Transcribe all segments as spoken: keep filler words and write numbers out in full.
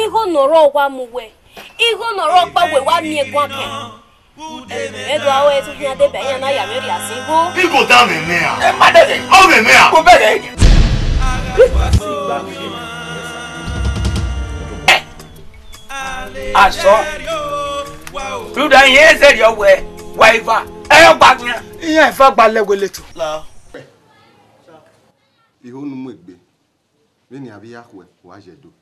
Igo noro wa muwe. Igo noro pa we wa mi egwa ke. Edo awo etu fi ade be yan na ya meri asigo. Igo da me me a. E ma de. O me me a. Ko be de. Aso. Lu da yen se yo we. Waifa. E yo gba mi. Iyan ifa gba lewe leto. La. Iho nu mu egbe. Beni abi yakwe wa jedo.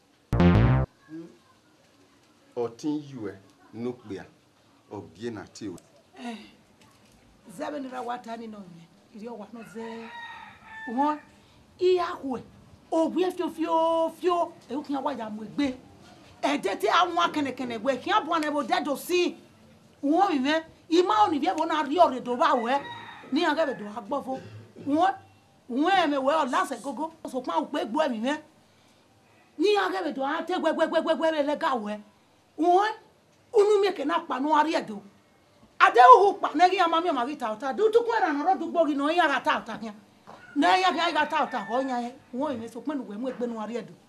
Otin yuwe no pe a. Obie na ti o. Eh. Zebe ni ra watani no mi. Iri o wa no ze. Won iyakwe. Obie fio fio fio. E o kian wa ya mu egbe. E de ti awon akenekene egbe kian bo na bo dedo si. Won mi me ima oni vie bo na ri ore do ba we. Ni an gebe do agbofo. Won won me we o lase gogo. So pa o pe gbo emi me. Ni an gebe do a te gbe gbe gbe gbe le ga we. Won unu mi ke na pa no ari edo ade hu pa na gi ama mi ma vita ota du tu kwera no ro du gbogi no ya ga ta ota kia na ya ga ga ta ota ho nya he won mi so penu we mu egbe no ari edo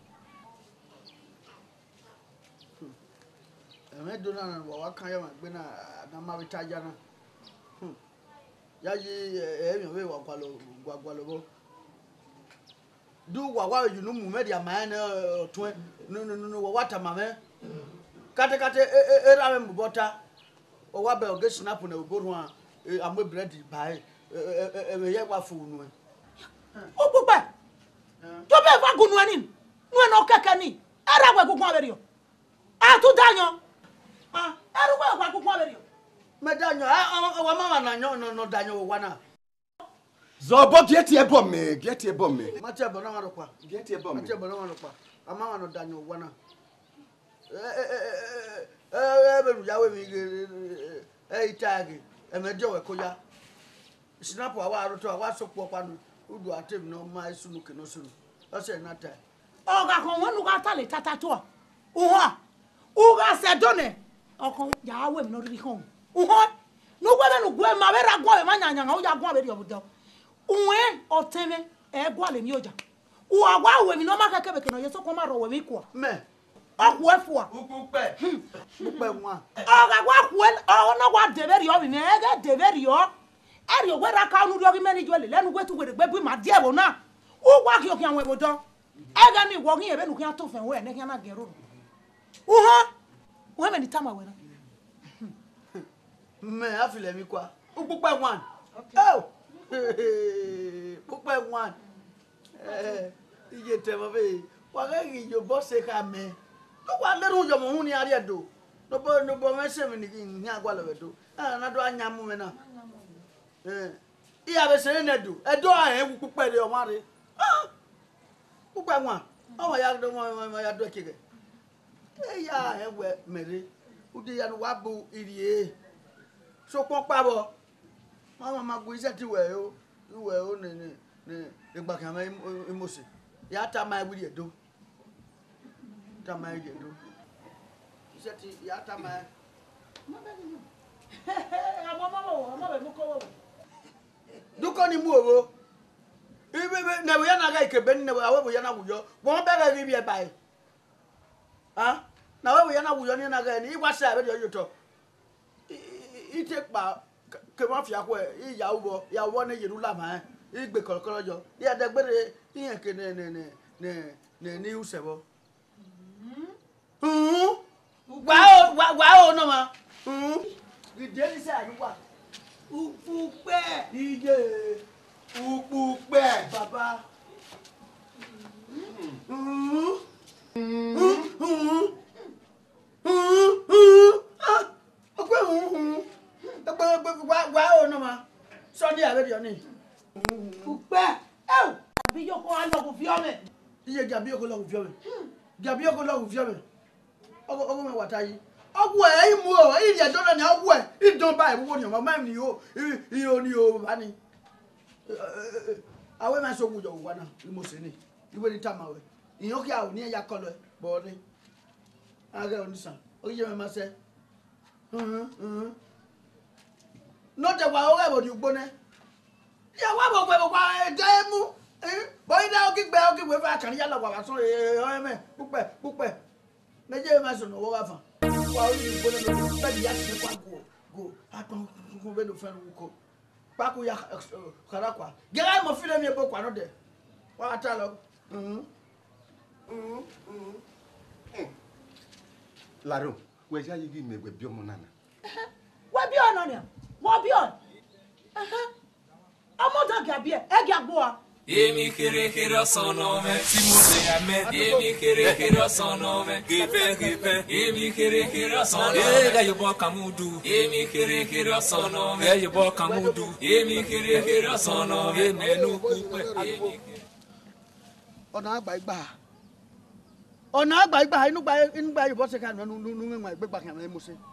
Eme do na na wa kan ya ma gbe na na ma vita ja na ya ji e mi we wa kwalo gwagwalo bo du wa wa yu no mu me dia ma na tun no no no wa ta ma me kate kate era me mbota o wa be o ge snap na oboru a amo bread bai e me ye wa fu nu o pupe to be fa gunu ani nu na keke ni era we gugun aberio a tu danyo ah era we wa gugun aberio me danyo wa mama na nyo no no danyo wa na Zobo get e bom me, get e bom me. ma che bo na wa kwa Get e bom ma me. che bo na wa kwa ama no danyo wa na eh eh eh be ya we mi eh tag e me je we ko ya snap wa wa roto wa so po kwa no udu atem no ma isunu ke no sunu o se na ta o ga kon wonu ga ta le tata to o ha o ga se done o kon ya we mi no ri kon o ha no gwa me no gwa ma be ra gwa be ma nya nya o ya gwa be ri obodo uwe o teme e gwa le mi oja o agwa we mi no ma ka kebe ke no ye so ko ma ro we mi kwa me aku efua upupe upupe nwa oga gwa ku o no gwa deberi o mi me ga deberi o eri o wera ka unu ri o bi meni jo le lenu gwetu were gbe bi ma die bo na u gwa ki o ki awon ebodo e ga ni wo kin ebe nu kin to fen we ne kin na gero u ha we me ni tama we na me afile mi kwa upupe one oh upupe one eh iye te mo be wa ga gi jo bo se ka me to wa le ru jo mo hu ni ari edo no bo no bo me se mi ni ni agwa le do ah na do anya mu me na eh iya be se ne do edo a e wu pupe de o mare ah pupe one o wa ya do mo ya do kike e ya e we mere udi ya no wa bu irie so pon pa bo mama ma go ise ti we o we o ne ne ne gba kan ma emosi ya ta ma wi edo ta ma edo ise ti ya ta ma amo mama wo amo be mu ko wo duko ni mu owo ibe na we ya na ga ikebe ni na we awe bo ya na wuyo won be ga ri bi e bai ah na we bo ya na wuyo ni na ga ni wa sa be yo to ite pa ke ma fi akọ e ya wo ya wo ne yiru la ma igbe kokoro jo ya de gbere iyan ke ne ne ne ne ne ni usebo mhm wa o wa o no ma mhm gide ni se ayuwa upupe iye upupe baba mhm mhm mhm ah ope mhm wa o no ma so ni abe dio ni upe e abi yo ko alo ko fi o me iye gabi ko lo fi o me gabi ko lo fi o me ogo ogo me wata yi owo e mu o iri ejo na ni owo e idon ba iwo ni o ma ni o i o ni o ba ni awe ma so wujo wa na ni mo se ni iwe ni tama we iyan ki a o ni ya kolo e bo ni aga oni san o ye me ma se mhm mhm no te wa o re bo di gbone ya wa bo pe bo pa e je mu eh bo ida o ki gbe o ki we fa kan ya lo wa so e o me pupe pupe meje ma so no wo wa fa wa o ni bolo no ba di ase kwa go go aton ko be no fen ko pa ko ya kara kwa gera mo fi le mi ebo kwa no de wa ata lo mhm mhm mhm Laro we ja yigi me gbe bi omo nana wa bi ono ni wa bi on aha omo da ga bi e e ga gbo a Emi kere kere sono me Timose ame Emi kere kere sono me Gepe gepe Emi kere kere sono me Ga yobo kamudu Emi kere kere sono me Ga yobo kamudu Emi kere kere sono me Menu kupe Ona agba igba Ona agba igba inu gba inu gba yobo se kan nu nu nu nwa igba kan mo se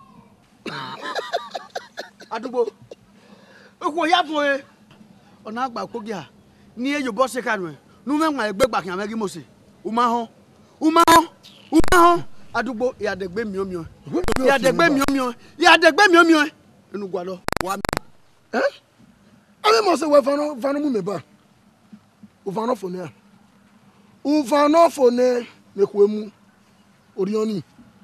Adugbo Oko ya fun e Ona agba kogi a ni eyo bo se kanu nu me nwa egbe gba kan megi mo se u ma ho u ma ho u ma ho adugbo ya degbe mi omi o ya degbe mi omi o ya degbe mi omi o enu gwa lo wa eh ame mo se we fano fano mu me ba u fano fone a u fano fone me ku emu orioni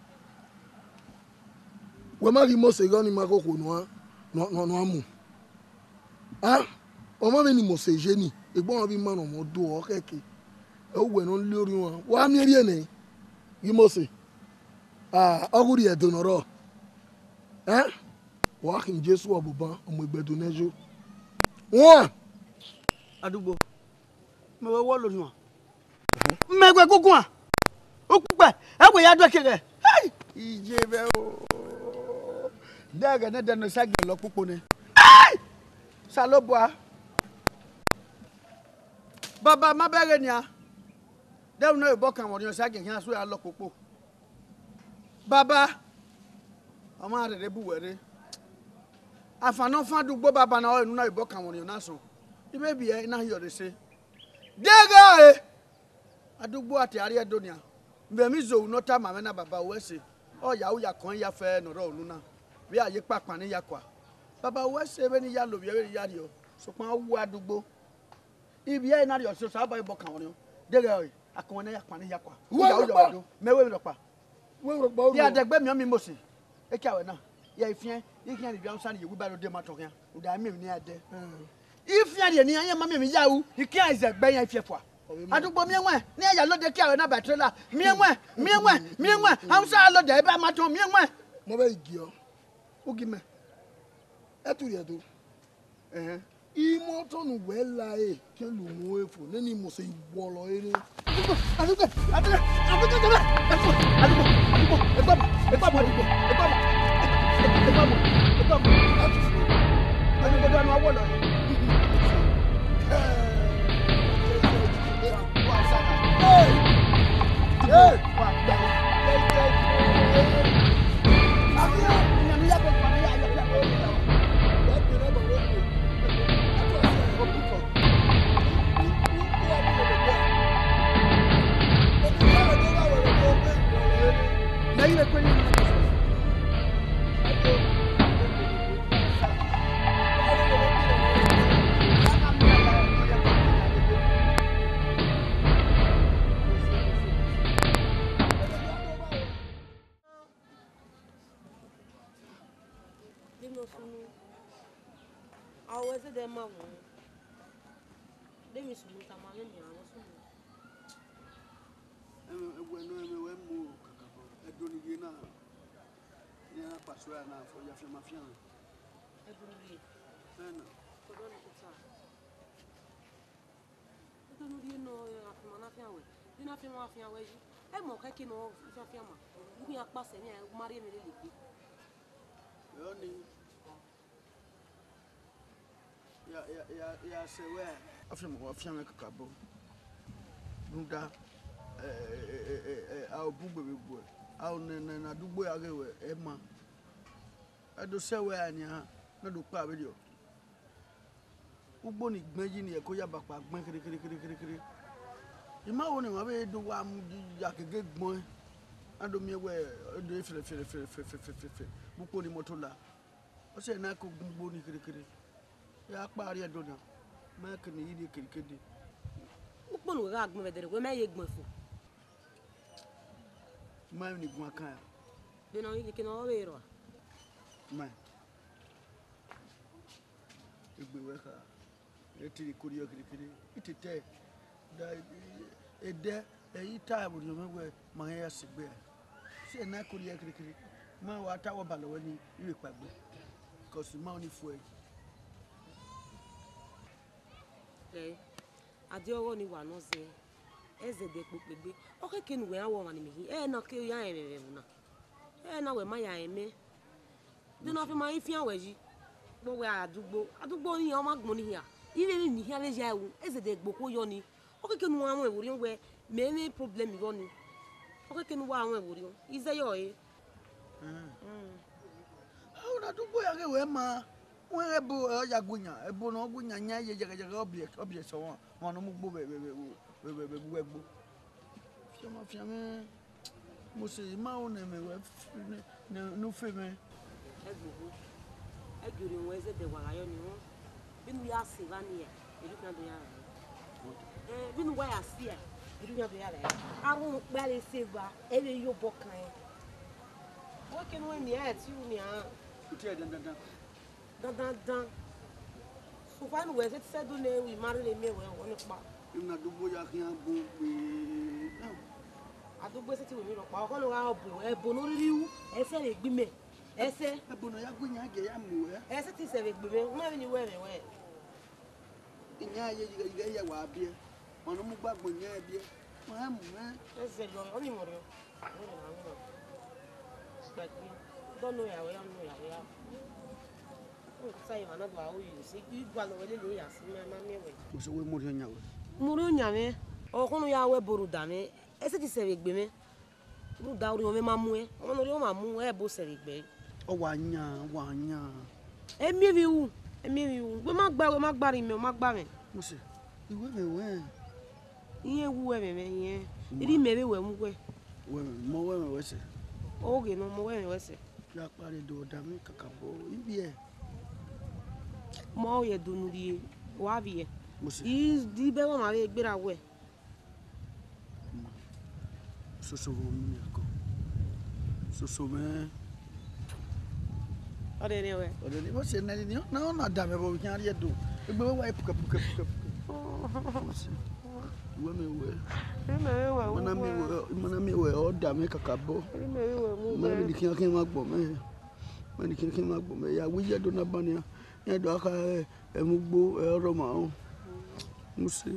we ma ri mo se goni ma ko ko no no no amu ah o ma me ni mo se je ni Egbon bi man mo do o keke. E wo no lori won. Wa mi ri ene. Yi mo se. Ah, oguri e do noro. Eh? Wa kin Jesu obuban omo igbedu nejo. Won. Adugbo. Me wo lori won. Me gbe gugun a. O pupe. E we ya do kere. Hey! Ije be o. Daga na dano sage lo pupo ne. Hey! Salobwa. Baba ma bere ni a de no ebo kan won se age kan so ya lo popo baba o ma re bu were afano fa dugbo baba na o nu na ebo kan won na so ibe bi e na yo de se dega e adugbo ati ari edonia mbe mi zo no ta ma me na baba we se o ya o ya kan ya fe no ro nu na bi aye papa ni yakwa baba we se be ni ya lo bi e ya ri o so pan wu adugbo ibi e na ri o so sa ba ibo kan won dega e akon na yakwa ni yakwa ya o yo do mewe mi ropa we ro gba o ya degbe mi o mi mo se e ki awe na ya ifien ikian ri bi am san ye wi ba do de ma to kan o da mi ni ade ifien ri ni an ma mi ya wu ikian is egbe yan ifiefo adugbo mi enwe ni ya lo de ki awe na ba trailer mi enwe mi enwe mi enwe am sa lo de e ba ma to mi enwe mo be igi o o gi me e tu ri e do eh imo to nu we la e ke lu mu efo ne ni mo se iwo lo ere adugbo adugbo adugbo adugbo adugbo adugbo e gba e gba mo adugbo e gba mo e gba mo e gba mo adugbo do anu awo lo Hey! Na for ya fi ma fi an edunri na ko do ni kuta edunri no afi ma na fi awe ni na fi ma fi awe yi e mo ke ki no fi fi ma ni apa se ni mari mi le gbe yo ni ya ya ya ya se we afi mo fi an kakabo nda eh eh eh a obu gbegbe a o na na dugbo ya rewe e ma Ado sewe ania na do pa video. Ugbo ni gbeji ni e ko ya bapa gbon kiri kiri kiri kiri kiri. Ima wo ni wa be do wa mu ya kege gbon. Ado mi ewe do fere fere fere fere fere fere. Buko ni motola. O se na ko gbo ni kiri kiri. Ya pa ari edo na. Ma ke ni yidi kiri kiri. Ugbo ni ga gbon be dere ko me ye gbon fu. Mãe ni gua kan. De não ir que não ouvir. Mãe. Igbe we ka. Eti kuri okiri kiri. Itite. Da ede eyi ta bu no me ma ya sigbe. Se na kuri okiri kiri. Ma wa ta wo balawo ni iwe pagbe. Cause ma oni fu e. Eh. Ade owo ni wa no se. Eze de popegbe. O ke kinu we awo mani mi. Eh na ke ya ere na. Eh na we ma ya eme. De na fi ma ifia weji. Bo we adugbo. Adugbo ni o ma gbon ni ya. Ire ni hia le ja ewu. Eze de gboko yo ni. O ke kinu awon ewuri we me me problem yo ni. O ke kinu wa awon ewuri. Ize yo e. Mm. How na dugbo ya ke we ma. Wọ́n ẹ bo ọjà gunya ẹ bo na gunya nya ye jẹgẹjẹgẹ object object sọ wọn wọn no mu gbo be be be be be be gbo fiama fiame mo se ma o na me we no fe me E gbogbo e jori won eze de wara yo ni won binu ya se va ni e iru kan do ya eh binu wa ya se e iru kan do ya le arun pe le se va e le yo bo kan e wo ke no mi e ti u mi an ti e dan dan dan dan dan dan so fa nu we se ti se do le wi mari le me we won ni pa na dugbo ya kian bo pe na adugbo se ti we mi ro pa o ko lo ra obo e bo no riwu e se le gbi me e se e bo na ya gunya ge ya mu e e se ti se le gbi me ma ni we me we nya ye jẹgẹjẹgẹ ya wa bie wọn no mu gbagbo nya bie wọn mu me e se jo o ni mo ro o ni na mo but don't know ya we don't know ya we ya o sai ma na do a o yi se igwa lo we le lo ya si ma ma me we mo se we mo ri nya we mo ro nya me o ko no ya we boru da me e se ti se le gbi me ru da ori o me ma mu e o no ri o ma mu e bo se le gbe o wa nya wa nya e mi wi wu e mi wi wu we ma gba we ma gba ri mi o ma gba me mo se iwe me we iye wu we me me iye ri me we mu we we mo we me we se o ge no mo we me we se ya pare do da mi kakabo ibi e mo ye do nu ri wa bi e mo se i di be wo ma re gbera we so so mi ko so so me o de ne we o de ni mo se na ni na na da me bo kan ri do egbe wa puka puka puka mo se we me we ri me we mo na mi we mo na mi we o da mi kakabo ri me we mu mo ni kin kin ma gbo me mo ni kin kin ma gbo me ya wi je do na ba ni ya do aka e mu gbo e ro ma o mo se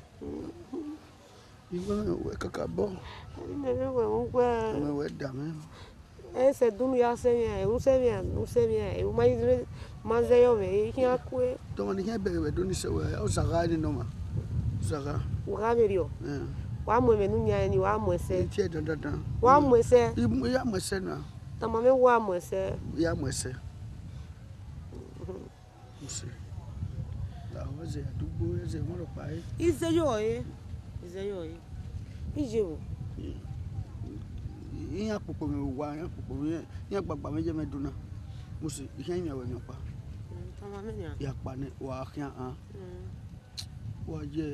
iwe we kakabo ri me we mu gbe me we da me ese dunu ya se mi e un se mi un se mi e ma ma ze yo me ki akwe to ni kin be be do ni se we o saga ni no ma saga wa me ri o eh wa mo me nu nya ni wa mo se ti e dan dan dan wa mo se ya mo se na ta ma me wa mo se ya mo se mo se la o ze adugbo ze mo ro pa e ize yo e ize yo e ije wo iya popo mi wa ya popo mi ya gbagba meje meduna mo se ihe mi awe mi pa ta ma me nya ya pa ni wa kian an wa je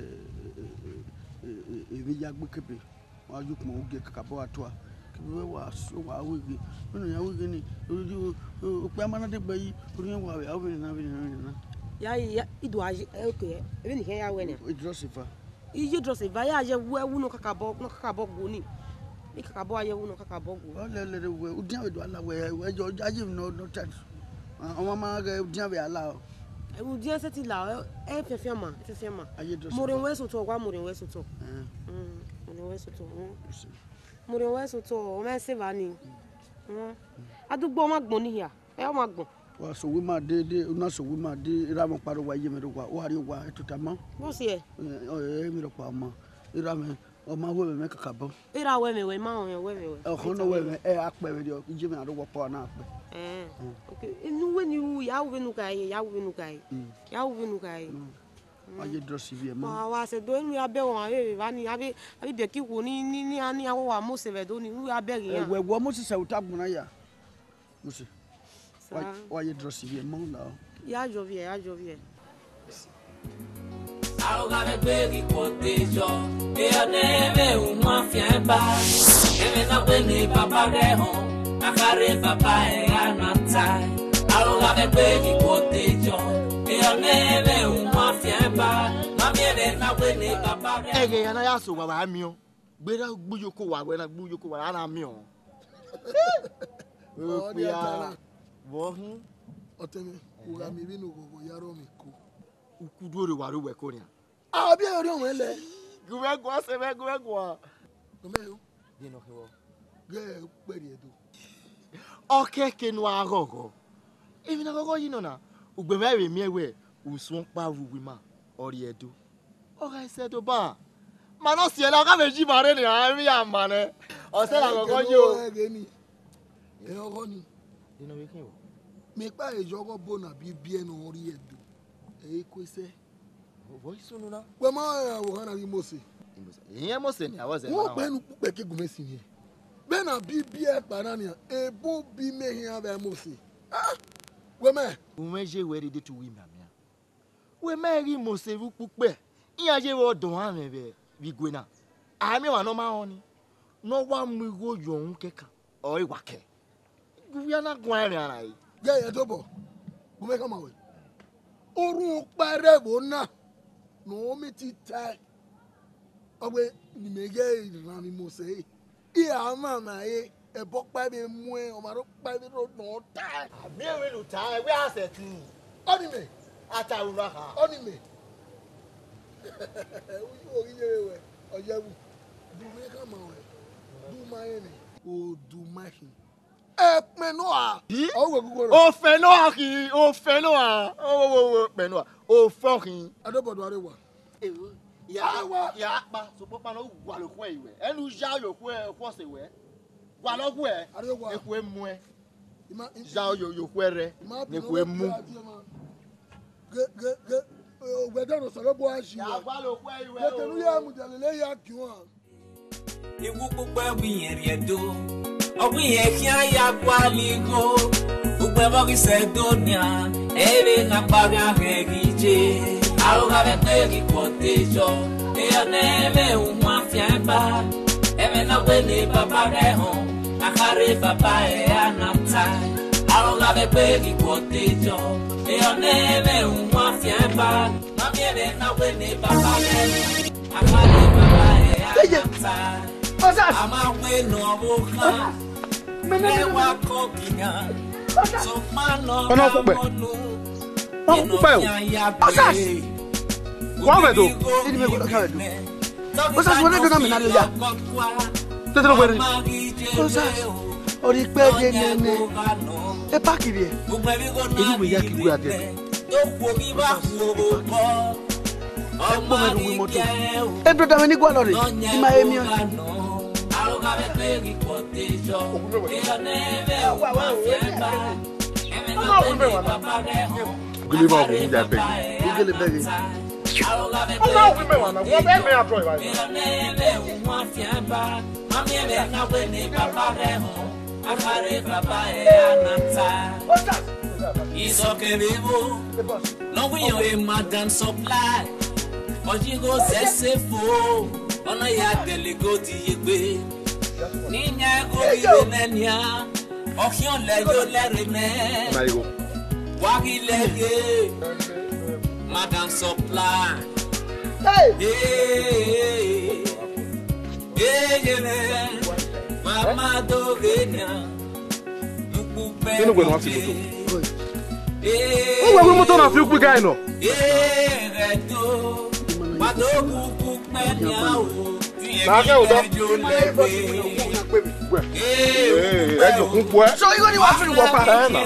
e mi ya gbe kebe wa ju mo oge kakabo atoa kebe wa so wa wege no ya wege ni o pe amana de gbe yi ori wa we awe na we na ya ya ido aje okay e be ni ke ya we ni o dro sifa ije dro se va ya je wu ewu no kakabo no kakabo go ni ni kakabo aye wu no kakabo go o le le we o dia we do ala we we jo aje no no tat o ma ga dia we ala e wu dia se ti la e fe fe ma fe fe ma aje dro mo re we so to wa mo re we so to eh mm mo re we so to mo re we so to o me se va ni mm adugbo ma gbon ni ya e o ma gbon wa so we ma de de na so we ma de ira mo paro wa ye me do wa o ari wa etutama bo se e e mi ro pa ma ira me o ma we me kakabo ira we me we ma o we me we e ho no we me e ape we de ije me ado wo pa na ape eh okay inu we ni wu ya we nu kai ya we nu kai ya we nu kai aje dro cv ma wa wa se do inu ya be won ave va ni abi abi be ki wo ni ni ni ani awo wa mo se ve do ni inu ya be ri yan we wo mo si se utagun na ya mo si sa wa ye dro cv ma la ya jo vie ya jo vie Ahoga me gbé rí kò tẹjọ́, èèyàn ní ẹ̀mẹ́ òun máa fi ẹ̀ bá. Eme na wene papa reho, akare papa e anatai. Aloha me pegi kotejo, e oneme umwa fiemba. Mami ene na wene papa reho. Ege yana yaso wa wa mio. Gbera gbuyoko wa we na gbuyoko wa ana mio. Oh, dia tara. Wo hu. Oteme, uga mi binu gogo yaro mi ko. Ukudore wa ro we ko ria. Ah, bi ori o ele. Guwe gwa se me guwe gwa. Omeyo. Ye no hewo. Ge peri edo. Oke kenu agogo. Even agogo yi no na. Ugbe mere mi ewe usun pa ruwi ma ori edo. Oga ise do ba. Ma no si ela ka meji mare ni ari amane. O se la agogo yo. Ege ni. E ogo ni. You know we can. Me pa ejogo bona bi bi eno ori edo. E ko ise. Wo isunu na. We ma wo kana ri Mose. Iye Mose ni awoze na. Wo pe nu pupe ke gumesi ni. Be na bi bi e para ni e bo bi me hia be Mose. Ah. We me. Umeje we ready to win amia. We me ri Mose ru pupe. Iya je wo don ha me be bi gwena. Ami wa no ma oni. No wa mu go yo un keka. O iwa ke. Guya na gwan ri ara yi. Ge ye to bo. Gume kama we. Orun pare bo na. No mi ti tai. Owe ni mege ran mi Mose. Iya mama e e bo pa be mu e o ma ro pa be ro no tai. Abi we lu tai we asset ni. Oni me. Ata ura ha. Oni me. O ri je we. Ojewu. Du me kama we. Du ma e ni. O du ma hi. E pe no a. O we gugu ro. O fe no a ki, o fe no a. O o o pe no a. O fo ki. Adobodo arewa. Ewo. Ya ya pa so popa no gwa lo ku e iwe. Enu ja yo ku e ku se we. Gwa lo ku e. Arewa. E ku e mu e. Ima Ja yo yo ku ere. Ne ku e mu. Ge ge ge o gbedo no soro bo ashi. Ya gwa lo ku e iwe. Ge tenu ya mu jalele ya kiwon. Iwu pupa wiyen riedo. Owiyen kia ya kwaligo. Ugbe bogi sedonia. Ere na paga regije. Aloha me pegi kotejo. E oneme umwa fiemba. Eme na wene papa reho. Akare papa e anatai. Aloha me pegi kotejo. E oneme umwa fiemba. Mami eme na wene papa reho. Akare papa e anatai. Ama weno boka. Mewa kokinya. So mano kamonu. Oh, kupe. Asas. Kwa wedo. Ini me ko ka wedo. Asas wona do na me na ya. Tetelo were. Asas. Ori pe de nene. E pa ki bi e. Eyi we ya ki ku ade. E po me du moto. E do da me ni gwa lori. Ti ma emi o. Gili ba ko ja pe. Gili be. Ọmọ òfin mẹ́wàá náà, wọ́n bẹ́ẹ̀ mẹ́rin àtọ́ ìwà yìí. Isokeribo, no we are madam supply. Ojigo sese fo, ona ya delego di yegbe. Ninya ko ire nenia, okion le yo lere me. Marigo. Wagi lege, madam supply. Hey! Hey, hey, hey, mama do genya. Kini gwe no afi moto. Eh, O we moto na fi ku guy no. eh, redo. Mado kuku menya o. Na ke o do. Eh, Eh, e jo kun po e. So you ni wa fi wo pa. Eh na.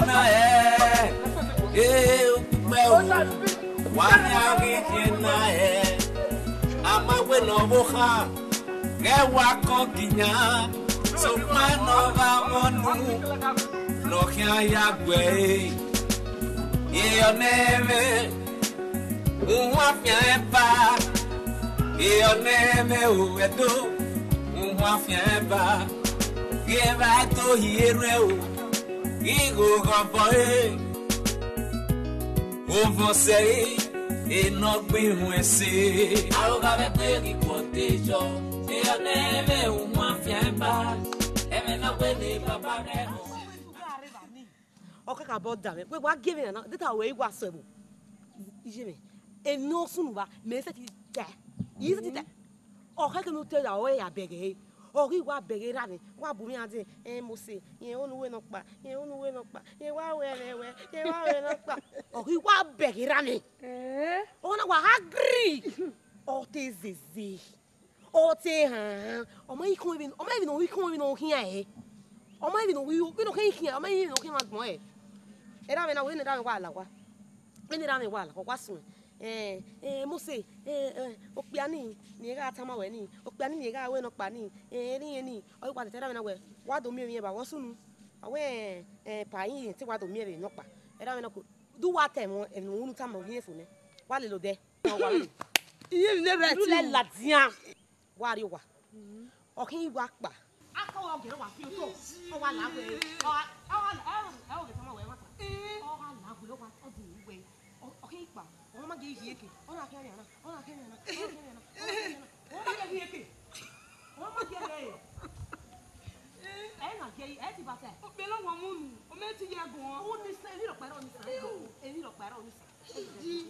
Eh, me o. Wa nya ge na eh. Ama we no boha. Ge wa ko kinya. So ma no va monu. No kia ya gwe. E oneme. Uma fiemba. E oneme o edo. Uma fiemba. Ge va to hiere o. Igo goboe. O você e no gbin ese. Aloha me pegi kotejo. E oneme uma fiemba. Okay, ka boda me. We wa give me na. Dita we wa so bu. Ije me. E no sunu ba. Me se ti te. Yi se ti te. Okay ka no te da we ya bege. Ori wa bege ra ni. Wa bu mi ade. Eh mo se. Yen onu we no pa. Yen onu we no pa. Yen wa we le we. Yen wa we no pa. Ori wa bege ra ni. Eh? Ona wa agree. O te zeze. O te ha. O ma ikon even. O ma even o ikon even o hia e. O ma even o we no kan hia. O ma even o kan ma gbon e. Era me na we ni da me wa la wa. We ni da me wa la ko kwa sun. Eh eh mo se eh eh o pia ni ni ga ta ma we ni. O pia ni ni ga we no pa ni. Eh ni ni o kwa te da me na we. Wa do mi mi ba wo sunu. Awe eh pa yin ti wa do mi re no pa. Era me na ko du wa te mo enu unu ta mo yin fu ne. Wa le lo de. Wa le. Iye mi ne re ti le la dian. Wa ri wa. O kin wa pa. Aka wa ge wa fi to. O wa la we. O wa o wa o ge ta ma we wa. Oh, I love you. What I do, way. Okay, but oh, my gay here. Oh, I can't. Oh, I can't. Oh, my gay here. Oh, my gay. Eh, na gay. Eh, ti ba se. O belo wa mu nu. O me ti ye gun. O ni se ni ro pa ro ni se. E ni ro pa ro ni se. Ji.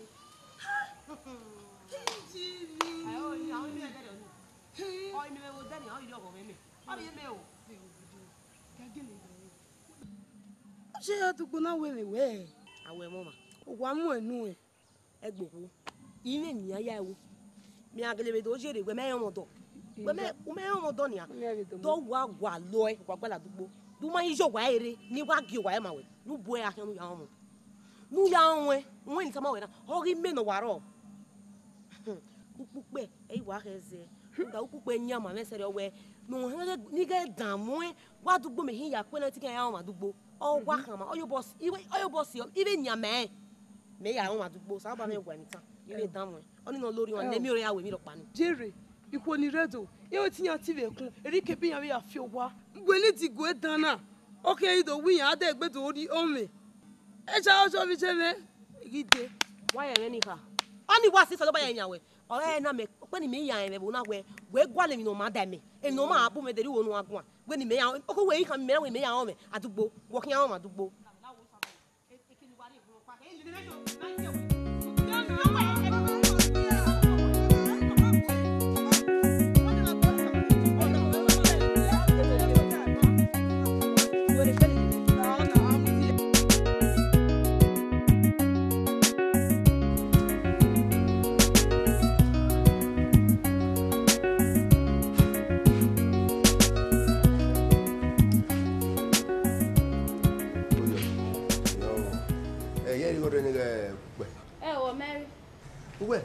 Ji ni. Ayo, ni awo ni e de ni. O mi me wo de ni, o yo go me me. O ye me o. Gage ni. Ṣé àdúgbò náà wèrè wẹ́ àwẹ̀ mọ́ mà òwò amú ẹ̀nu ẹ̀ ẹgbòho ilé ènìyàn yá ẹ̀wò mi àgẹlẹ̀bẹ̀ tó ṣèrè wẹ́ mẹ́rin ọmọdọ̀ wẹ́ mẹ́rin ọmọdọ̀ nìyà tó wà wà lọ ẹ̀ wà gbọ́dọ̀ àdúgbò tó máa ń yíyọ̀ wà èrè ní wà gé wà ẹ̀ mà wẹ̀ ní bu ẹ̀ akẹ́nu yà ọmọ ní yà ọmọ ẹ̀ wọ́n ní sàmà wẹ̀ náà ọ̀rí mẹ́nà wà rọ̀ kúkú pẹ̀ ẹ̀ wà ẹ̀ zẹ̀ nga kúkú pẹ̀ nyà mà mẹ́sẹ̀ rẹ̀ wẹ̀ nígbà dààmú ẹ̀ wà àdúgbò mi hìn yà pẹ́ náà tí kẹ́ ẹ̀ yà ọmọ àdúgbò oh wakama oyo boss iwe oyo boss iwe nyame me ya won adugbo sa ba me gwa nitan iwe damu oni no lori won le mi ore awe mi lo pa ni jere iko ni redo e o tiyan ti be kun erike bi yan we ya fi owa ngbe ti go dana okay do wi yan ade gbe to ori ome e ja o so bi se me gide wa yan ni ka oni wa si so lo ba yan yawe ore na me pe ni me yan e bo na we we gwa le mi no ma da me e no ma abu me deri wo no agun we ni me yan o ko we kan me we me yan o me adugbo wo kin yan o ma adugbo Uwe.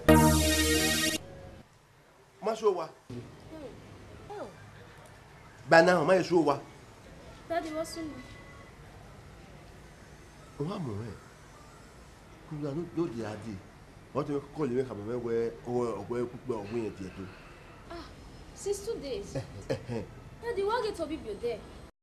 Ma show wa. Oh. Bana ma show wa. Daddy what's up? O ha mo e. Ku ya no do di adi. What you call me ka me we o ogbo pupo ogbo yen ti eto. Ah, since two days. Daddy what get to be there?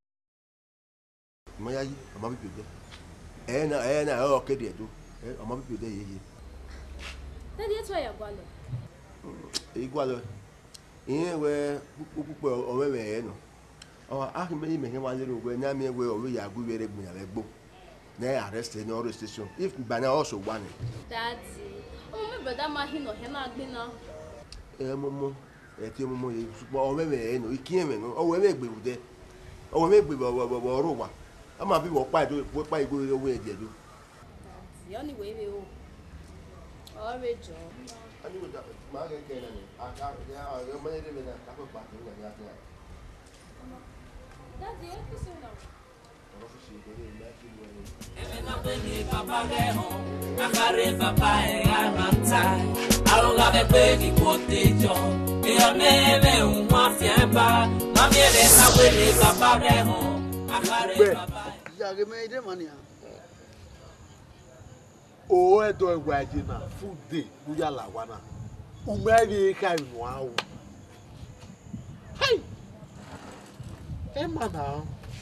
Mo ya yi, ama bi there. Eh na eh na o ke di eto. Eh ama bi there ye ye. Daddy, that's why you're going. Igual. In where people or where no. Or I can make him one little when I mean where we are good with a book. They arrested in all station. If Banner also won it. Daddy. Oh, my brother, my hino, him not been now. Eh, Momo, a few more, or maybe no, he came in, or we make with it. Or maybe we were over. I might be what by do what by good away, they do. The only way we will. Alright, Joe. I knew that Margaret Kennedy. I got the money in a couple of buttons and that. That's the episode now. O edo egwaji na food day buya la wana umeri ka inu awu hey e mana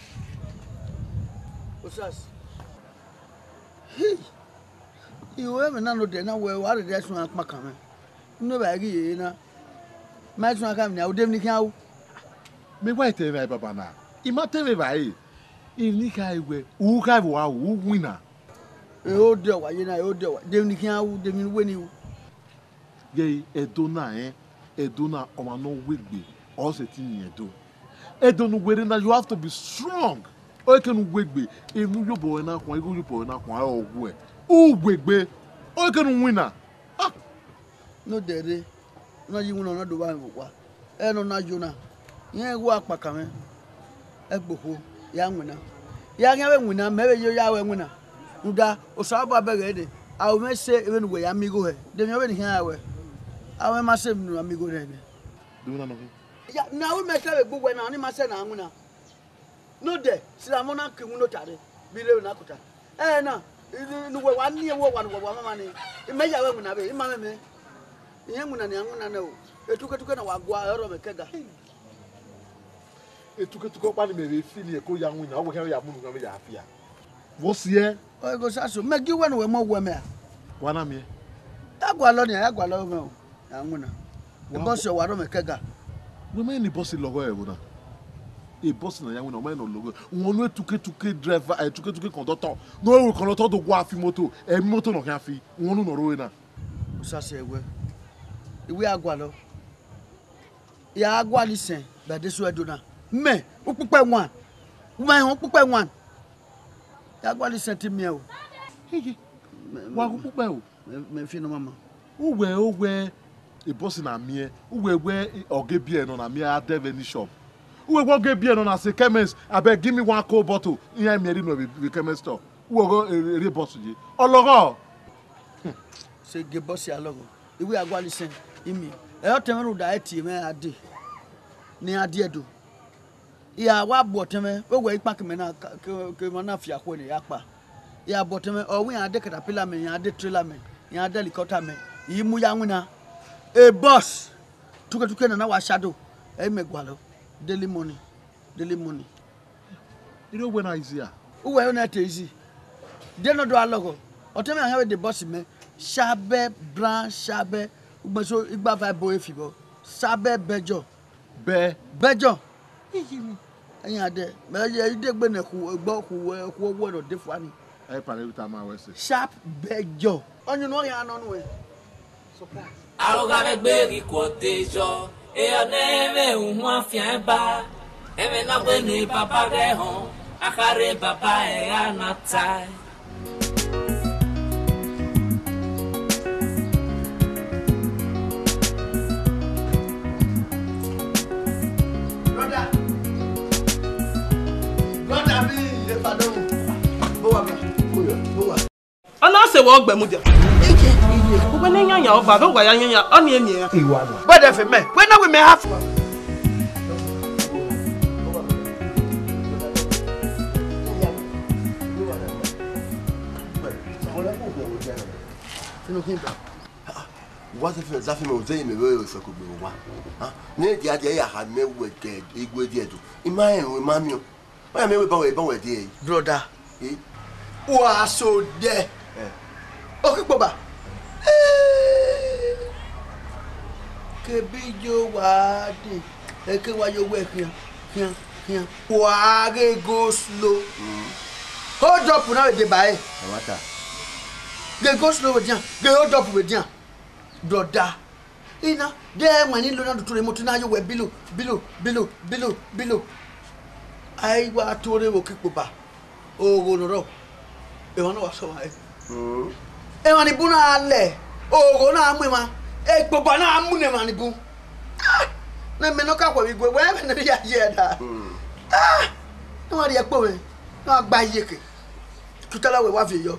osas hey iwe me na no de na we wa de so akpa kan no ba gi ye na ma so aka me na udem ni kan awu me wa ite ba baba na Imate me vai. Ini kai we. U kai wa u winner. E o de wa yina e o de wa. Dem ni kan u dem ni we ni u. Ye edona eh. Edona o ma no wegbe. O se ti ni edo. Edonu we na you have to be strong. O ke nu wegbe. Enu yo bo na kwa igu yo bo na kwa o gwe. U wegbe. O ke nu winner. Ah. No dere. No yi won na do ba nwa. E no na jona. Yen wo apaka me. Egboho ya nwina. Ya nya we nwina me we yo ya we nwina. Nda o so aba be gede. A o me se even we ya mi go he. Dem yo we ni han awe. A we ma se mi mi go he. Do na no. Ya na we me se we gbogbo na ni ma se na nwina. No de, sila mo na kimu no tare. Bi le na kuta. Eh na, nu we wa ni e wo wa no wa mama ni. Me ya we nwina be, ma me me. Ihe nwina ni nwina na o. Etuke tuke na wa gwa ero me kega. Etuke tuke pa ni me be feel e ko ya nwina, o wo kan ya munu kan me ya afia. Wo sie? O go saso, me gi we no we mo we me a. Wana me. Ya gwa lo ni, ya gwa lo me o. Ya nwina. E boss wa ro me kega. We me ni boss logo e wo na. E boss na ya nwina, o me no logo. Won no etuke tuke driver, etuke tuke conductor. No we conductor do gwa afi moto, e moto no kan afi. Won no ro we na. Saso ewe. Iwe agwa lo. Ya agwa listen, ba de so edona. Me, o pupa one. Uma o pupa one. Ya agwa listen ti me o. Hehe. Wa ku pupa o. Me fi no mama. O we o we e boss na me. O we we oge bia no na me a devil shop. O we oge bia no na say chemist, abeg give me one cold bottle. Here me no be chemist store. O go ere boss ji. Ologo. Say ge boss ya logo. Iwe agwa listen imi. E o teme ru da eti me ade. Ni ade edo. Ya wa boteme, we we ipa keme na ke mo na fia ko ni ya pa. Ya boteme o we ade caterpillar me, ya ade trailer me, ya ade helicopter me. Yi mu ya nwina. E boss. Tuke tuke na na wa shadow. E megwalo. Daily money. Daily money. You know when I easy ah. O we na te easy. De no do alogo. O teme an we the boss me. Shabe brand shabe. Ugba so igba vibe boy fibo. Shabe bejo. Be bejo. Eyin ade me ye ide gbe na ku gbo ku ku owo no de fuani e pa le ta ma we se sharp bejo onyu no ya no no we surprise aroga me gbe ri ko tejo e one me hu afia ba e me na gbe ni papa re hon akare papa e anata Ana se wo gbe mu je. Ike iye. Ko be ni yanya o ba do gwa ya yanya o ni emi ya. Iwa no. But if me, when we may have What if that film was in the way of Sakuba? Near the idea I had met with the Igwe Diedu. In my own with Mammy. I may be a boy, dear brother. Who are so dead? Okay, Baba. Kebijo wadi. Eke wa yo work here. Here, here. Wage go slow. Hold up now the buy. What? They go slow with you. They hold up with you. Brother. Ina, there when you learn to remote now you were below, below, below, below, below. I wa to the work Baba. Oh, go no. E won wa so ai. Mm. E won ni bu na ale. O go na amu ma. E popa na amu ne ma ni bu. Ah! Na me no ka kwa bi gwe we na bi ya ye da. Mm. Ah! No wa ri epo we. Na gba yeke. Tutala we wa fi yo.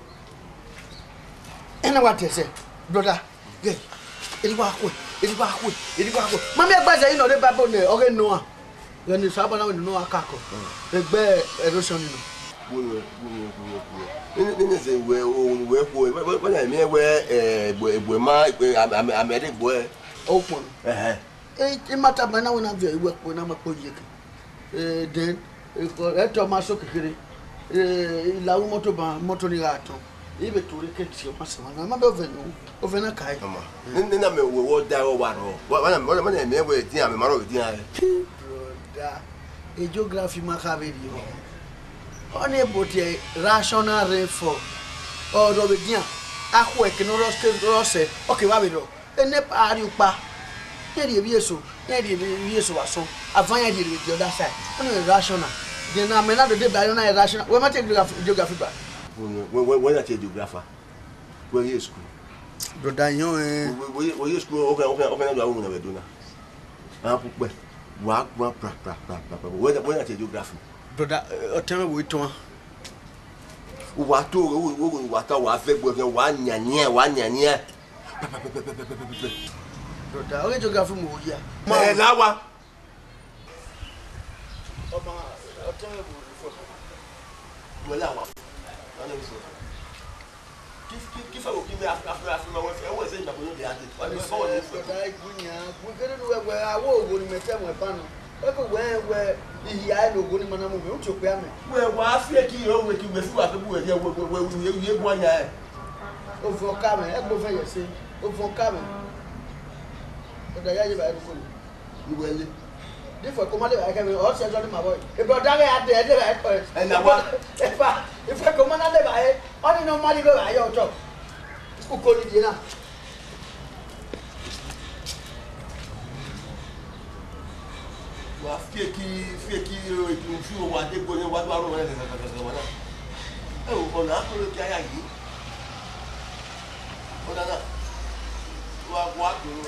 E na wa tese. Brother, ge. E ri wa ko. E ri wa ko. E ri wa ko. Mami e gba se yin no le babo ne o ge no a. Ye ni saba na we no akako. Egbe erosion ni no. We we say we we we when I me we eh we ma am am boy open eh eh mata bana wona via we ko na mapo yeke eh then e to ma so kekere eh la wo moto ba moto ni ato e be tori ke ti o ma se wana ma be venu o vena kai mama ni na me we wo da wo wa ro wana wana me we din am ma ro din ai brother a geography macabre. On a boat a rational rainfall. Or Robidia, a quick no rose. Okay, Wabido. And Nep are you pa? Nearly a year so, nearly a year so. I find it with the other side. Only rational. Then I'm another day by an irrational. When I take geography back. When I take geographer, where you school? Brother, you know, where you school, okay, okay, okay, I won't ever do now. I put work, work, pra, pra, pra, pra, pra. When I take geography. Brother, tell me which one. What to what I was with one year, one year. Brother, I'll geography move here. Malawa. Malawa. If I will give me after after my wife, I was in the room. I was going to where I will go to my family. Everywhere where he had no good man, I'm to pay me. Well, why fear you over to the food after where you one year? Oh, for coming, I go for you, say, oh, for coming. But I have a good. You will. If I come out, I can also tell my boy. If I die at the end of it, and if I if I come out, I only know money go by your job. Who called it dinner? Fake, fake, you feel what they go in what are over there. Oh, on Apple, I agree. What what do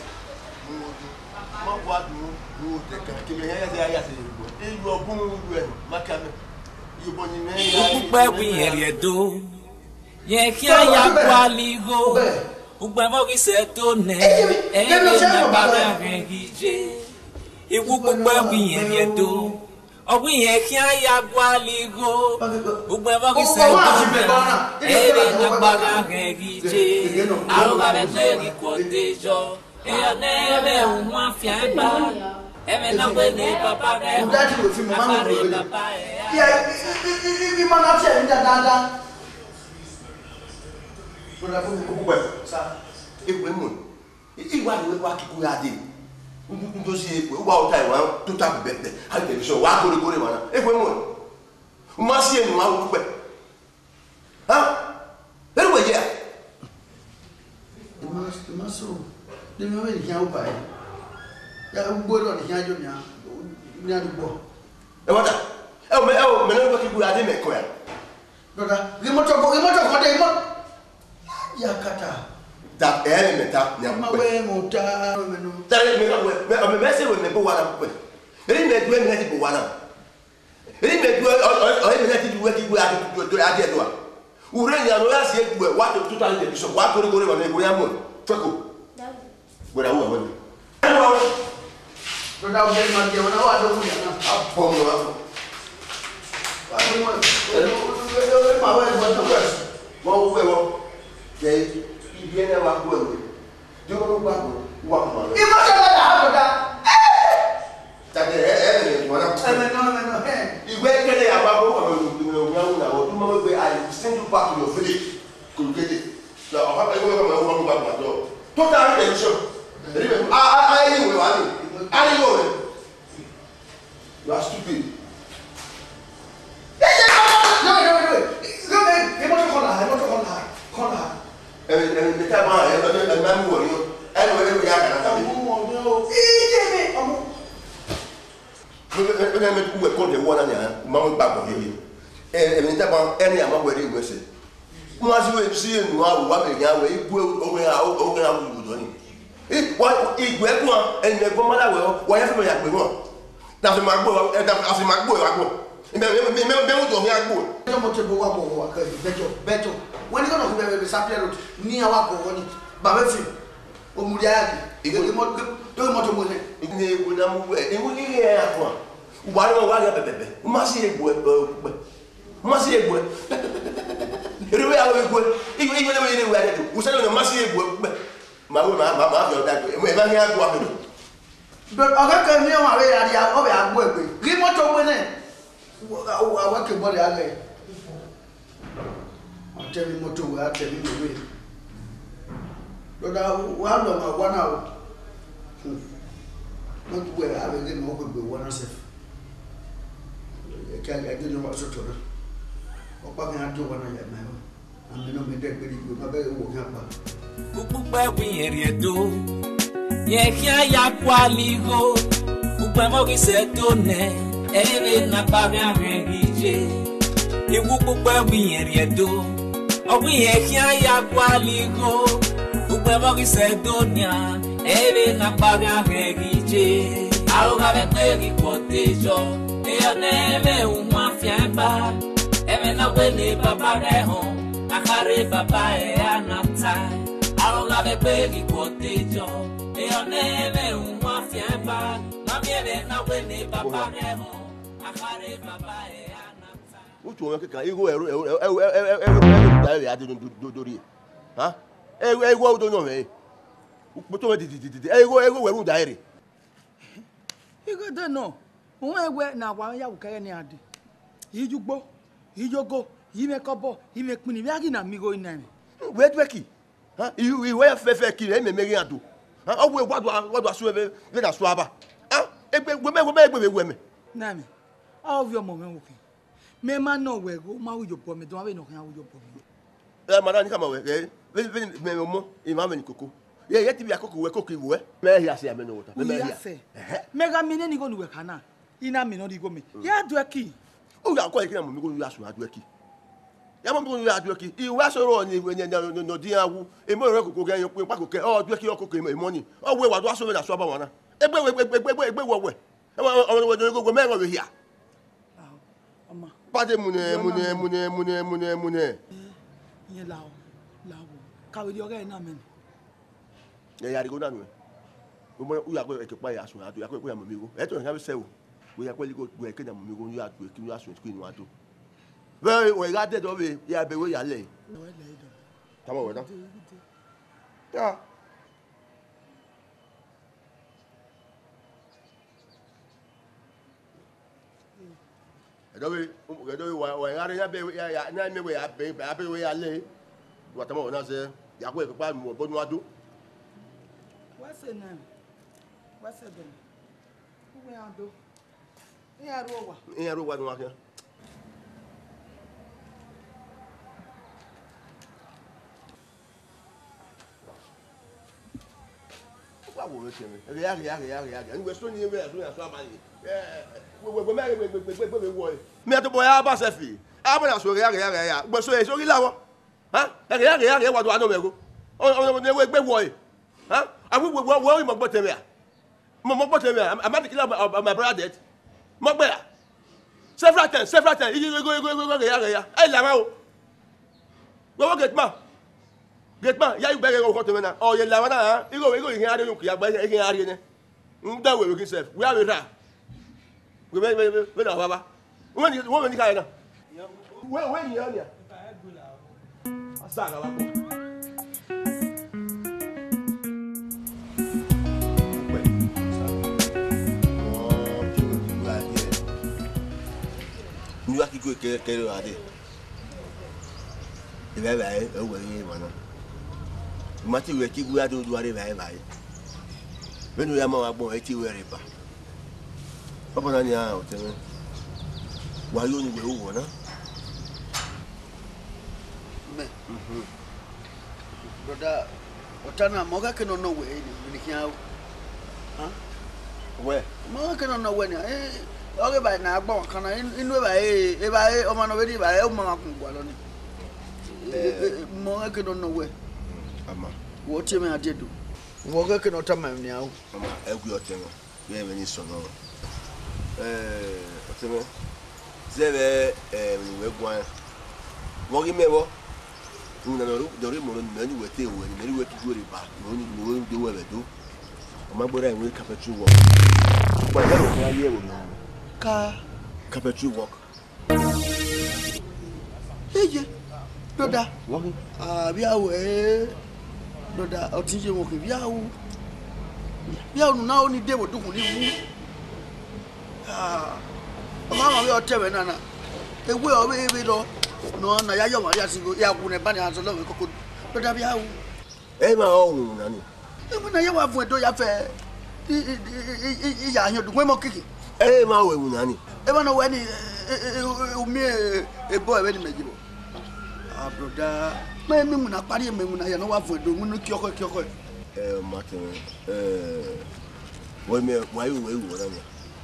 what do you take? You are born Macam. You born in a we area do. Ye can't ya qualigo. Ubama said to ne, and baga Iwu gbogbo wi yen do ogun yen kian ya gwaligo gbogbo e bo se do ere na gbara gije awa be se ko dejo e ne be un wa fi agba e me na gbe ni papa re Daddy will fi mama go le yeah i ma na se mi dada Brother for me ko sa e we mu i wa ni we wa kiku ya de ndo si epo wa o tai wa to ta be be ha television wa kore kore mana e pe mo o ma si enu wa o pe ha e ru ye e ma e ma so de me we ni ya o ba ya u gbo ro ni ya jo ni a ni a gbo e wa ta e o me e o me no ko ki bu ade me ko ya brother ri mo to ko ri mo to ko de mo ya kata that element up na we mo ta no tare me we me me se we me bo wana ko ri me du me ti bo wana ri me du o me ti du we ki bu ade do ade do a ure nya no ya se du e wa to total television wa ko ri ko ri wana ko ya mo feko we ra wo wo do da o be ma je wana wa do mu ya na a po mo wa wa ko mo e ma wa e bo to wo wo wo je viene a acuerdo. Yo no guapo, guapo. ¿Y más allá de la boca? Está que es el bueno. No, no, no. Y ve que le hago como lo que una o tú me ves ahí, send you back to your village. Con que la hoja de como un guapo. Total tension. Ah, ah, ahí güey, vale. Ahí güey. You are stupid. No, no, no. No, no, hemos cola, hemos cola. Cola. Eh, me está mal, eh, el más muy bueno. Él no ve ya que nada. Y dime, vamos. Me me me me con de buena ya, mama ba ko ye. Eh, me está mal, él ya ma we ri we se. Mo asi we si enu a wa me ya we ibu o we a o we a wu do ni. Eh, wa igwe ku an, en le go mala we o, wa ya fe me ya gbe won. Da fe ma gbo, e da afi ma gbo e wa gbo. Me me me me me do mi agbo. Mo te bo wa bo wa ka beto, beto. When you go to the Sapia Road, near Wako, Babafi, or Muriadi, you go to Motomone. You would not move it. You would hear one. Why don't I have a baby? Must see a boy. Must see a boy. You are a good. Even when you were to, we said on a massive boy. My woman, my mother, that way. When I have one. But I can hear my way out of our work. Give what over there. I work your body again. Tell me what to wear, tell me the way. But I one of my one hour. Not where I will get more good with one herself. kaya dia cuma satu tu. Apa yang ada warna yang mana? Ambil nama dia beri guna beri uang apa? Ukukwe winyeredo Yekia ya kwaligo Ukwe mogi setone Eve na pavya regije Ukukwe winyeredo Owi yekia ya kwaligo Ukwe mogi setonia Eve na pavya regije Aluga vekwe kotejo Eya neme umafyemba Eve na wene babareho Akare baba e anatai Aroga me pegi kotejo e oneme un mafiemba na viene na wene papa reho akare baba e anata utu won kekan igo ero ero ero ero da ya de do do ri ha ego ego do no me upoto me di di di ego ego weru da ere igo do no won ewe na wa ya wukere ni ade yijugbo yijogo yimekobo yimekpini bi agi na migo ina we dweki ha you we we fefe ki e memeri ado ha owo egwado wado aso ebe we da so aba ha egbe we me we me egbe we me na me all your mom enwoke me ma no we go ma wo jopo me don we no kan wo jopo me e ma na ni kama we e we me mo e ma me ni koko ye ye ti bi akoko we koko iwe me hia se ame no wota me me hia me ga me ne ni go nu we kana ina me no di go me ya dweki o ya ko e kina mo mi go nu aso adweki ya mo mi go nu adweki iwe soro ni we no no di awu e mo re koko gen pe pa koko o adweki okoko e mo ni o we wa do aso me da so aba wana egbe we egbe egbe egbe wo we e mo o we go go me go hia Ama. Pade mune mune mune mune mune mune. Yen lao lao. Ka we di ore na men. Ya ya ri go na nu. O mo u ya ko e ke pa ya sun atu ya ko ya mo mi go. E to nka be se o. We ya ko li go we ke na mo mi go nu ya tu e ki nu asun ki nu atu. Ve we ga de do be ya be we ya le. We le do. Tamo we na. Ya. Edowe edowe wa wa ngare ya be ya ya na me we ya be ya be we ya le wa tamo na se ya ko e pa mo bonu adu Wa se na wa se do we ado ni aro wa e ya ro wa nu akia wa wo le teme e ya ya ya ya ya ngwe so ni we so ya so amani eh we we me we we we we wo me to boya ba se fi a ba so ya ya ya gbe so e so ri lawo ha ya ya ya ya wa do anu me go o o ne we gbe wo e ha a we we wo mo gbo teme a mo mo gbo teme a ma di kila my brother dead mo gbe a several times several times igi go go go go ya ya e la ma o we wo get ma get ma ya yu be go ko teme na o ye la wa na ha igo igo yin ari nu ki agba yin ari ne nda we we self we are ra we we we we na baba wọ́n ní wọ́n ní ká yẹn náà wọ́n wọ́n ní yẹn ni à sáà kà wá kọ́. Níwá kíkó kéré wá dé ìbẹ́ báyìí ẹ̀ wọ̀ yín mọ̀ náà ìmọ̀tí ìwé kíkó yá dúdú wá dé báyìí báyìí bẹ́ẹ̀ ni ó yá máa wá gbọ́n ẹ̀ tí ìwé rẹ̀ bá ọ̀pọ̀ náà ni à ń tẹ̀wé. Why you only go one? Me. Brother, otana moga ke no no we ni kia. Ha? We. Moga ke no no we ni. Eh, oge ba na agba kana inu ba eh e ba e o ma no we di ba e o ma kun gwa lo ni. Eh, moga ke no no we. Ama. Wo tie me ade do. Moga ke no tama ni awu. Ama, e gu otema. We me ni so no. Eh, otema. Zebe eh we gwan wo gi mewo una no do ri mo no ni wete wo ni ri wete do ri ba no ni wo do we be do o ma gbora en we carpentry work gba ya ro ya ye wo no ka carpentry work Eye doda wo gi ah bi awo eh doda o ti je wo ke bi awo bi awo na o ni de wo do kun ni mu ah Mama we otewe nana. Ewe o we we lo. No na ya yo Maria sigo ya ku ne ba ni anso lo we koko. Do da bi awu. e ma o hun na ni E mo na ye wa fun edo ya fe. I i ya yan du mo kiki. e ma we hun na ni E ma no we ni umi e boy we ni mejibo. Ah brother, me me muna pari me muna ya no wa fun do munu kioko kioko. Eh Martin, eh we me why you we wo na.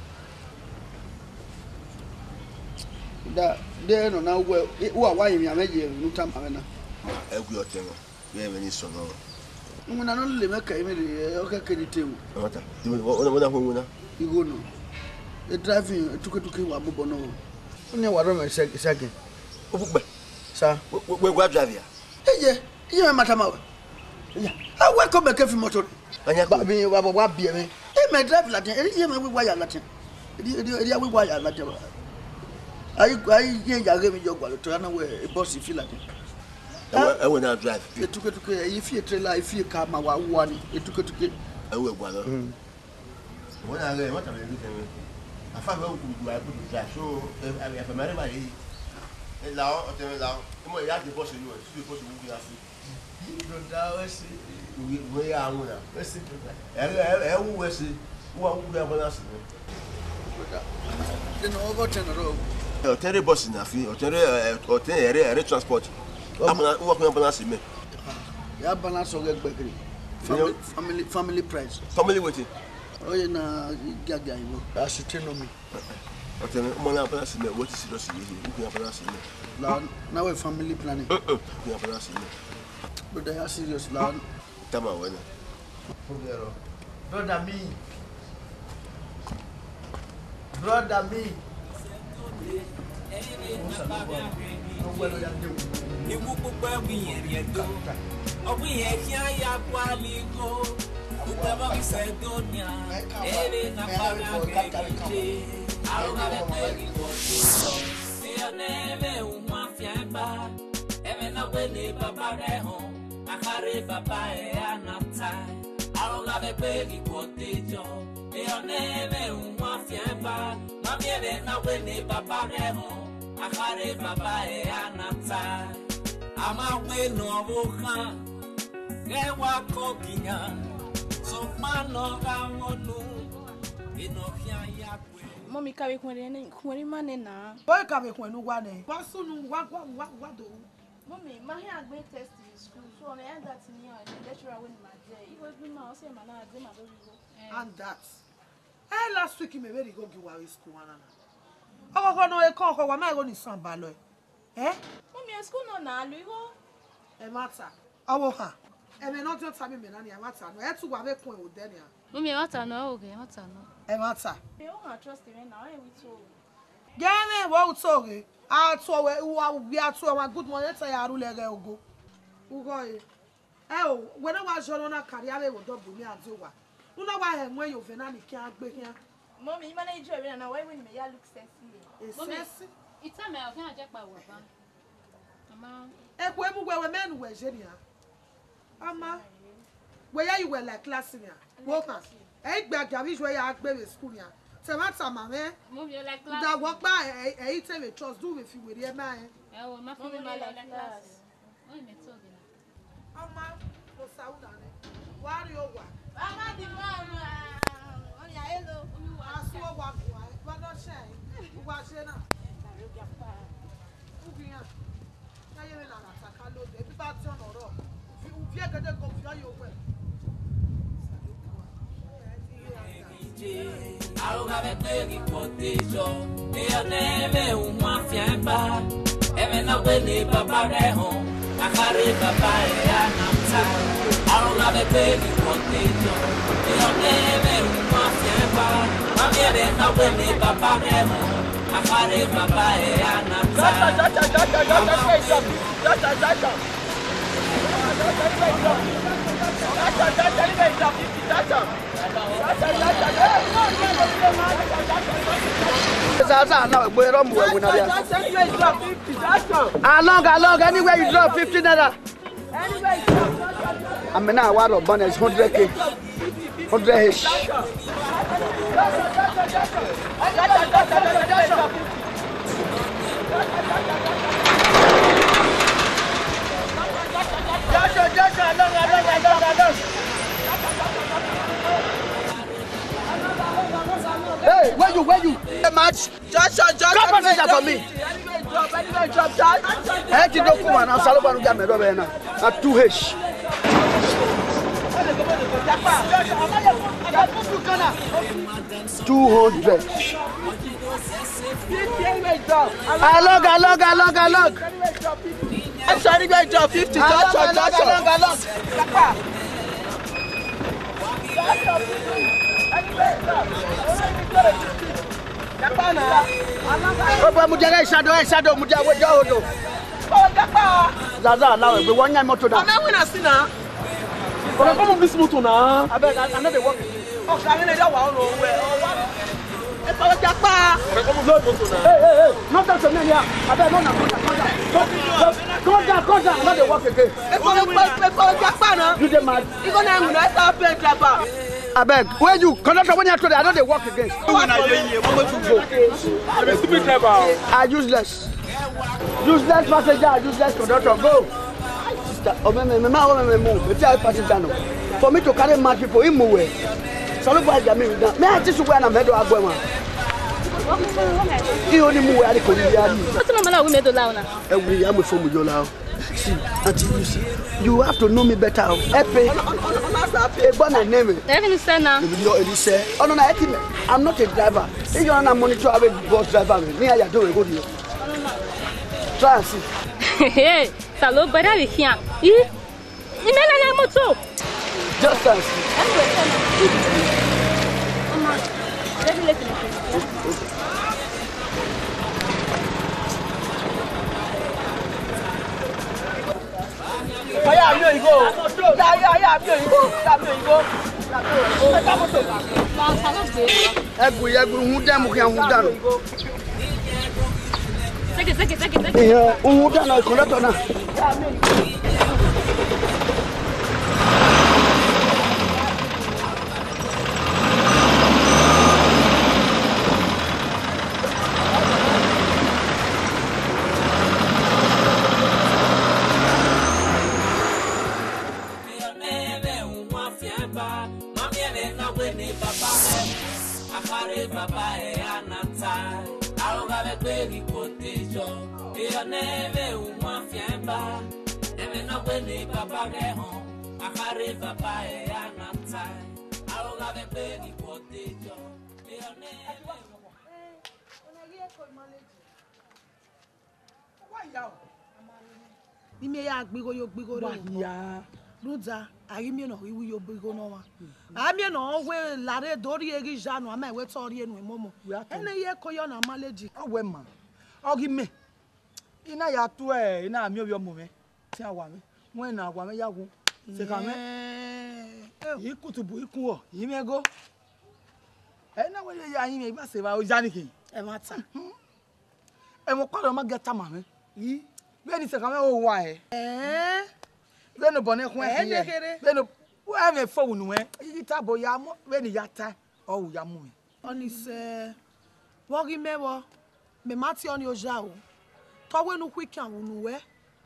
Da de no na wo wo wa yin ya meje nu tam amena. Egu otengo. We me ni so no. Muna no le me kai me de o ka kedi tewu. Mata. Dimo wona wona hu muna. Igo no. E driving tuke tuke wa bobo no. Oni wa ro me second. Ofugbe. Sa. We go drive ya. Eje, iye me mata ma wa. Ya. Ah we ko be ke fi motor. Anya Ba bi wa wa bi me. E me drive la ten. Iye me we wa ya la ten. Edi edi edi we wa ya la ten. Ayi ayi yen ja ge mi jo gwa lo to na we boss feel like I will not drive. You took it to if you trailer, if you come, I want it. You took it to I will go. When I learn what I'm doing, I found out my good drive. So if I have a married my allow or tell me now, you have the boss in yours, you supposed to be asleep. You don't know, we are one. I will see what we have on us. Then over ten row. Hotel boss in a fee, hotel hotel transport. I'm not working on balance me. You have balance or get bakery. Family, family, family price. Family waiting. Oh, you know, Gaga, I should tell me. Hotel, Mona balance me. What is it? You have balance me. Now, a family planning. You have balance me. But they are serious, Lord. Tama winner. Brother me. Brother me. Ibu pupa biye do. Obi e kia ya kwaligo. Pupa bi se donia. Ere na para gege. Aruga be pegi ko so. Se neme uma fiaba. Eme na wele baba reho. Akare baba e anata. Aruga be pegi ko tejo. E neme uma fiaba. Mami eme na wele baba reho. Akare baba e anata. Ama we no boka. Gewa kokinya. So mano gamonu. Enokia ya kwe. Mommy kabe kwere kwere mane na. Boy kabe kwenu gwane. Wasunu wa wa wa wa do. Mommy, my hair agbe test in school. So on end that in here, the lecturer when my day. It was be my say man na dey my do go. And that. Eh last week me very go give away school anana. Oko no e kon ko wa ma go ni san ba lo. Eh? Mommy, school no na lu go. E mata. Awo ha. E me no just sabi me na ni e mata no. E tu wa be kun e o de ni a. Mommy, mata no okay, mata no. E mata. Me o ha trust me now, e we to. Gene wo to re. A to we wa we a to wa good morning say ya ru le re ogo. Ugo e. Eh o, we na wa joro na career we do bu mi ade wa. Una wa he nwe yo fe na ni ki agbe hia. Mommy, you manage everything now. Why when me ya look sexy? Mommy, sexy. It's time I can check by what, Mama. Eh, we mu we men we Nigeria. Ama. Where you were like class in here. Woka. Eh, gba gabi jo ya agbe we school here. Se ma ta mama. Mommy, you like class. Da work by eh eh tell me trust do with you with here ma eh. Eh, oh, my family like class. Oh, me talk na. Ama, o sauda ne. Wari o wa. Mama, the man. Oh, yeah, hello. Aso wa kwa. Wa no shey. Wa se na. Ubiya. Na ye na na takalo de bi ba ti ono ro. Fi ubi e gede go fi ayo we. Aruga be pegi potijo. E neme uma fiaba. Eme na wele baba reho. Akare baba e anata. Aruga be pegi potijo. E neme uma fiaba. Mami eme na wele baba reho. Akare baba e anata. Jaja jaja jaja jaja jaja jaja jaja. Jaja jaja jaja jaja. Zaza na gbe ro mu we na bia. Along along anywhere you drop fifty naira. Anywhere you drop. Amena wa ro bonus one hundred k. one hundred h. Jaja jaja along along along along. Hey, where you, where you? Hey, match. Josh, Josh, Josh. Come passenger for me. Anyway, drop, anyway, drop, Josh. Eh, ti do kuma na salo banu game do be na. Na two H. Two hundred. Along, along, along, along. I'm sorry, guys, drop fifty. Josh, Josh, Josh, along, along. Oba mujaga shadow shadow mujaga jodo. Oh japa. Zaza lawe be wonya moto da. Na we na si na. Oba come this moto na. Abeg I no dey work. Oh ka ngene da wa no we. E pa japa. Oba come load moto na. Hey hey hey. No talk to me here. Abeg no na contact contact. Contact contact no dey work again. E pa e pa japa na. You dey mad. You go na nguna e pa pay japa. Abeg, where you conductor when you told I don't they work again. When I hear go. I'm a stupid driver. Are useless. Useless passenger, useless conductor. Go. Oh me me me ma me me move. If I passenger no. For me to carry mad people in move. So look why me me. Me I just where na me do agbo ma. Ki oni move ali ko ni ya ni. What no mala we me do law na. E we am for mu yo law. See, until you see, you have to know me better. Epe, Eba na name. Even say now. You say, oh no no, I'm not a driver. If you wanna monitor a bus driver, me I do a good deal. Try and see. Hey, salo bada we here. Eh? Ni me na na moto. Just try and see. Mama, let me listen. Aya mi o go. Ya ya ya mi o go. Ya mi o go. Ya ta moto. Ma sa no gbe. Egu egu hu dem ki hu danu. Seke seke seke seke. Eh, hu danu ko leto na. Ya mi o go. Papa e anata, aoga be kweli kotejo, e oneve umwa fiemba, eme no kweli papa geho, akare papa e anata, aoga be kweli kotejo, e oneve. Ime ya gbigo yo gbigo re ya. Ruza arimi no iwu yo gbigo no wa. Ami no we lare dori egi janu ama we tori enu momo. Ene ye koyo na maleji. Awe ma. Ogi me. Ina ya tu e ina ami obi omo me. Ti awa me. Won na awa me yagun. Se ka me. Yi kutubu ikun o. Yi me go. E na we ya yin me gba se ba o janiki. E ma ta. E mo pa lo ma geta ma me. Yi. Be ni se ka me o wa e. Eh. Be no bone kun e ye. Be no wa me fo wunu e. Yi ta bo ya mo be ni ya ta. O ya mu. Oni se wogi mewo me mati oni oja o. To we nu quick an wunu we.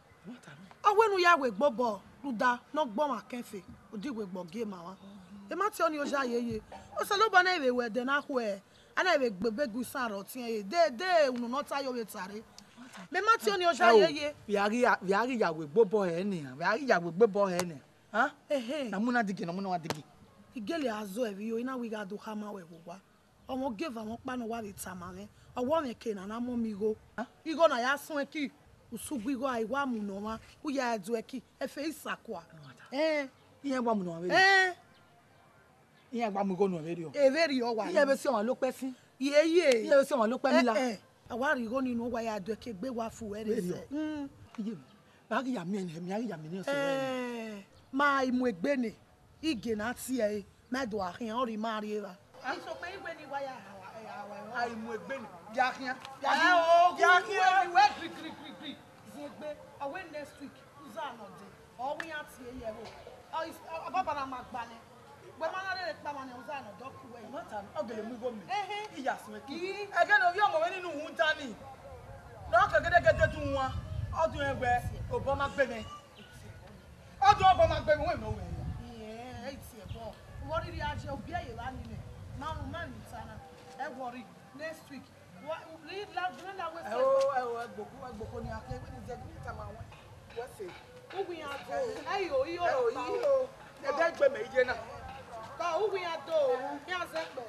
O we nu ya we gbobo ruda no gbo ma kenfe. Odi we gbo game wa. E mati oni oja yeye. O se lo bona iwe we de na ho e. Ana iwe gbebe gu san ro tin e. De de unu no ta yo we tare. Me mati oni oja yeye. We ari we ari ya we gbobo e ni. We ari ya we gbobo e ni. Ha? Ehe. Na muna digi na muna wa digi. Igele azo e yo ina we ga do hama we wo wa. Omo give awon pa no wa bi tamare. Owo me ke na na mo mi go. Igo na ya sun eki. Usugbu igo aiwa mu no wa. U ya edu eki. E fe isakwa. Eh, Iye gba mu no wa we. eh. Iye gba mu go no we ri o. E veri o wa. Iye be si won lo pe sin. Ye ye. Iye be si won lo pe mi la. Eh. Awari go ninu wa ya edu eki gbe wa fu we re se. Mm. Iye. Ba ki ya mi en mi ari ya mi ni so we. Eh. Ma imu egbe ni. Ige na ti e. Medo ahin ori ma ri ra. Iso pe igbe ni wa ya Ai mu egbe ni. Ya kian. Ya o ya kian we kri kri kri kri. Zegbe awe next week uza anode. O wi ati e ye ho. O baba na magbale. Gbe ma na le pa ma ni uza anode ku we. Mata o gele mu go mi. Eh Iya sun eki. Ege no vi omo we ninu hun ta ni. No ke gede gede tu won. Odun egbe obo ma gbe mi. Odun obo ma gbe mi we no we. Eh, iti e bo. Worry ri aje obi e la ni ne. Ma mu ma ni sana. E worry next week Oh, oh, gboko, gboko ni ake, we ni zegi ta ma won. What say? Ugu ya to. Ayo, iyo. Oh, iyo. E da gbe me ije na. Ka ugu ya to. Ya se pe.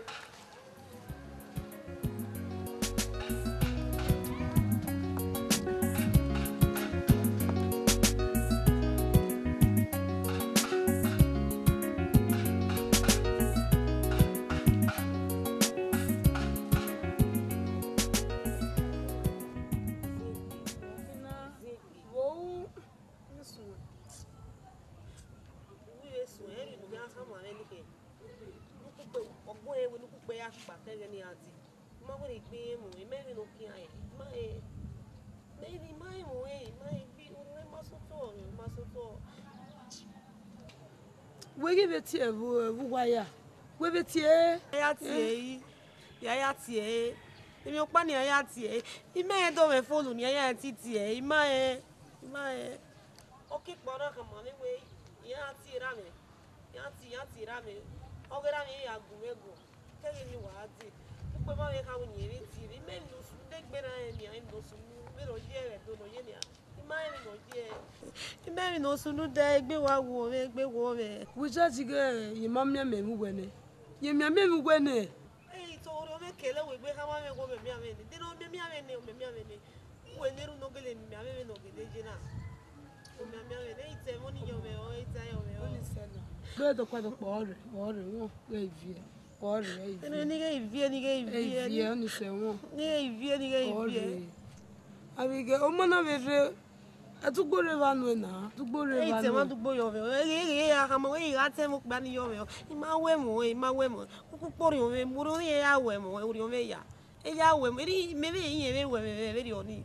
Wege betie vu vu waya. We betie ya tie. Ya ya tie. Emi opa ni ya tie. Ime e do me phone ni ya ti tie. Ima e. Ima e. Oki pora kan mo ni we. Ya ti ra me. Ya ti ya ti ra me. Ogera mi ya gumego. Kele ni wa ti. Pe ba we ka wo ni ri ti. Ime no su de gbe na e ni ai no su. Me ro ye re do no ye ni. Ima e no ye. Ime no su nu de gbe wa wo me gbe wo me. We just get your mom me me wene. Ye me me wene. Eh to ro me kele we gbe ka ma me go me me ame ni. De no me me ame ni o me me ame ni. We ne ru no gele me ame no gele je na. O me ame ame ni ite mo ni yo me o ite yo me o. Oni sena. Be do kwa do po re, o re won we vie. O re e vie. Ni ge vie ni ge vie. E vie oni se won. Ni ge vie ni ge vie. Abi ge o mo na be re Atugbo reva no na. Atugbo reva no. E te ma tugbo yo ve. E e ya ka mo e ga te mo gba ni yo ve. I ma we mo, e ma we mo. Ku pori yo ve, mo ro ye ya we mo, e ori yo ve ya. E ya we mo, ri me ve yin ve we ve ve ri oni.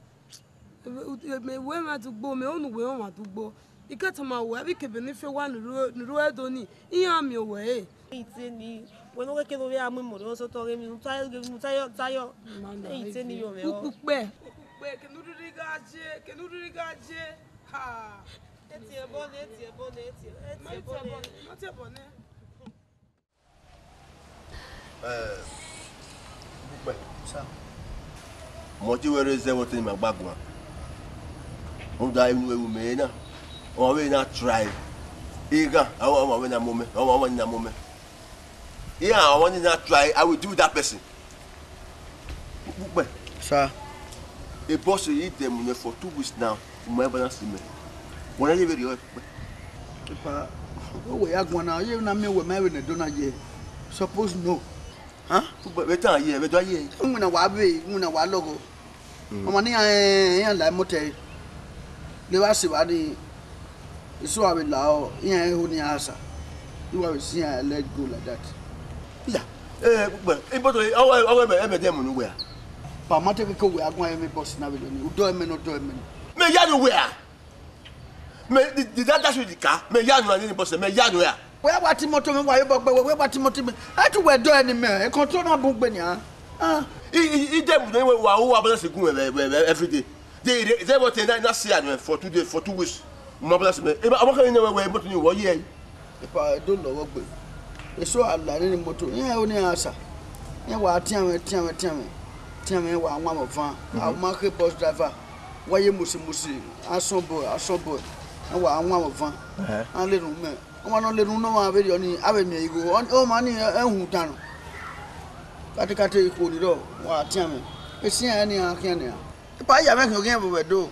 Me we ma tugbo, me onu we ma tugbo. Ika ta ma we abi ke be ni fe wa ni ro ni ro edo ni. Iyan mi o we. Ite ni. We no ke ke do ve amu mo ro so to re mi nu tayo mu tayo tayo. Ite ni yo ve o. Pupe. Que nous regardions, que nous regardions. Ah, tu es bonne, tu es bonne, tu es bonne. Tu es bonne. Euh, ouais, ça. Moi, tu veux réserver ma bague. On doit nous aimer, on va not try. Ega, I want to win a moment. I want to win a moment. Yeah, I want to not try. I will do that person. Ça. The boss is them for two weeks now. My balance me. When I leave it, you Papa, oh, we are going now. You know me, we're married and don't ye. Suppose no. Huh? But we tell you, we do ye. I'm going to wabi, I'm going to walogo. I'm going to like motel. The last body is so I will allow. Yeah, who near answer. You will see I let go like that. Yeah. Eh, but I will ever them nowhere. But matter because we are going to boss now. You do me, no do me. Me yanu where? Me did that dash with the car? Me yanu and any boss. Me yanu where? Where what Timothy? Why you but where what Timothy? I to wear do any man. Control na book benya. Ah. He he dem we wa who abala se gun every day. They they what na na see am for two days for two weeks. Mo abala se me. E ba kan ni we moto ni wo ye. If I don't know what gbe. E so ala ni moto. Yen o ni asa. Yen wa tian we tian we tian we. Tian me wa one of fan. I market bus driver. Why you musi musi? Ason boy, ason boy. I wa one of fan. And little man. I want to let you know very only ave me go on oh money and who done. Kati kati ko ni do wa tian me. E si an ni an kian ni. E pa ya make again we do.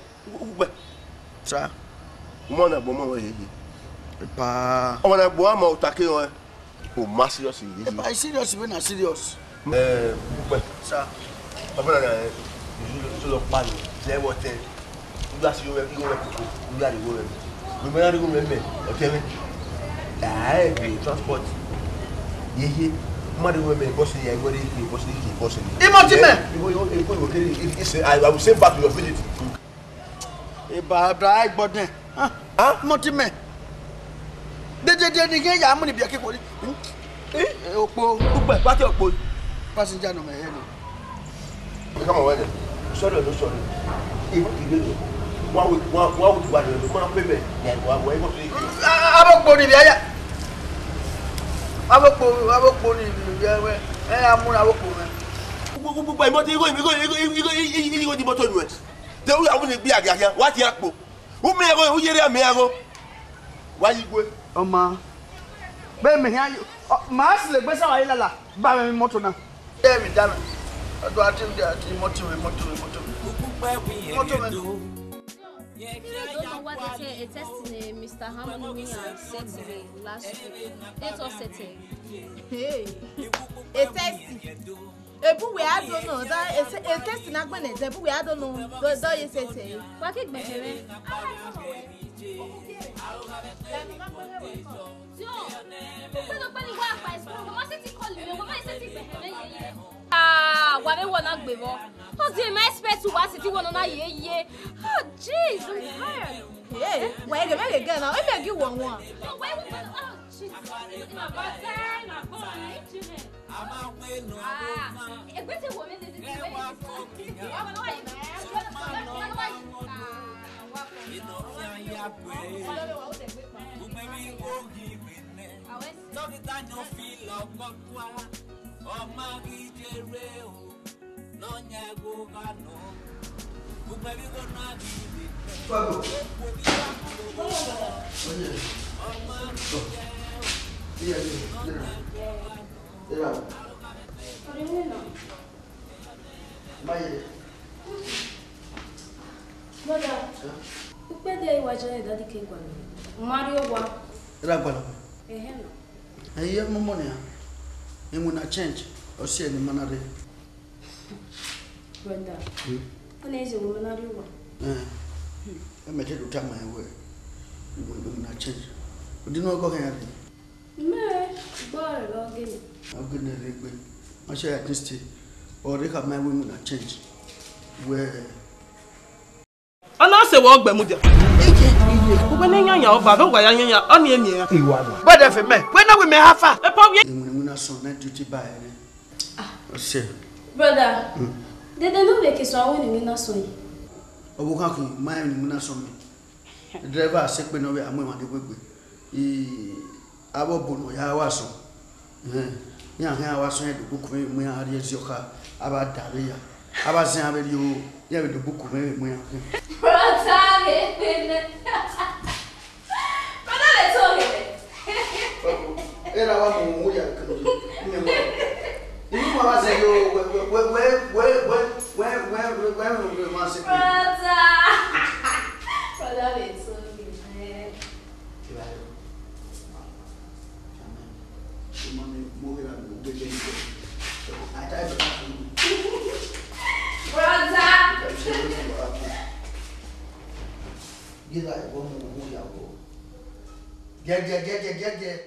Sa. Mo na bo mo he he. E pa. O na bo ama o take o. O ma serious he. E pa serious we na serious. Eh, sa. Papa na je le parle. C'est votre. Vous doit si vous avez vous vous allez vous. Vous me allez vous me. OK mais. Ah, et transport. Yeye. Moi de vous me boss here, go dey boss here, boss here. Imagine. I will send back to your village. E ba bra gbodun. Ah, ah, Motime. De de de ni gen ya mu ni bi akeko ni. Eh, opo. Pupe, pati opo. Passenger no me here no. Come on, wait. Sorry, no sorry. If you do, one week, one, one week, one week, one payment. Yeah, one week, one week. Abokpo ni bi aya. Abokpo, abokpo ni bi aya we. Eh, amu abokpo me. gbogbo ìmọ̀tò igbó ìgbó ìgbó ìgbó di mọ́tò nù ẹ̀ tẹ wúlò àwọn ìgbé àgàgà wá ti àpò wọ́n mi ẹ̀rọ ìwúyẹ́rẹ́ àmì ẹ̀rọ wá yí gbé. ọmọ bẹ́ẹ̀ mi hàn máa sì lè gbé sáwọn ayé lálà bá mi mọ́tò náà. bẹ́ẹ̀ mi dáná ọdún àti àti mọ́tò mi mọ́tò mi mọ́tò mi mọ́tò mi. I don't know what they say. A testing Mister Harmony and sent me last week. It was setting. Hey, a testing. A boy, I don't know. That is a testing. I'm going to. A boy, I don't know. Do do you say say? What is it? Ah, what they want to give up? How do you expect to watch it? You want to know? Yeah, yeah. Oh, jeez, I'm tired. Hey, wait a minute again. Now, if I give one one. Oh, wait, wait, oh, jeez. My birthday, my boy. Ah, a better woman is it? Fuego. Iya, iya. Iya. Baye. Brother, you better watch it. Daddy came for me. Mario wa. Ira gbala. Eh, hello. Ayi mo mo ne. Emu na change. O se ni manare. Brother. Ona eze wo Mario wa. Eh. E me te do ta my way. Emu na change. Odi no go kan ya. Me, boy, go get it. I'm going to read it. I say at least, or they have my women na change. Where? Ana se wo gbe mu dia. Ko ne nya nya o ba be wa ya nya nya o ne nya. But if me, when we me hafa. E pa wi. We na son na duty by. Ah. O se. Brother. They they no make so awon ni na so yi. Obo kan kun my ni na so me. Driver se pe no we amu ma de gbegbe. E abo bono ya wa so. Eh. Ya ha wa so e do buku me mu ya ari ezioka aba daria. Aba zin abeli o ya be do buku me mu ya. Brother, brother, let's talk it. Era wa mu ya kan. Ini mo wa se yo we we we we we we we we we ma se. Brother. Brother, let's talk it. Mami mo era mo be be. I try to. Brother. Gila ko mo mo ya ko. Get get get get get get.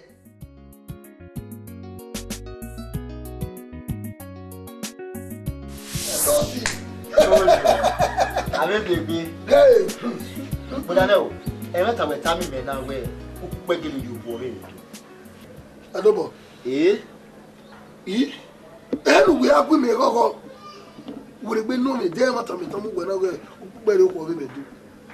Ave bebe. Hey. But now, e meta we tami me na we. Ku pegele you for me. Adobo. Eh? Eh? Elu we agbe me koko. We gbe no me dey mata me tamu gbe na we ku pere ko be me do.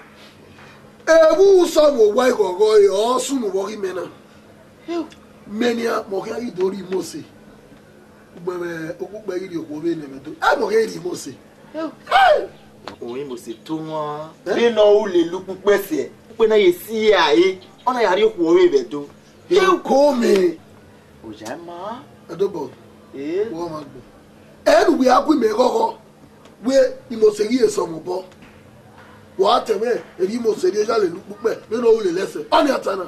Ewu so wo wa gogo e o sunu wo ki me na. Menia mo ka idori Mose. Gbere okugbe iri okwo be ne me do. E mo ka iri Mose. Oyin Mose to won. Be no o le lu pupe se. Pupe na ye si aye. Ona yari okwo we be do. E ko me. O ja ma. Adobo. Eh? Wo ma gbo. Elu we agbe me koko. We Mose ri eso mo bo. Wa teme eri Mose ri ja le lu pupe. Me no o le lese. Oni atana.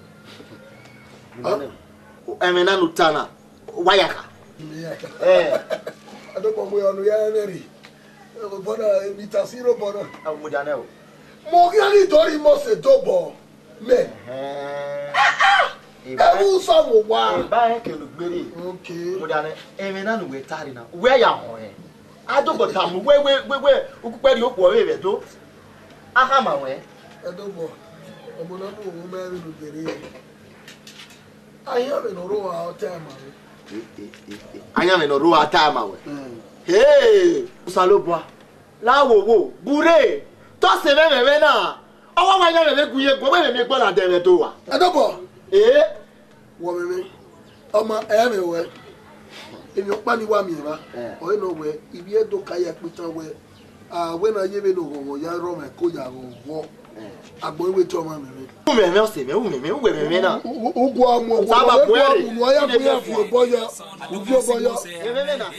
Eme na nutana. Wayaka. Eh. Adobo mo onu ya neri. Bona imitasiro bona. Amu dane o. Mo ki ani tori Mose dobo. Me. Eh. Ewu so wo wa. E ba e ke lu gbere. Okay. Mu dane eme na nu we tari na. We ya ho e. Adobo tam we we we we okupe ri opo we be do. Aha ma we. Adobo. Omo na bu wo me lu gbere. Anya me no ro wa o time ma. Anya me no ro wa time ma we. Hey, Usalobwa. La wo wo, bure. To se me me na. Owo ma nya me guye gbo me me gbo la de me to wa. Adobo. Eh? Wo me me. Oma e me we. èmi ọ̀pá ni wà mí ra ọ̀rẹ́ náà wẹ̀ ibi ẹ̀dọ́ káyà pété wẹ̀ àwẹ̀ náà yé mi nù ọ̀wọ̀ ya rọ̀ mẹ́ kó yà ọ̀wọ̀ àgbọ̀ ìwé tí ọmọ mi rẹ̀. wù mí ẹ̀mẹ́ ọ̀sẹ̀ mẹ́ wù mí ẹ̀mẹ́ wù mí náà. ogun àmọ̀ ọ̀gbọ̀n ọ̀gbọ̀n àmọ̀ ọ̀yà bóyá fún ọ̀bọ̀yà ojú ọ̀bọ̀yà. ẹ̀mẹ́ náà.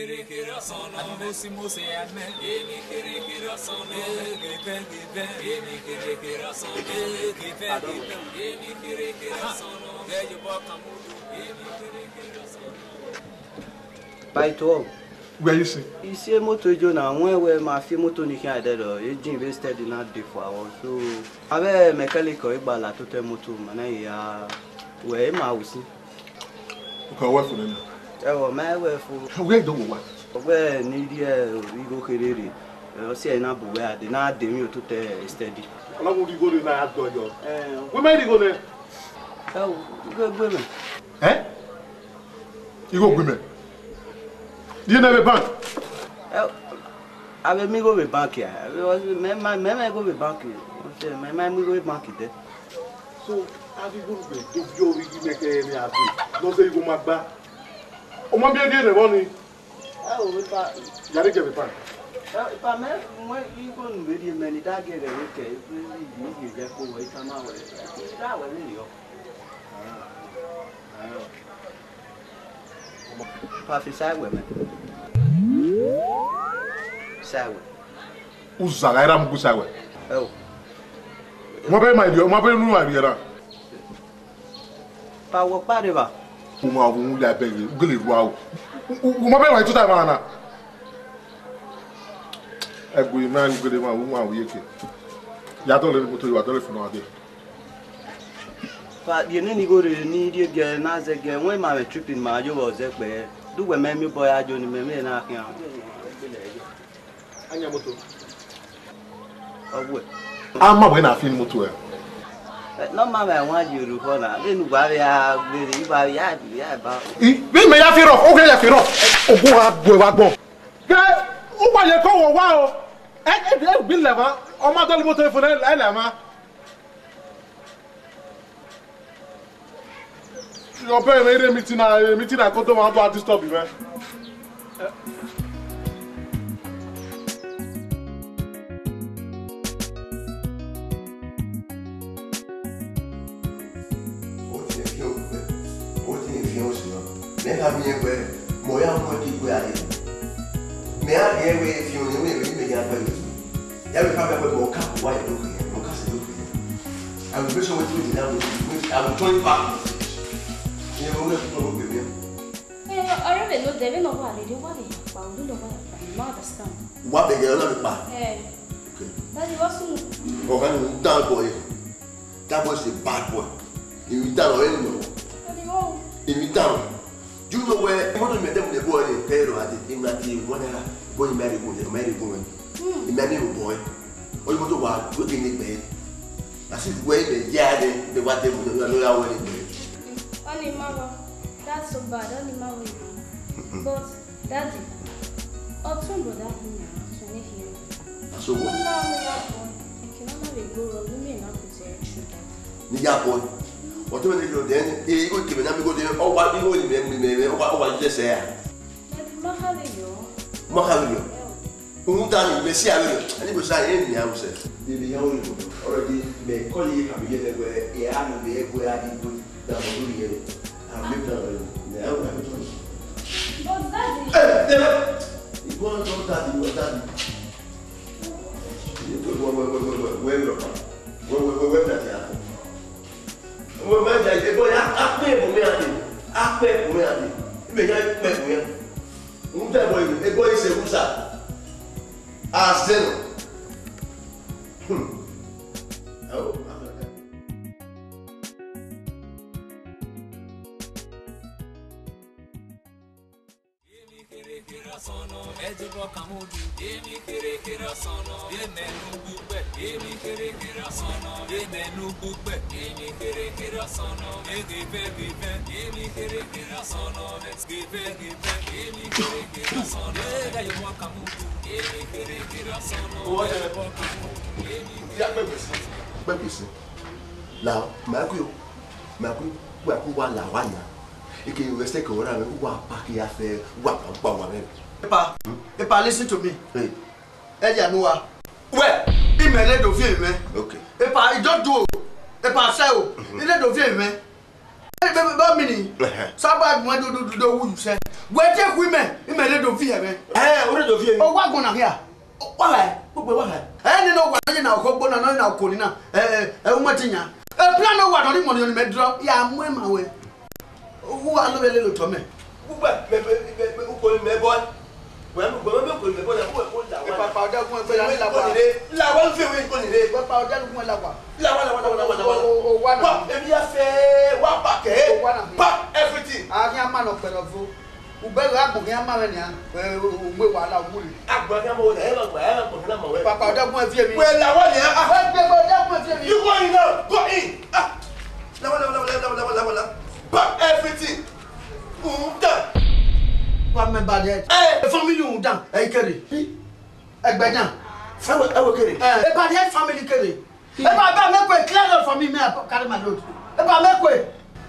Paito. Where you see? You see moto jo na when we ma fi moto ni kan ade do. E jin be steady na dey for our. So abe mechanic o igba la to te moto ma na ya we ma wusi. Ko wa fun ni. E wo ma we fu. Where do wa? We ni die we go kerere. O se na bu we ade na de mi o to te steady. Ala wo go re na ado yo. Eh, we ma di go ne. E wo go gbe me. Eh? You go gbe me. You never bank? I will go with bank here. My my my go with bank here. My my go with bank there. So, how do you go with the video we make any happy? Don't say you go back back. O ma bi again the money. Oh, we pa. Yari get the pan. Eh, pa me, mo you go no be many that get the okay. You you just go wait come out. That way really yo. Pa fi sai we me. Sai we. Uzaga era mu sai we. Oh. Mo be my dio, mo be nu ma bi era. Pa wo pa de ba. O ma wo ya be ye, gele wa o. Mo be wa two time na. Egbo ina ni gele ma wo ma wo yeke. Ya to le mo to wa to le fun wa de. Pa ye ni go re ni die ge na ze ge when ma tripping ma jo wo ze pe. Do we me mi boy ajo ni me me na kian. Anya moto. Owo. Ama we na fin moto e. No ma me wan juru ko na. Le nu gba ya gbe ba ya ya ba. I bi me ya fi rough, o gbe ya fi rough. Ogun wa gbo wa gbon. Ge o pa ye ko wo wa o. E e e bi le ma. O ma do le moto e fun e le ma. Your parents made a meeting, a meeting I come to my house to stop you, man. I will join back. Eh, already no, they don't know what they do. What they do, don't know what they do. Understand? What they get on the back? Eh. Okay. That is what's wrong. Okay, that boy. That boy is a bad boy. If you down already know. What is wrong? If you down, do you know where? I want to meet them with the boy. They pay at the in that team. One era, boy married woman, married woman. He married a boy. Or you want to walk, looking in bed. As if where the yard, the what they would know how it is. Only mama, that's so bad. Only mama, but daddy, Otun brother, Tony here. So what? No, no, no, I cannot have a go. Let me not put it true. Niya boy. What do you do then? Eh, go give me. Go there. Oh, what you go in me? Oh, what what you just say? Daddy, Mahalio. Mahalio. Umutani, Messi, I need to say any answer. The young already may call you come here where I am the where I did put down here. I'm living down But daddy. Hey, it was not daddy, was daddy. Where where where where where that happened? Where where that the boy I pay for me adi. I pay for me adi. Me ya pay for me. Umta boy, e boy se usa. Aseno. Hmm. Oh, Now, Maku, Maku, Waku, one la one. Ike investe ko na me wa pa ki afe wa pa pa wa me. Epa, Epa, listen to me. Hey. Edia Noah. Where? He made do film me. Okay. Epa, he don't do. Epa say o. He let do film me. Hey, baby, ba mini. Saba mo do do do wu you say. Where take women? He made do film me. Eh, o do film. O wa gona here. Wa la. O pe wa la. Eh, ni no wa na ko gbo na no na ko ni na. Eh, eh, o matinya. Eh, plan no wa do ni money on me draw. Ya mu e ma we. Who are no le to me. Who ba me me ko me boy. Well, we will go to the border. Papa, I don't want to la wa. La wa fi we ko ni re. Papa, I don't want la wa. La wa la wa la wa la wa. O wa na. E bi afe wa pa ke. Pack everything. A ki ama no pelo fo. U be ra gbo ki ama we ni a. O gbe wa la mu ri. Agbo ki ama wo le e gbo e gbo na mo we. Papa, I don't want fi mi. We la wa ni a. We gbe mo don't want fi mi. You go in now. Go in. Ah. La wa la wa la wa la wa la. Pack everything. Um done. Pas même pas d'être. Eh, famille ou dans. Eh, kéré. Eh, ben dans. Famille, eh, kéré. Eh, pas d'être famille kéré. Eh, pas pas mais quoi, clair dans famille mais carrément l'autre. Eh, pas mais quoi.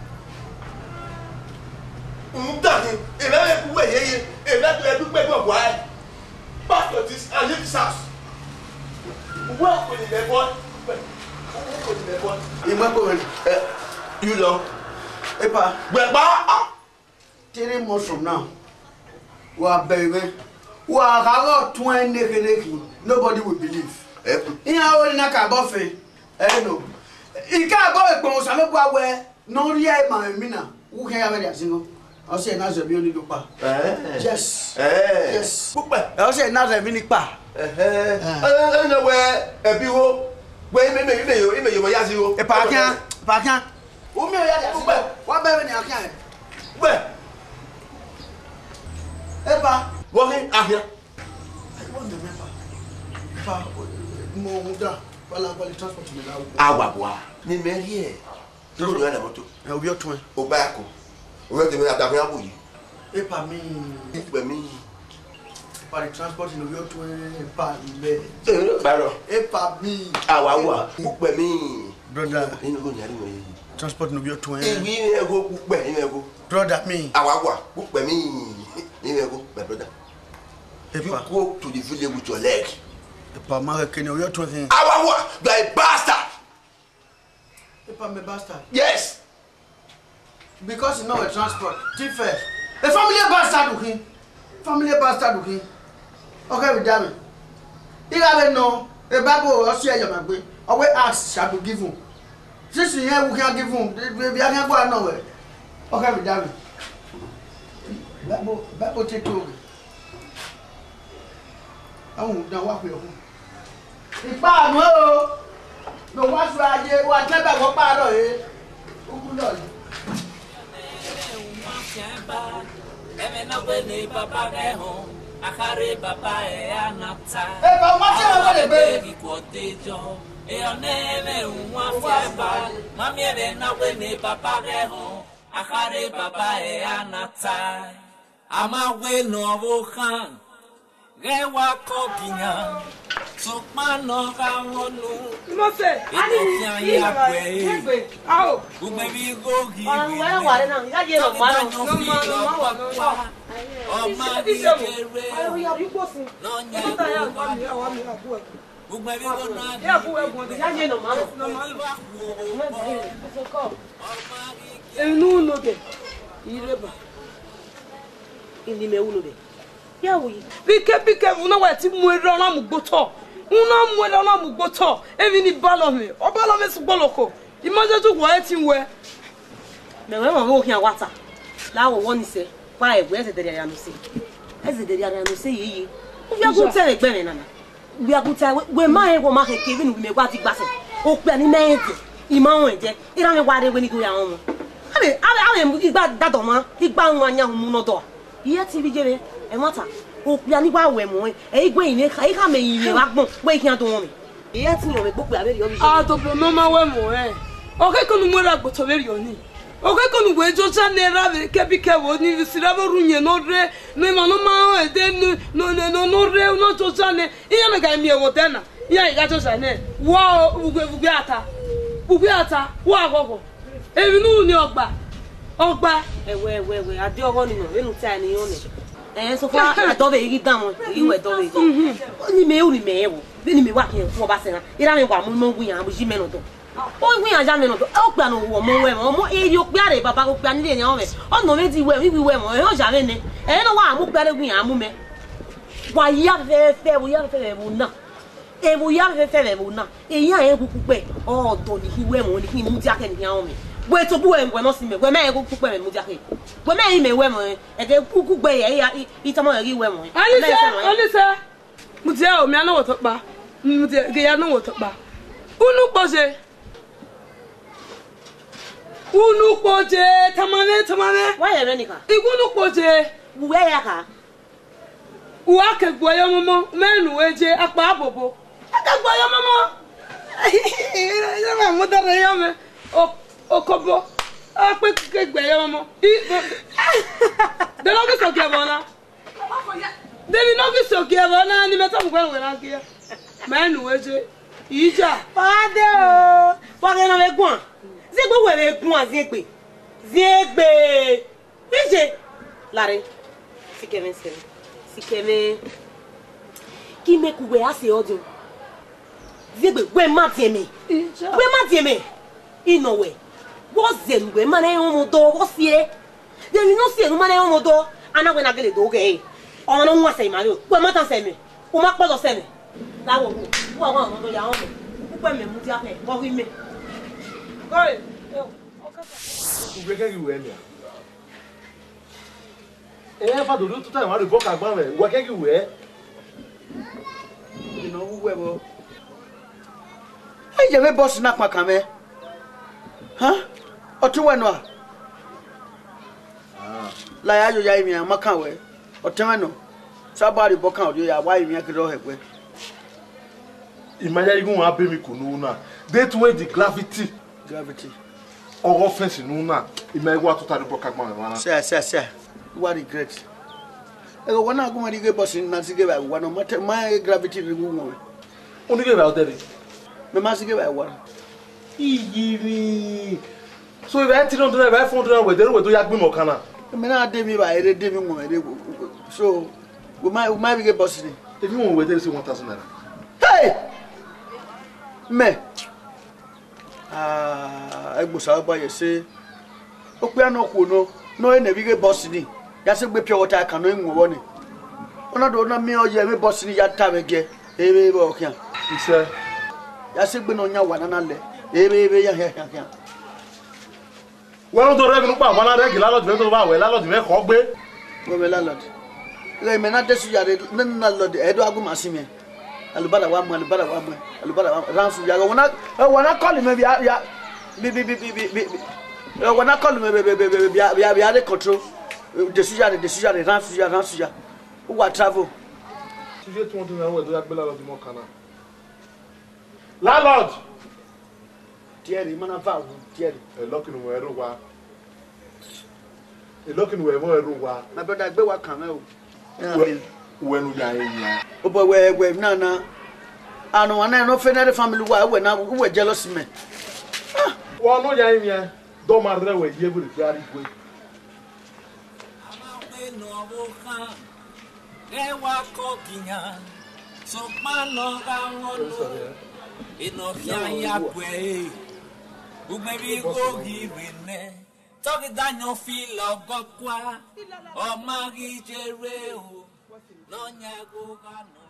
Um dans. Et là, vous voyez, et là, tu es tout peu quoi. Pas de this, I live ça. Où est-ce que les bonnes? Où est-ce que les bonnes? Et moi pour eh, you know. Eh, pas. Ben bah. Three months from now. Wa baby, wa kago twen neke neke. Nobody will believe. Iya o na ka bo fe. Eh no. Ika bo e pon sa lo gba we no ri e ma mi na. Wo ke ya be dia singo. O se na zo bi oni do pa. Eh. Yes. Eh. Yes. Pupa. O se na zo bi ni pa. Eh eh. Eh no we e bi wo. We me me me yo, me yo ya si wo. E pa kan, pa kan. O me ya dia. Pupa. Wa be ni akan. We. Epa, walking out here. I want the member. Epa, mo muda, wala wala transport me now. Awa boa. Ni me here. Tu no na moto. E obi otun. O ba ko. O we te me ata fun abu yi. Epa mi. Epa mi. Epa the transport no obi otun. Epa me. Eh, baro. Epa mi. Awa wa. Pupe mi. Brother. Ni no go nyari mo yi. Transport no obi otun. E wi e go pupe, ni me go. Brother me. Awa wa. Pupe mi. You go, my brother. If you go to the village with your leg. Epa, ma rekene o yo to thing. Awa wa, you are a bastard. Epa, me bastard. Yes. Because you know a transport. Different. A family bastard looking. Family bastard looking. Okay, we damn it. You have no. A Bible or share your magwe. Or we ask shall be given. Since you here, we can give him. We are going nowhere. Okay, we damn it. Bible, Bible take over. I won't know what we are. If I know, no one's right, what never go part of it. Who knows? Ama we no vokan rewa kokinya sokma no ga wonu mo se ani ya pe ao ugbe bi go gi on we wa re na ya je no ma no no ma wa no o ma bi kere ayo ya bi po fun no nya ta ya wa mi wa mi abu e ugbe bi go na ya bu e gun ya je no ma no no ma no so ko enu no de ireba ili me ulo de ya wi pike pike una wa ti mu ero na mu gboto una mu ero na mu gboto evi ni balo mi o balo mi su gboloko imoje tu wa ti nwe me we mo ho kian wata la wo woni se pa egbe ese dere ya no se ese dere ya no se yiyi o fi agun tere gbe mi nana we agun tere we ma e wo ma ke kevin we me gba ti gbase o pe ni meje imo won je ira mi wa de we ni go ya won ale ale ale igba dado ma igba won anya mu no do iye ti bi jere e mata o pe ani wa we mo e igwe yin ka ika me yin wa gbon we kian to won mi iye ti yan me gbo pe aberi obi a to bo no ma we mo e o ke konu mo ra gbo to beri oni o ke konu we jo cha ne ra be ke bi ke wo ni si ra bo runye no re no ma no ma e de no no no no re no to cha ne iye me ga mi e wo tena iye ga to cha ne wa ugwe ugwe ata ugwe ata wa gogo ebi nu ni ogba Ogba. Ewe ewe ewe adi owo ni no enu ti ani yo ni. Eh so fa adobe iri dan won, iri we dobe. Oni me uri me ewo. Bi ni me wa kin fun oba se na. Ira mi wa mu mo gun yan mo ji meno do. O gun yan ja meno do. O gba no wo mo we mo. Mo eri o pe are baba ko pe ani le yan we. O no me ti we, wi wi we mo. E o ja me ni. E no wa mu pe le gun yan mu me. Wa ya fe fe, wo ya fe fe mo na. E wo ya fe fe mo na. E yan e kuku pe. O do ni ki we mo ni ki mu ti ake ni yan mi. We to bu en we no si me. We me e kuku pe me mu ti ake. We me yi me we mo. E ke kuku gbe ye ya itomo ri we mo. Alise, Alise. Mu ti o mi ana wo to pa. Mu ti ge ya no wo to pa. Unu poje. Unu poje, tamane tamane. Wa ye re nika. Igunu poje. We ya ka. Uwa ke gbo yo momo, menu weje apa abobo. Aka gbo yo momo. Ira ma mo dare yo me. O okobo. Ape ke gbo yo momo. De no ki so ke bona. De ni no ki so ke bona ni meta mo gbe we na ki. Menu weje. Ija. Pade o. Wa ke na me gun. Ze gbo we le gun azie pe. Zie gbe. Ije. Lare. Sikeme sikeme. Sikeme. Ki me ku we ase ojo. Zie gbe we ma tie me. Ija. We ma tie me. Ino we. Wo ze ngwe ma na ehun mo do wo sie. De ni no sie nu ma na ehun mo do. Ana we na gele do ge. O no nwa se ma lo. We ma tan se me. O ma podo se me. La wo wo. Wo wa mo do ya o me. Ku pe me mu ti ape. Wo wi me. Oi. Ugbe ke yu enya. Eh fa do do tuta ma re boka gba me. Wa ke yu e. You know who we bo. Hey, je me boss na kwa kame. Huh? Otu we no a. Ah. La ya yo ya imi amaka we. Otu we no. Sabari boka o ya wa imi akedo hekwe. Imagine you go abi mi kunu na. That way the gravity. Gravity. Or offense nu na. Imagine what to tell the boka gba me na. Say say say. What regret. E go wana go ma dige boss na sige ba wa no mate my gravity ni wu mo. Oni ge ba o dere. Me ma sige ba wa. Iyiri. So if I three hundred if I four hundred we dere we do ya gbe mo kana. Me na de mi ba ere de mi mo ere. So we ma we ma dige boss ni. If you want we dere say one thousand naira. Hey! Me. Ah, egbo sa ba ye se. O pe ana ku no, no e na dige boss ni. Ya se gbe pure water kan no enwo ni. Ona do na mi o ye me boss ni ya ta me ge. Ebe bo kian. Ise. Ya se gbe no nya wa na le. Ebe ebe ya ya ya. Wọ́n tó rẹ́ mi nípa àwọn ará rẹ́gì lálọ́dì mẹ́tọ́ bá wẹ̀ lálọ́dì mẹ́kọ̀ọ́ gbé. Wọ́n wẹ̀ lálọ́dì. Ilé ìmẹ̀ náà dẹ́sù yàrá nínú lálọ́dì ẹ̀ẹ́dọ́ agún màá sí mi. Alubada wa mu, alubada wa mu, alubada wa mu. Ransu yàrá wọn náà wọn náà kọ́lù mi bí ya bí bí bí bí bí bí wọn náà kọ́lù mi bí bí bí bí bí bí bí adé control. Dẹ́sù yàrá dẹ́sù yàrá ransu yàrá ransu yàrá. Ó wà travel. Ṣé tí wọ́n tún náà wẹ̀ tó yà gbé lálọ́dì mọ́ kan náà? Lálọ́dì. Tiẹ̀rì mọ́nà fáwọn tiẹ̀rì. Elokinu we ru wa. Elokinu we mo ru wa. My brother gbe wa kan me o. We nu ya yin. O boy we we na na. Anu wan na no family family wa we na we jealous me. Ah, wa no ya yin. Do ma re we ye bu ri ari gwe. Ewa kokinya. So pa no ga won. Ino ya ya gwe. Ugbebi go hirene togi danyo filo gokwa o magi jere o no nyago gano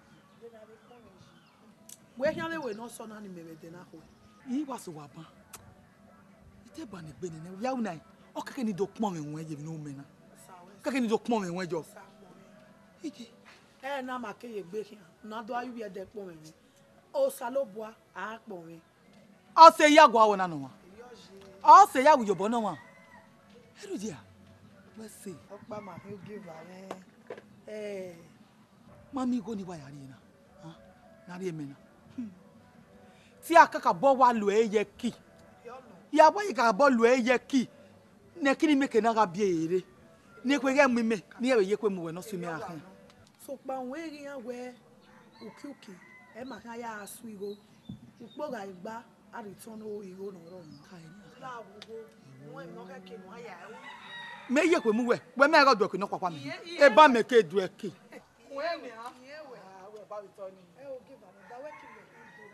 we hiale we no so na ni mebede na ho yi waso waba ite ba ne gbe ne ya unai o keke ni do pon me won je no me na keke ni do pon me won jo iji eh na ma ke ye gbe hian na do ayu ye de pon me o salobua a pon me o se ya gwa wona no wa o se ya wu yobo no wa heru dia we se Opa ma he give ame eh mami go ni wa ya ri na ha na ri eme na ti akaka bo wa lo eye ki ya bo yi ka bo lo eye ki ne kini me ke na ga bi ere ni kwe ge mi me ni e ye kwe mu we no su mi ahan so pa won eri yan we uki uki e ma kan ya asu igo upo ga igba a return o iro no ro kai ni la wo me ye kwe mu we we me ga do ko no kwakwa me e ba me ke du e ke we me ha ah we ba bi to ni e o give am da we ki me do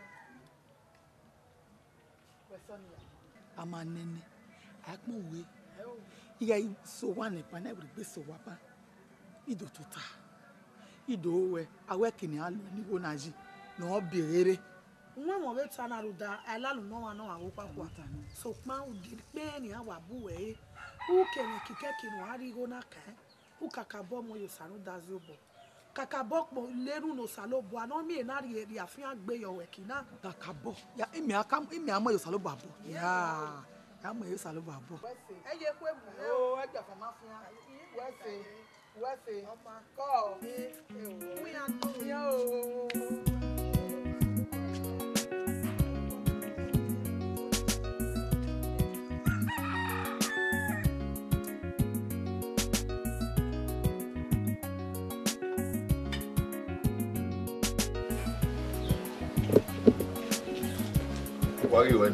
we so ni ama nene akmo we iya so one pa na be so wa pa ido tuta ido we awe kini alu ni wo na ji no birere nwa mo be tana ruda alalu no wa no wa wo papọ̀ so pa u di pe ni awa bu we u kene kike kinu ari go na kan u kakabo mo yo sanu dazi obo kakabo po leru no salo bo ana mi na ri ri afin agbe yo we kina kakabo ya emi aka emi amo yo salo bo abo ya ya mo yo salo bo abo e ye ku ebu o e gba fa ma fin we se we se ko we an yo Wagi we ni.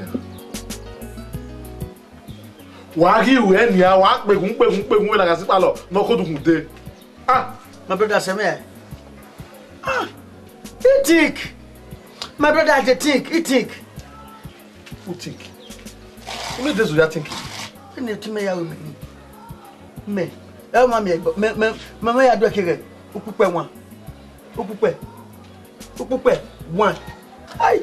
Wagi we ni a wa pegun pegun pegun we la ga si palo no ko dukun de. Ah, my brother say me. Ah. He think. My brother dey think, he think. Who think? Who made this you think? Ni ti me ya we me. Me. E ma me me me mama ya do kire. Opupe one. Opupe. Opupe one. Ai.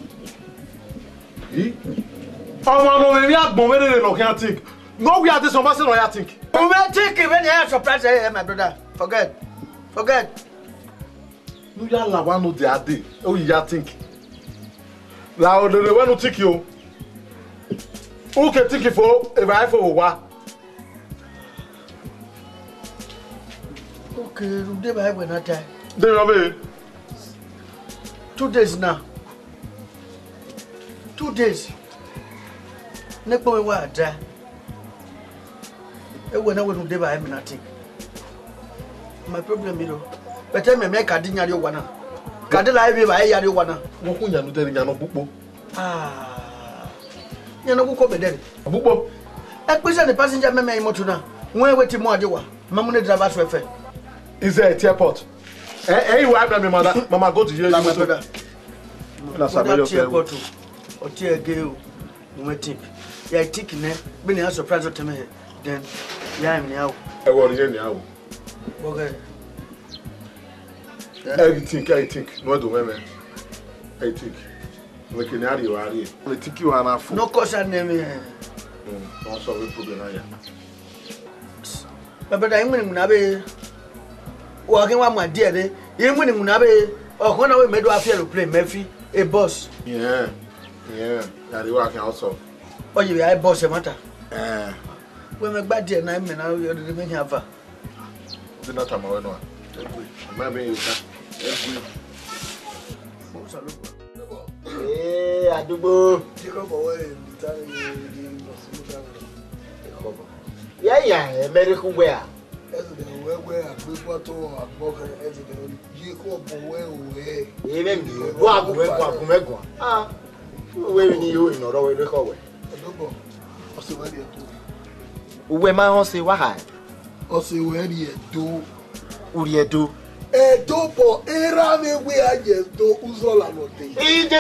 Oh no, no, we are born when they look at think. No, we are this one person I think. We will think when you are surprised, my brother. Forget. Forget. No, you are la one no the day. Oh, you are think. La the the one no think you. Who can think for if I for what? Okay, you dey by when I die. Dey away. Two days now. Two days. Next time we are there. E when I will dey by me nothing. My problem is, but tell me make card nyari wana. Card live be by yari wana. Wo ku nyanu dey nyanu pupo. Ah. Nyanu ku ko be dey. Pupo. E pese the passenger me me moto na. Won wait mo adewa. Mamu ne driver so efe. Is there at airport? Eh eh you have me mother. Mama go to you motor. Na sabe yo airport. O ti ege o. Mo think. Ya think ne be na surprise to me. Then ya me now. E wo ri ni awo. Okay. I think, I think. No do me. I think. We can add you are here. I think you are not. No caution name. Hmm. No solve problem na ya. But I mean munabe. Working one my dear day. You mean munabe. Oh, when we made our airplane, Murphy, a boss. Yeah. Yeah. That you working also. Oh, you are a boss, a matter. Eh. When my bad dear nine men, I will remain here. Do not am away no. Maybe you can. Eh, adubo. Yeah, yeah, medical wear. Even you go up with Quakumegua. Ah, where you in or away recover. Where my house say why? Or say where you do. Uri do. E dopo era me we aje do uzola note. Ije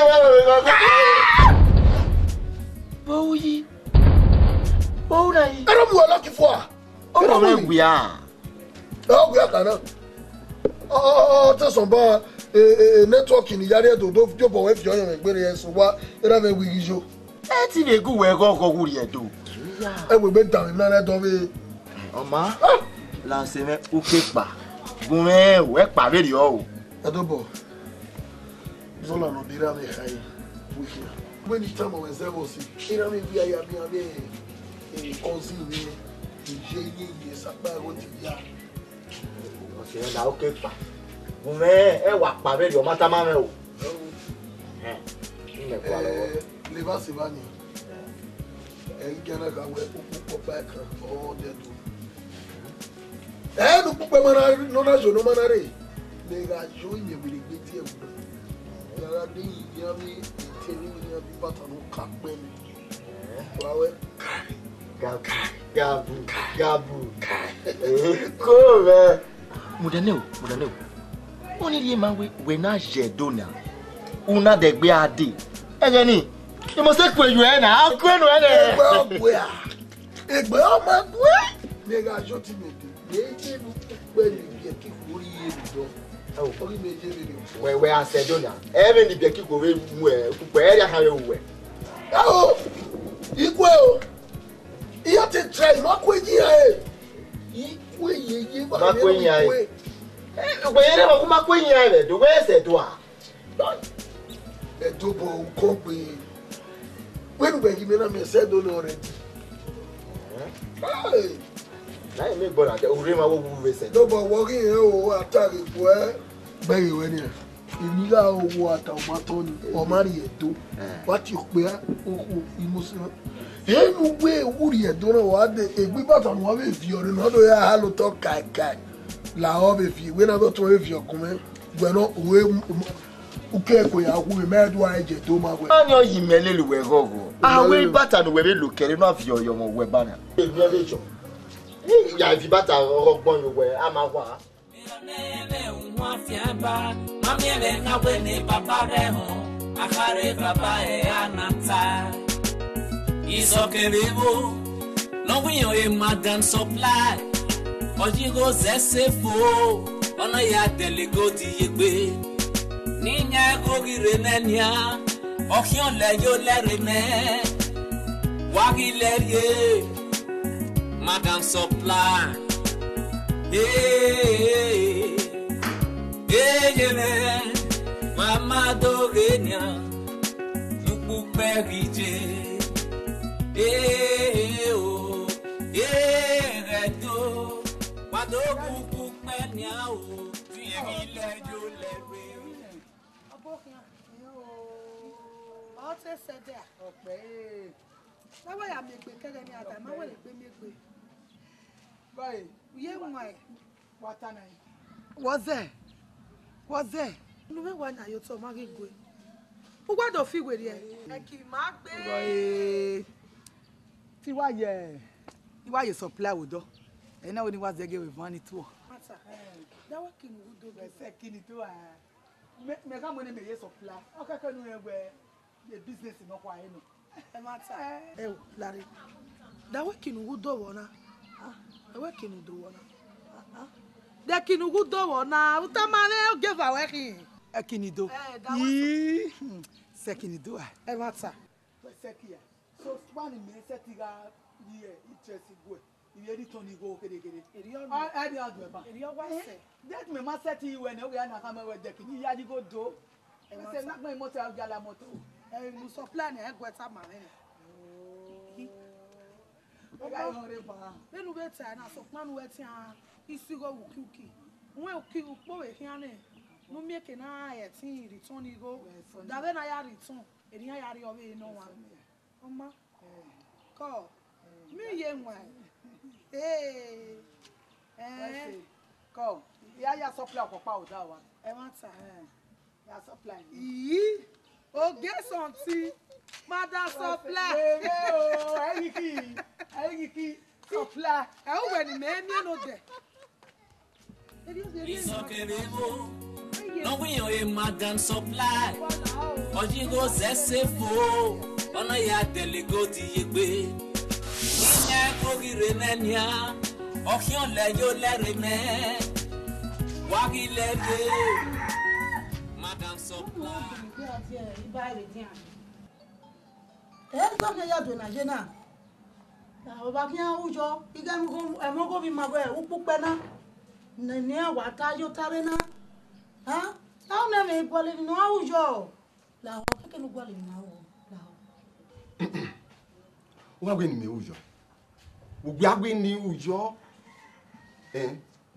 Boyi. Boyi. Era mu lucky for. Oh me we are. Oh we are kana. Oh to so ba eh network ni yare do do jobo we fi oyan me gbere yen so wa era me we gijo. E ti be gu we go go uri e do. E we be down na na do me. Oma. La se me o ke pa. Gume we pa re o. Adobo. Zola no dira me khai. Wiki. When it time when se wo si. Ira me bi aya bi abi eh cousin mi. Je ni ye sapa go ti ya. O se na o ke pa. Gume e wa pa re o mata ma me o. Eh. Ni me kwa lo. Le va se va ni. E gana ka we o pa ka o de do. Eh, no pupe mana no na jo no mana re. Le ga jo ime bi gbe ti e bu. Yara de ya mi teni mi ya bi bata no ka pe mi. Wa we. Gabu, gabu, gabu. Cool, man. Mudaneu, mudaneu. Only the man we na jedona. Una de gbe ade. Ege ni. You must say you e na. Akwe no e na. Egbe ogwe a. Egbe o ma gwe. Nega joti me de. Eje nu pe ni bi ki fori e do. Oh, fori me je me. We we a sedona. Even the bi ki ko we mu e. Ku pe area ka we we. Oh! Ikwe o! Iya te try makwenyi ya e! Ikwe yeye makwenyi ya e! Ikwe yere ma kuma kwenyi ya e do we se do a. E do bo ko pe. When we give me na me said do already. Hey! Na e me bora de ore ma wo we se. Do bo wo kin e o atari po e. Bẹ́ẹ̀ ìwé ni ẹ̀. Èmi lá owó àtàwọn tó ní ọmọ rí ẹ̀dọ́ wá ti pé oko ìmúsíwọ́n. Èénu gbé ewúrì ẹ̀dọ́ náà wá dé ègbí bàtà ni wọ́n bẹ̀ fi ọ̀rẹ́ náà ló yà á ló tọ́ kàìkàì làwọn bẹ̀ fi ìwé náà tó tún bẹ̀ fi ọkùnrin gbẹ̀nà òwe uke ẹ̀kọ́ yà kú mi mẹ́ẹ̀dọ́ ẹ̀jẹ̀ tó máa wẹ̀. Wọ́n yọ yìí mẹ́lẹ́ lù wẹ̀ gọ́gọ́. Àwọn bàtà ni wẹ̀rẹ̀ lò kẹrin náà fi ọ̀yọ̀ mọ̀ wẹ̀ bánà. Èmi ẹ̀ bẹ̀ jọ. Ìyá ìfi bàtà ọgbọ́n ló wẹ̀ á máa wà. Mami ebe na wene papa reho akare papa e anata Isokerebo no wiyo e madam supply Ojigo zesefo Ona ya delego di yegbe Ninya kogire nenya Okyon le yo le rene Wagi le ye Madam supply Hey Eyele, mama dogenya, nuku perije. Eh oh, eh reto, wado kuku penya o, tuye gile jo lewe. Abokia, yo, all say said there. Okay. Now why am make kele ni ata, ma wele pe megbe. Boy, ye nwai, watana. What's there? What's there? No me wa na yo to ma ge go. O gbọ́dọ̀ fi wèrè ẹ. Ẹ kì í má gbé. Boy. Ti wa ye. Ti wa ye supply odo. E na oni wa zege we van it wo. Mata. Da wa kini wo do be se kini to a. Me me ka mo ni me ye supply. O ka ka nu egbe the business no kwa eno. E mata. E o lare. Da wa kini wo do wo na. Ah, e wa kini do wo na. Ah. De kini wo do wo na. O ta ma le give away kin. E kini do. Yi. Se kini do a. E mata. Se kia. So one me se ti ga ye interest go. Iye ri ton go kede kede. Eri o. Ah, eri adu ba. Eri o wa se. That me ma set you when we na come we de kini ya di go do. E se na gbe moto agala moto. E mu supply na e gweta ma re. O ga yo re ba. Benu be ta na so panu we ti an isi go wuki. Wọ́n ò kí upó wè kí á ní no make na ẹ̀ tí return go dàbẹ́ na ya return ènìyàn ya rí ọwọ́ iná wa ọmọ kọ́ mi yé wọn ẹ̀ ẹ̀ kọ́ ìyá ya supply ọ̀pọ̀pá ò dá wa ẹ má ta ya supply yìí oge santi madam supply ẹ̀yìn kí ẹ̀yìn kí supply ẹ̀ ó wẹ̀ ní mẹ́ẹ́mí ẹ̀nà dẹ̀. Isokerebo, no wiyo e madam supply. Ojigo zesefo, ona ya delego di yegbe. Ninya kogire nenya, okyon le yo le reme. Wagi le de, madam supply. Eh, comme ya do na jena. Na oba kian ujo, igam go emogo bi magwe, upupe na. Nene wa ta yo tare na ha ta na me gbole no awujo la o keke no gbole na o la o wa gbe ni me ujo o gbe agbe ni ujo eh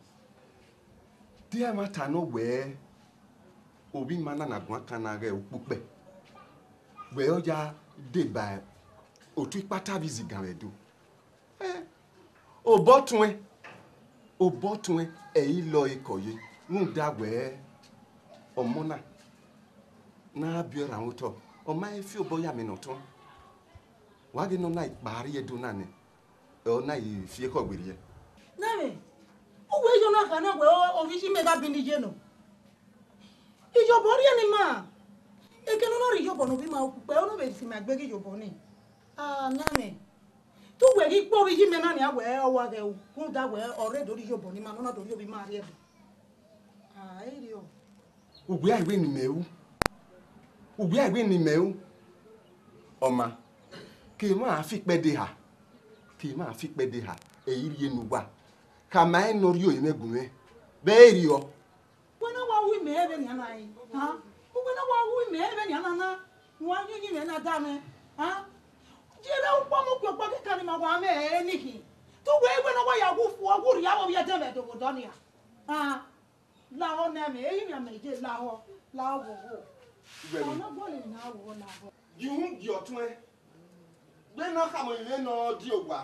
dia mata no we obi mana na gun kan na re opupe we oja de ba otu ipata bizi gan redo eh o botun e o botun eyi lo ikoye nu dagwe omona na biora wuto o ma fi oboya mi no ton wa gi no na ipari edu na ni o na yi fie ko gbere ye na me o we yo na kana we o vi ji me ga bindi je no ijo bo ri ni ma e ke no no ri yo bo no bi ma o pe o no be si ma gbe ki yo bo ni ah na me tu we ri po vi ji me na ni awe o wa ge o ku da we ore do ri yo bo ni ma no na do yo bi ma ri e ah e ri o ugbe agbe ni mewu ugbe agbe ni mewu ọma ke ma fi pede ha ke ma fi pede ha e iri enu gba ka ma en no ri o imegun me be ri o bueno wa wi me ebe ni ana yi ha o bueno wa wi me ebe ni ana na wa nyu ni me na da me ha jere o pa mo ko pa ke kan ma wa me e ni ki tu we bueno wa ya gu fu o gu ri ya wo ya de me do go do ni ha la ho na me e mi me je la ho la ho wo ona bo le na wo na ho ji hun di otun e gbe na ka mo ile no di ogba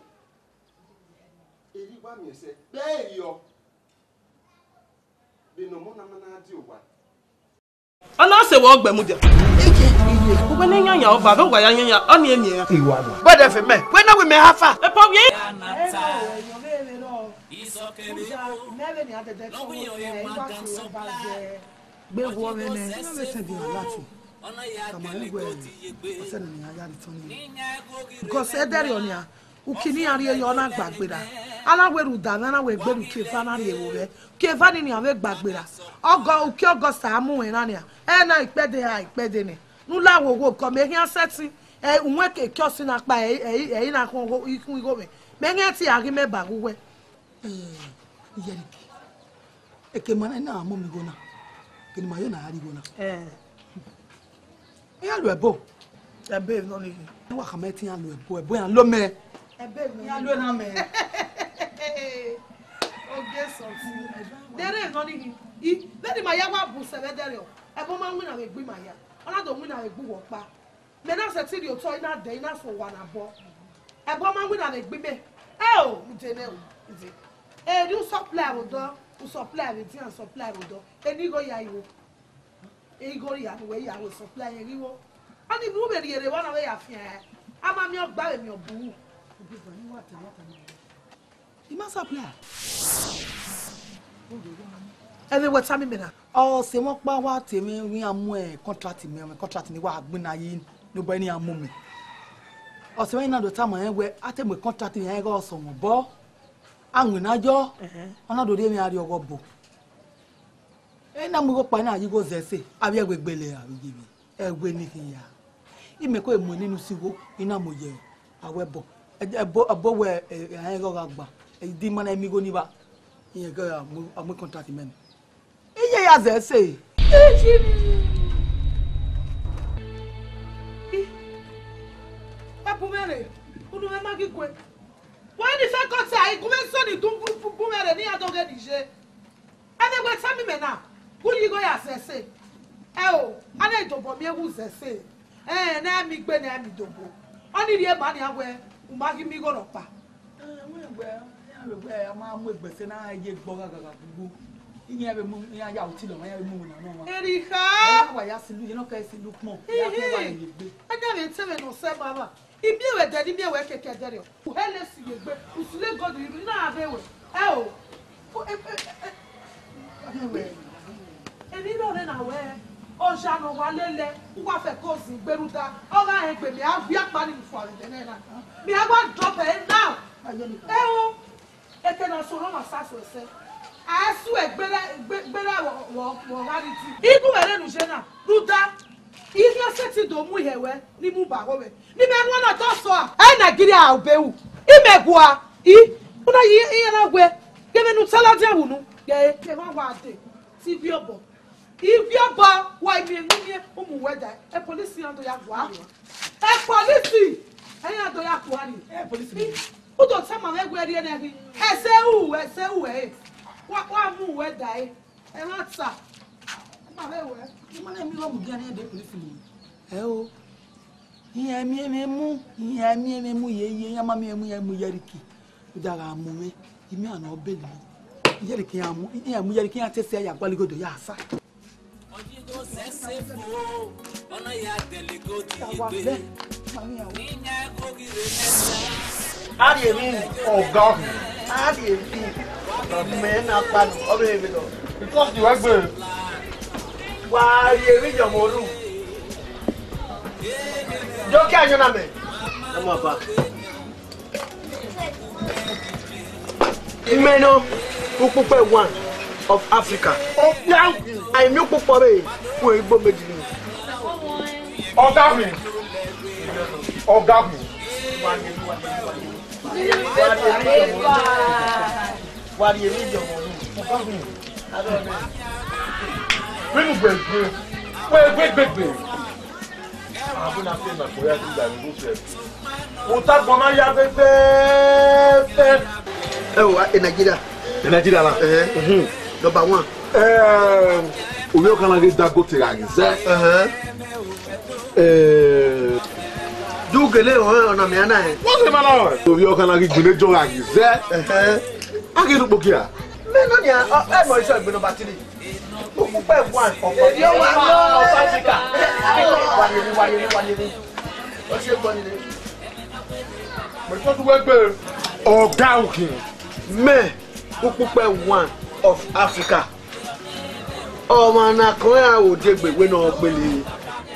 eri gba mi ese be ri o be no mo na na di ogba ana se wo gbe mu je ike iye ko be ni yan ya o ba be wa ya yan ya o ni eni ya iwa no but if me when na we me hafa e po ye gbe wo me ne na me se bi lati kama ngwe ose ni aya ri ton ni because e dere onia ukini ari e yo na gbagbera ala weru da na we gberu ke fa na ri ewo re ke fa ni ni ave gbagbera ogo uki ogo sa mu we na ni e na ipede ha ipede ni nu la wo wo ko me hian seti e unwe ke kyo si na pa e e na ko ikun igo me me nge ti ari me ba guwe eh yeriki e ke mana na mo mi go na ke ni ma yo na ari go na eh ya lo ebo ebe no ni wa ka me ti ya lo ebo ebo ya lo me ebe no ya lo na me o ge so ti dere no ni i be di ma ya wa bu se be dere o ebo ma wi na me gbi ma ya ona do wi na me gbu wo pa me na se ti di o to ina de ina so wa na bo ebo ma wi na me gbi me e o nje ne o nje e du supply o do o supply we ti an supply o do eni go ya iwo igori ya we ya we supply riwo ani bu be riere wa na we ya fi eh ama mi ogba mi obu obi bo ni wa te wa te i ma supply ebe we tami me na o se mo pa wa temi wi amu e contract mi me contract ni wa gbin ayi no bo ni amu mi o se we na do ta mo en we atemi contract mi en go so mo bo anwin najo ona do de mi ari ogo bo e na mo go pa na yi go zese abi egbegbele abi gibi egbe ni kin ya ime ko emu ninu siwo ina mo ye awebo ebo ebo we an go gba e di mana emi go ni ba iyen go amu amu contract men iye ya zese e jimi papu mere unu me magi kwe why the second say come so ni dun pu mere ni adoge dije ene gbe sami me na kuyi go ya sese e o ana idobo mi ewu sese eh na mi gbe na mi dobo oni ri e ma ni awe u ma gi mi go ro pa eh we gbe ya we gbe ama mu egbese na ye gbo gaga gugu iye be mu ya ya oti lo ma ya be mu na no ma erika wa ya silu ye no ka silu pon ya ko wa ye gbe ana me teme no se baba ibi ewe de ibi ewe keke dere o hele si ye gbe usule god iru na abewe e o èmi ló re na we o ja no wa lele wa fe ko sin gberuda o ga en pe mi a fi apa ni fo re de na mi a gba drop it now e o e ke na so ro ma sa so se a su egbere egbere wo wo reality igu were nu je na ruda ihe seti do mu hewe ni mu ba go we ni me nu na to so a e Nigeria obewu imegua i una yi ihe na gwe gebe nu salad awunu ge ke ma wa de ti bi obo ibi obo wa imi nmi umu weda e police ando ya gwa e police e ando ya kwa ni e police u do sama we gwe ri na bi e se u e se u e wa wa mu weda e e ma tsa ma we we ni ma na mi lo mu dia na de police ni e o iya mi mi mu iya mi mi mu ye ye ya ma mi mu ya mu yariki udara mu me imi ana obeli yeri ki amu iya mu yeri ki atese ya gbaligodo ya asa ojigo sesefo ona ya delegoti igbe ninya kogire nesa Adi emi. Ọ̀gá mi. Adi emi. Men na panu. Obe emi lo. Because you egbe. Wa adi emi jomoru. Joki ajo na me. Ama ba. Imeno Pupupe one of Africa. I know Pupupe who is bombed. Ọ̀gá mi. Ọ̀gá mi. What do you need your money? Bring baby. Wait, wait, baby. I'm gonna pay my boy to that go set. Ota goma ya bebe. Oh, in Nigeria. In Nigeria la. Eh. Number one. Eh, Oyo kana ge Dangote agize. Eh. Eh. Du gele o na me ana e. What's the matter? Oyo kana ge gune jo agize. Eh. Agi du bokia. Me no dia, e mo iso gbe number three. Pupupe one of Africa. Wari ni wari ni wari ni. O se gbọ́ ni. Mo to tu egbe. Ọ̀gá òkè. Me Pupupe one of Africa. Ọmọ na kan ya o de gbe we na gbele.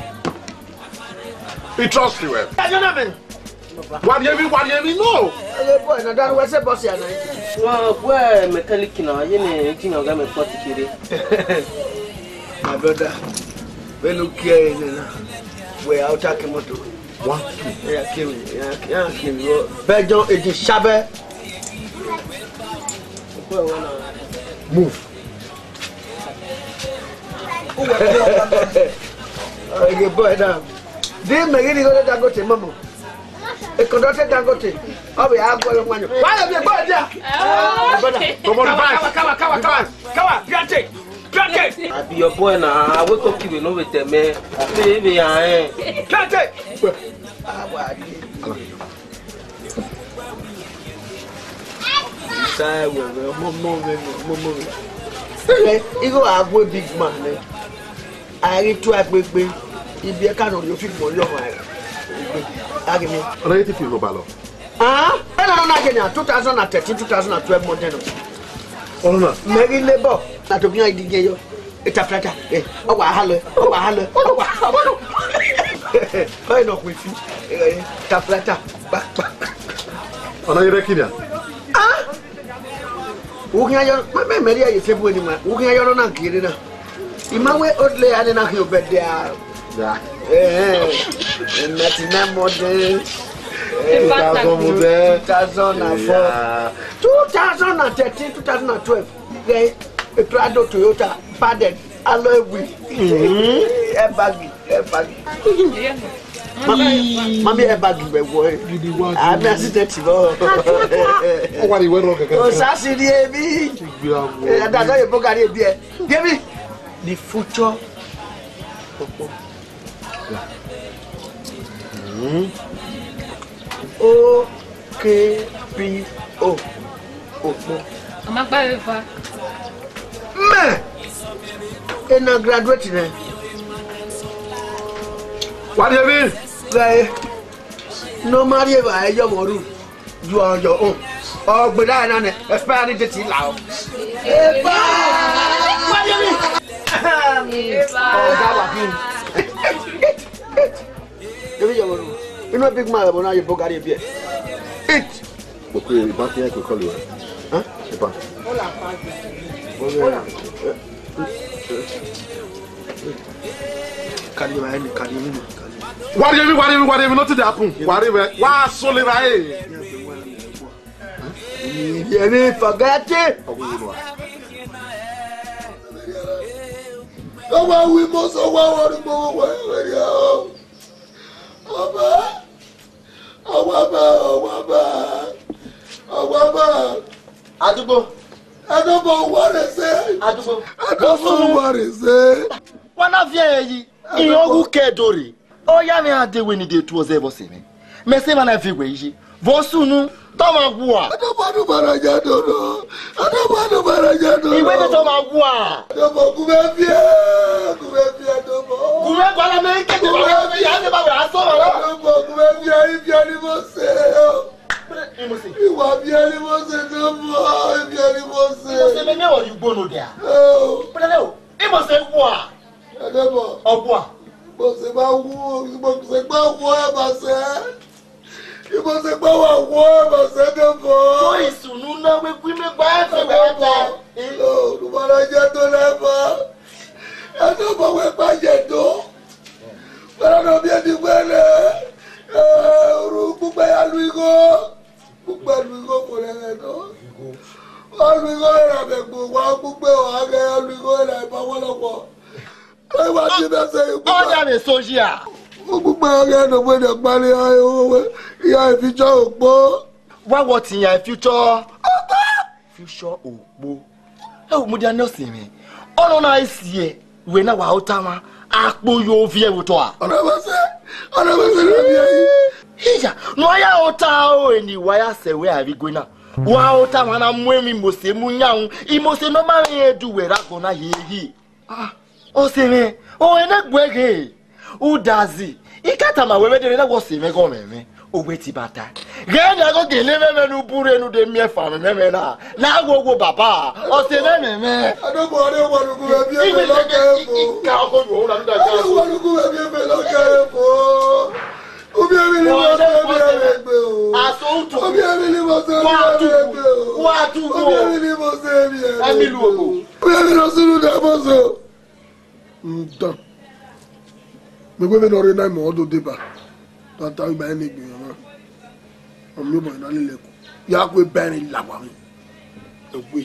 He trusts you. What do you mean? What do you mean? No. Eh boy, na dan we se boss ya na. Wa boy mechanic na ye ne engine oga me forty kere. My brother, we look here na. We out take moto. One. Yeah, kill me. Yeah, yeah, kill me. Bejo e di shabe. Move. Okay, boy, now. They make it go to Dangote, mama. A conductor Dangote. Oh, we have one one. Why are you going there? Come on, come, come, come, come, come, Piante, Piante. I be your boy now. I wake up you know with them, man. Baby, I am. Piante. Ah, what? Say, well, mom, mom, mom, mom. You go have a big man. I read to a big big. If you can't, you feel more young. I give me. What do you think you go Ah, I don't know again. twenty thirteen, twenty twelve model. Oh no. Mary Labor. That to be a D J. It's a platter. Oh, I hello. Oh, I hello. Oh, I know with you. It's a platter. Oh, no, you're Kenya. Ah. Who can you? My Maria is able to. Who can you not get it? Imawe Odley and then I'll bet there. Yeah. Eh, ninety-nine model. two thousand four. two thousand thirteen, two thousand twelve. Then a Prado Toyota padded alloy wheel. Airbag, airbag. Mommy, airbag, my boy. I'm a accident. Oh, what you went wrong? Oh, Sassy, baby. That's how you book at it. Give me the future. Mm. O K P O. I'm a baby. Man, and I graduated. Eh? What do you mean? Like, no matter if I am or you are your own. Oh, but I don't know. Especially the tea loud. What do you mean? Oh, that was him. You know, big man, but now you book out here. It. Okay, the bank here could call you. Huh? The bank. Can you mind? Can you mind? What do you mean? What do you mean? What do you mean? Not to the happen. What do you mean? Why so late? You mean forget it? Come on, we must go on. Go on. Ọba, ọba, ọba, ọba. Àdúgbò. Àdúgbò what is it? Àdúgbò. Àdúgbò what is it? Wọ́n náà fi ẹ̀yí. Ìyọ́gù kẹ́ẹ̀dọ̀rì. Ó yá mi àdéwé ni dé tú ọ̀sẹ̀ bọ̀ sí mi. Mẹ̀sẹ̀ máa náà fi wẹ̀ yìí. Vọ́sùnù tọ́mọ̀ gùn à. Àdúgbò bàrà jẹ́ dòdò. Àdúgbò bàrà jẹ́ dòdò. Ìwé ni tọ́mọ̀ gùn à. Àdúgbò gùnmẹ́ fíẹ́. Gùnmẹ́ fíẹ́ àdúgbò. Gùnmẹ́ kọ́lá mi kéde bàbá mi yá ni bàbá sọ̀rọ̀ lọ. Àdúgbò gùnmẹ́ fíẹ́ ìfíẹ́ ni mo ṣe. Ìwà bí ẹni mo ṣe tó mọ́, bí ẹni mo ṣe. Ìmọ̀sẹ̀ mi ní ọ̀rọ̀ ìgbó nù dẹ̀. Pẹ̀lẹ́ o, ìmọ̀sẹ̀ wù à. Ẹ̀dẹ́bọ̀. Ọ̀bù à. Ìmọ̀sẹ̀ máa wú, ìmọ̀sẹ̀ máa wú ẹ̀ máa ṣe. Ìmọ̀sẹ̀ máa wà wú ẹ̀ máa ṣe dẹ́bọ̀. Tó ìsùnú náà wípé mi gbá ẹ̀fẹ̀ bẹ̀rẹ̀ ta. Olùmọ̀lá jẹ́ tó lẹ́fọ̀. Ẹ̀dẹ́bọ̀ wẹ̀ bá jẹ tó. Pẹ̀lú ọ̀nà bí ẹni gbẹ́lẹ̀. Oru gbogbo ya lu igo. Gbogbo lu igo kò lẹ́rẹ̀ tó. Wọ́n lu igo rẹ̀ bẹ̀gbò wá gbogbo wà gẹ́ lu igo rẹ̀ ìbáwọ́lọ́pọ̀. Wọ́n wá sí bẹ́sẹ̀ ikú. Ọjà lè sọ́jí à. Gbogbo ọ̀rẹ́ ẹ̀nà gbọ́dọ̀ parí ìyá ìfijọ́ òpó. Wá wọ ti yàn ìfijọ́. Fíṣọ́ òpó. Ẹ wò mo di ẹni ọ̀sìn mi. Ọ̀nà náà sì ẹ̀ ìwé náà wà ó tá wọn. Àpò yóò fi ẹ̀wò tọ́ à. Ọ̀nà bẹ́sẹ̀ ọ̀nà bẹ́sẹ̀ ló bí ẹyí. Ìyá n'ọ̀yà ọ̀tá o ẹni wáyà sẹ̀wé àrígbó náà. Wà ó tá wọn náà mú èmi mọ̀sẹ̀ mú yàwùn. Ìmọ̀sẹ̀ náà máa ń yẹn du wẹ̀rẹ̀ àgbọ̀n náà yẹ yìí. Ọ̀sẹ̀ mi, ọ̀hún ẹ̀ náà gbẹ̀gẹ̀. Udazi, ikata ma wewe de na wo se me go meme. Ogbe ti bata. Ge na go gele meme nu bure nu de mi fa meme na. Na go go baba. O se me meme. Ado bo ade wo nu ku be bi e lo ke fo. Ka ko yo na nda ja. Ado wo nu ku be bi e lo ke fo. Obi emi ni mo se bi e gbe o. Aso tu. Obi emi ni mo se bi e gbe o. Wa tu go. Obi emi ni mo se bi e. Ami lu ogo. Obi emi no sunu da mo so. Nta. Gbogbo mi lọrí náà mọ̀ ọ́ tó dé bá tata ìgbà yẹn lè gbìyànjú náà ọmọ yóò mọ̀ iná lílẹ̀ kù yà á pé bẹ́ẹ̀rin làwà mi ẹ̀gbẹ́.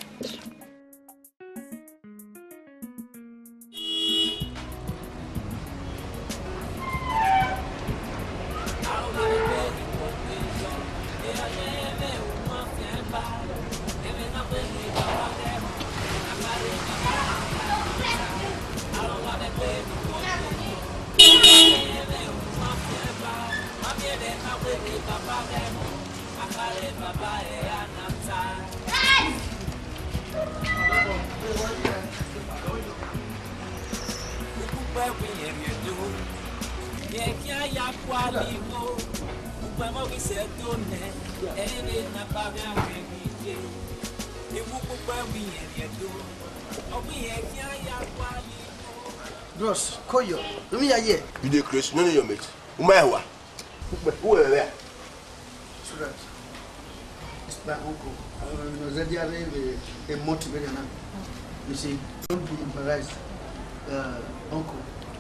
Bros, Koyo, let me hear. You dey crazy, no know your mate. Umaewa. Who are there? So that it's my uncle. I don't know that they are a, a motivator now. You see, don't be embarrassed, uh, uncle.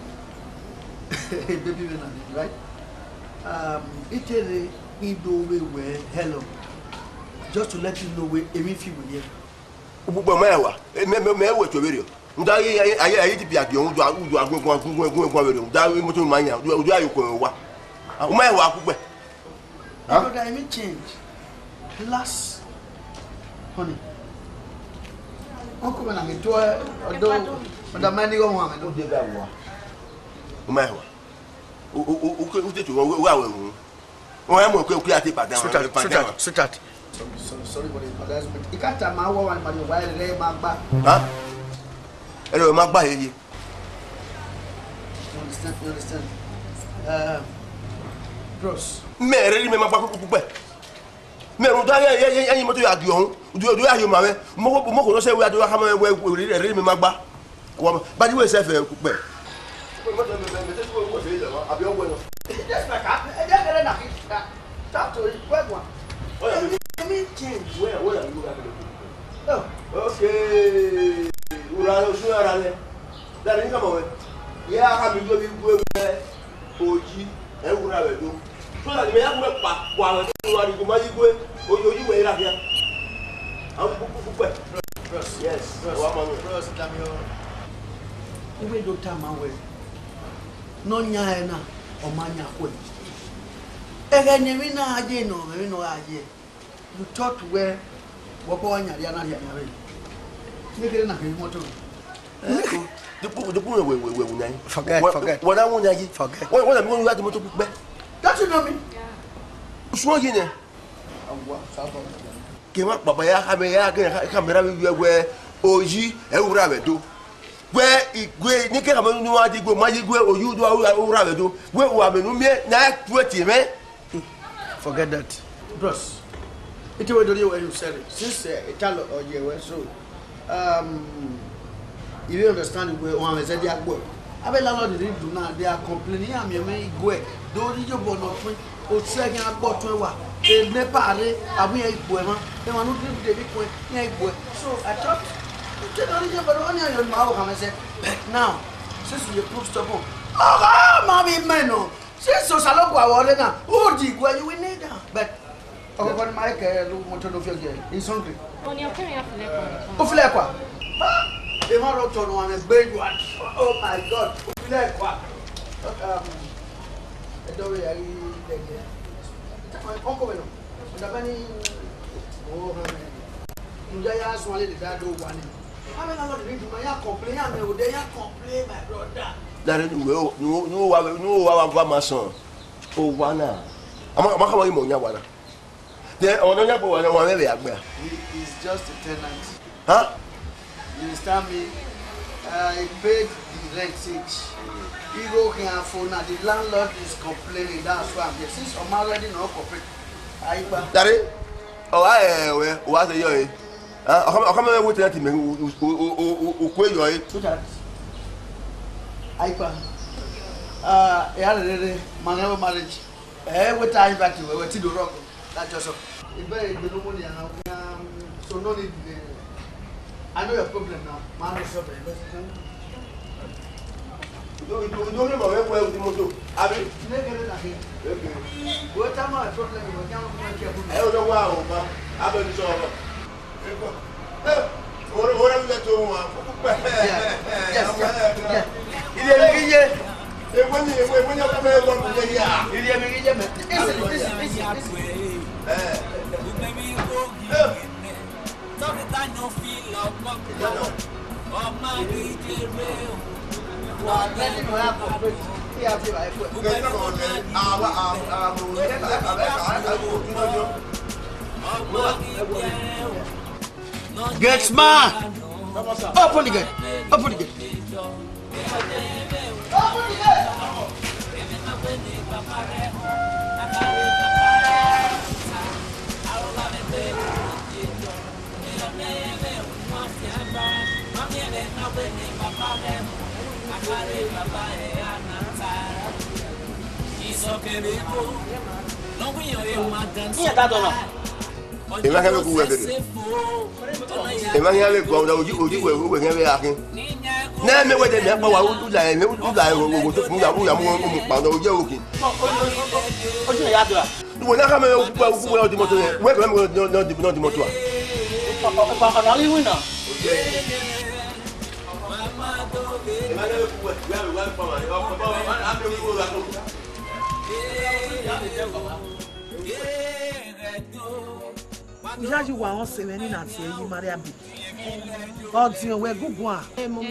Baby, right? Um, it is a way where hello. Just to let you know where every few will hear. Umaewa, me me we to video. Nda aye aye aye ti bi ade ohun do do agungun agungun agungun agungun nda mo to manya do do ayo ko wa Umaewa akugbe. Huh? I mean change. Last honey. Uncle when I'm to odo odo mani go wa me do de ba wa. Umaewa. O o o o te to wo wa wo. Wọ́n yẹ mọ̀ pé òkú àti ìpàdé àwọn ọ̀rẹ́ ìpàdé àwọn. Sweetheart, sweetheart. Sorry for the embarrassment. Ìkàtà máa wọ́ wọn ìpàdé wáyé rẹ̀ máa gbá. Ẹ lọ́ọ́ máa gbá yẹyẹ. You understand? You understand? Uh, bros. Mẹ́ẹ̀rẹ́ rí mi máa gbá kúkú pẹ́. Mẹ́ẹ̀rẹ́ ọdún ayé ayé ayé mọ́tò yà di ọ̀hún. Ojú ojú ayé màmẹ́. Mo kò lọ́sẹ̀ wíwá tó wá kámẹ́ wẹ́ rí mi máa gbá. Bájú wẹ̀ sẹ́fẹ̀ kú pẹ́. Just like I, I just get enough. Talk to it. Where one? Let me change. Where? Where are you going? Oh, okay. Ura oṣù ara rẹ̀. Dáre ní kàmọ̀ wẹ̀. Yẹ́ aka mi gbé mi gbé wẹ̀ òjì ẹ̀ wúra rẹ̀ tó. Sọ́dà ni mẹ́yà kúrẹ́ pa wà rẹ̀ tó wà ní kò má yí gbé ojú wẹ̀ yíra fíà. Àwọn kúkú kú pẹ̀. Yes. Bros, Damio. Ewé ló ta máa wẹ̀. N'ọ̀nyá ẹ̀ náà. Omanya kwe. Ege nyemi na aje no, me no aje. You thought where wopo wanya ya na ya na. Nekere na ke moto. The put the put we we we unai. Forget, forget. What I want you forget. What what am going to moto pe? Don't you know me? Uswo gine. Awa, sabo. Ke ma baba ya kamera ke kamera we we oji e wura be do. Where igwe ni ke kamanu ni wa di gwe ma igwe oyu do ura be do we wa menu me na tweti me. Forget that. Bros, It was the way you said it. Since Italo or Jewe, so um, you don't understand where one said they are good. I bet a lot of them do not. They are complaining. I'm your main go. Don't you go no point. O second about to what? They never are. I mean, I go. They want to do the big point. I go. So I thought, you don't need to go on your mouth. I said, now, since you prove stubborn, oh, mommy, man, no. Since so salo go awole na, o di go you will need that. But o ko ma ke lu mo to no fi oje. He's hungry. Oni o kere ya file kwa. O file kwa. E ma ro to no am gbe ju. Oh my God. O file kwa. Um e do we ari de de. Ta ko ko beno. Da bani o ha me. Nja ya so ale de da do wa ni. I mean a lot of people ya complain am e o de ya complain my brother. That no no no no wa wa ma son o wa na ama ama ka mo nya wa na then o no nya po wa na wa me be agba he is just a tenant huh you understand me I paid the rent each he go here for now the landlord is complaining that's why I'm here since I'm already not corporate ai ba dare o wa e we wa se yo e ah o ka me wo tenant me o o o ko yo e so that Aipa, uh, yeah, my never marriage. Eh, what time back to where to do rock? That's just it's very good money now. So no need. I know your problem now. Man is over. You don't know where with the motor. I mean, negative nothing. What time my problem is? I don't know why. I don't know. What what have you got to? Yes, yes. Il est grillé. Et when you when you come along with the ya, il est grillé mais listen listen listen. Eh. Don't I no feel of oh my D J Real. Wa let him have a yeah feel like it. Okay, come on man. Ah ah ah mo le ka ka ka ka Get smart. Open the gate. Open the gate. Imagine who we're going. Imagine go down. You you were going to be asking. Na me we de me pa wa u la me u la wo wo to mu ya mu ya mu mu pa do je okin o je ya do a wo na ka me u pa u wo di moto we we me no no di no di moto a pa pa na ri wi na Ìyájú wa wọ́n ṣe mẹ́ni náà ti ẹ̀yí Maria bí. Ọ̀dì ọ̀wẹ́ gúngun à.